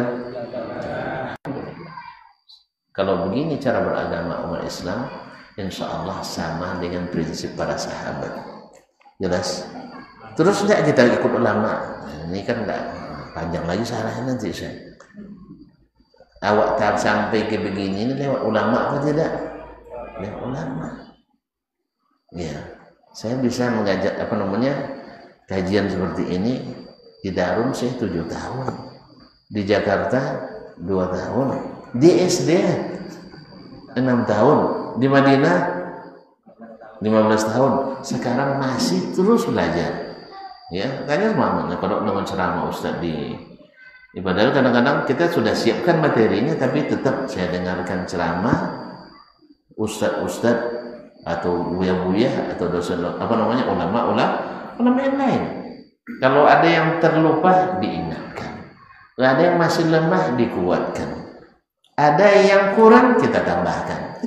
Kalau begini cara beragama umat Islam, insya Allah sama dengan prinsip para sahabat. Jelas. Terus nggak kita ikut ulama. Ini kan nggak panjang lagi salahnya nanti saya. Awak tak sampai ke begini ini lewat ulama apa tidak? Lewat ulama. Ya, saya bisa mengajak apa namanya kajian seperti ini di Darun saya tujuh tahun, di Jakarta dua tahun, di S D enam tahun, di Madinah lima belas tahun. Sekarang masih terus belajar. Ya, tanya mana kalau dengan ceramah Ustadz di ibadah kadang-kadang kita sudah siapkan materinya, tapi tetap saya dengarkan ceramah Ustadz-Ustadz atau buya-buya atau dosen apa namanya ulama-ulama ulama yang lain. Kalau ada yang terlupa diingatkan, ada yang masih lemah dikuatkan, ada yang kurang kita tambahkan.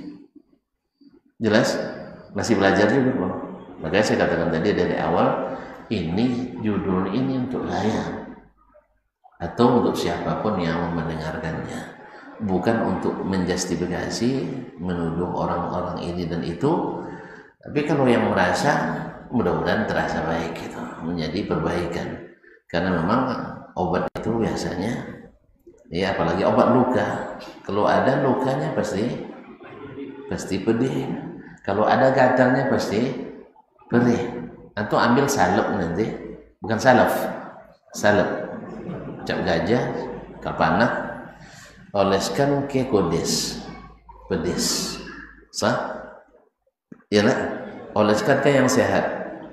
Jelas? Masih belajar juga Bang. Makanya saya katakan tadi dari awal, ini judul ini untuk saya atau untuk siapapun yang mendengarkannya. Bukan untuk menjustifikasi, menuduh orang-orang ini dan itu. Tapi kalau yang merasa, mudah-mudahan terasa baik itu, menjadi perbaikan. Karena memang obat itu biasanya, ya apalagi obat luka. Kalau ada lukanya pasti, pasti pedih. Kalau ada gatalnya pasti perih. Atau ambil salep nanti, bukan salaf, salep, cap gajah, kapanah, oleskan ke kodes, pedes, sah? Ya nak, oleskan ke yang sehat.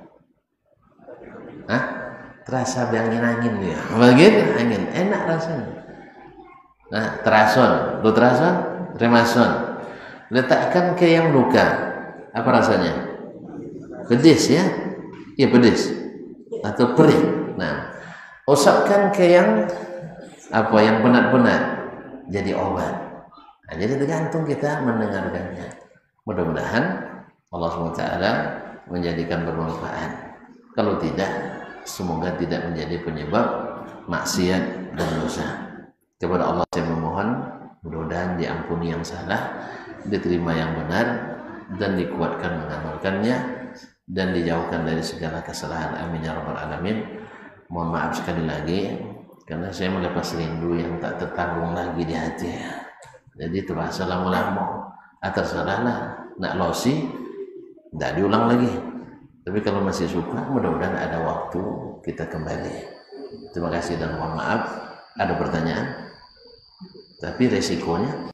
Hah? Terasa angin-angin dia, bagian angin, enak rasanya. Nah, terason, lu terason, remason, letakkan ke yang luka, apa rasanya? Pedes ya, ya pedes. Atau perih. Nah, usapkan ke yang apa yang benar-benar jadi obat. Nah, jadi tergantung kita mendengarkannya. Mudah-mudahan Allah subhanahu wa taala menjadikan bermanfaat. Kalau tidak, semoga tidak menjadi penyebab maksiat dan dosa. Kepada Allah saya memohon, mudah-mudahan diampuni yang salah, diterima yang benar, dan dikuatkan mengamalkannya, dan dijauhkan dari segala kesalahan. Amin ya rabbal alamin. Mohon maaf sekali lagi karena saya melepas rindu yang tak tertanggung lagi di hati. Jadi terasa lama-lama atau salahlah nak losi tidak diulang lagi. Tapi kalau masih suka, mudah-mudahan ada waktu kita kembali. Terima kasih dan mohon maaf. Ada pertanyaan? Tapi resikonya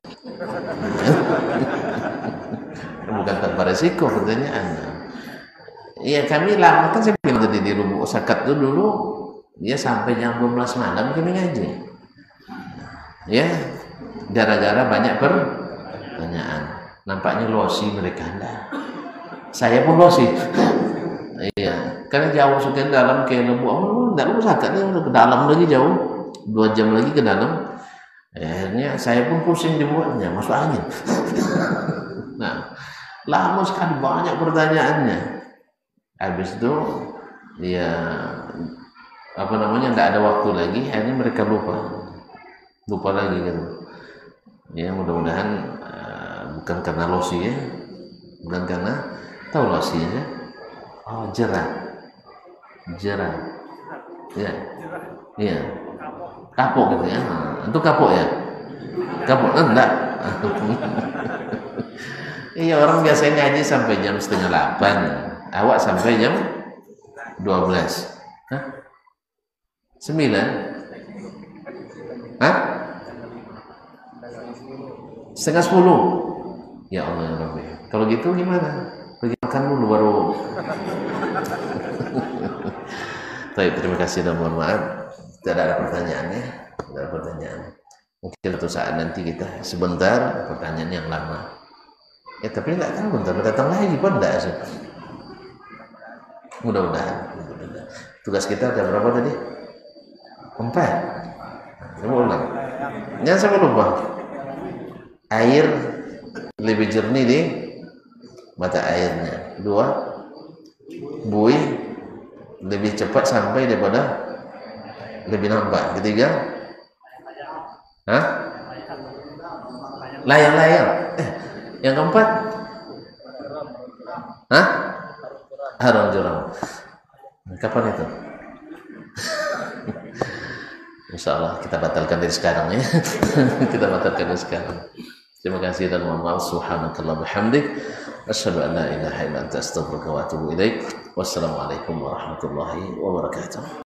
bukan tanpa resiko pertanyaan. Iya, kami lama kan saya bilang tadi di Lubuk Sakat itu dulu ya sampai jam dua belas malam kami ngaji. Ya, gara-gara banyak pertanyaan. Nampaknya losi mereka enggak. Saya pun losi. Iya, karena jauh sekali dalam ke Lubuk. Oh, enggak Lubuk Sakat ini ke dalam lagi jauh. Dua jam lagi ke dalam. Akhirnya saya pun pusing dibuatnya, masuk angin. Nah, lama sekali banyak pertanyaannya. Habis itu ya apa namanya tidak ada waktu lagi, akhirnya mereka lupa lupa lagi gitu ya. Mudah-mudahan uh, bukan karena losi ya, bukan karena tahu losi ya. Oh, jerah jerah ya iya kapok gitu ya. Itu kapok ya, kapok enggak. Iya, orang biasanya ngaji sampai jam setengah delapan. Awak sampai jam dua belas. Hah? sembilan? Hah? Setengah sepuluh? Ya Allah ya Rabbi. Kalau gitu gimana? Pergi makan dulu baru. Baik, terima kasih dan mohon maaf. Tidak ada pertanyaan ya. Tidak ada pertanyaan. Mungkin suatu saat nanti kita sebentar pertanyaan yang lama. Ya tapi nggak tahu bentar datang lagi pun enggak sih. Mudah-mudahan. Tugas kita ada berapa tadi? Empat. Saya ulang. Jangan sampai lupa. Air lebih jernih di mata airnya. Dua. Buih lebih cepat sampai daripada lebih nampak. Ketiga. Hah? Layang-layang. Eh, yang keempat. Hah? Haram jeram. Kapan itu? Insya Allah kita batalkan dari sekarang ya. Kita batalkan dari sekarang. Terima kasih dan mohon maaf. Subhanakallah bihamdik. Asyhadu an la ilaha illa anta astaghfiruka wa atubu ilaik. Wassalamualaikum warahmatullahi wabarakatuh.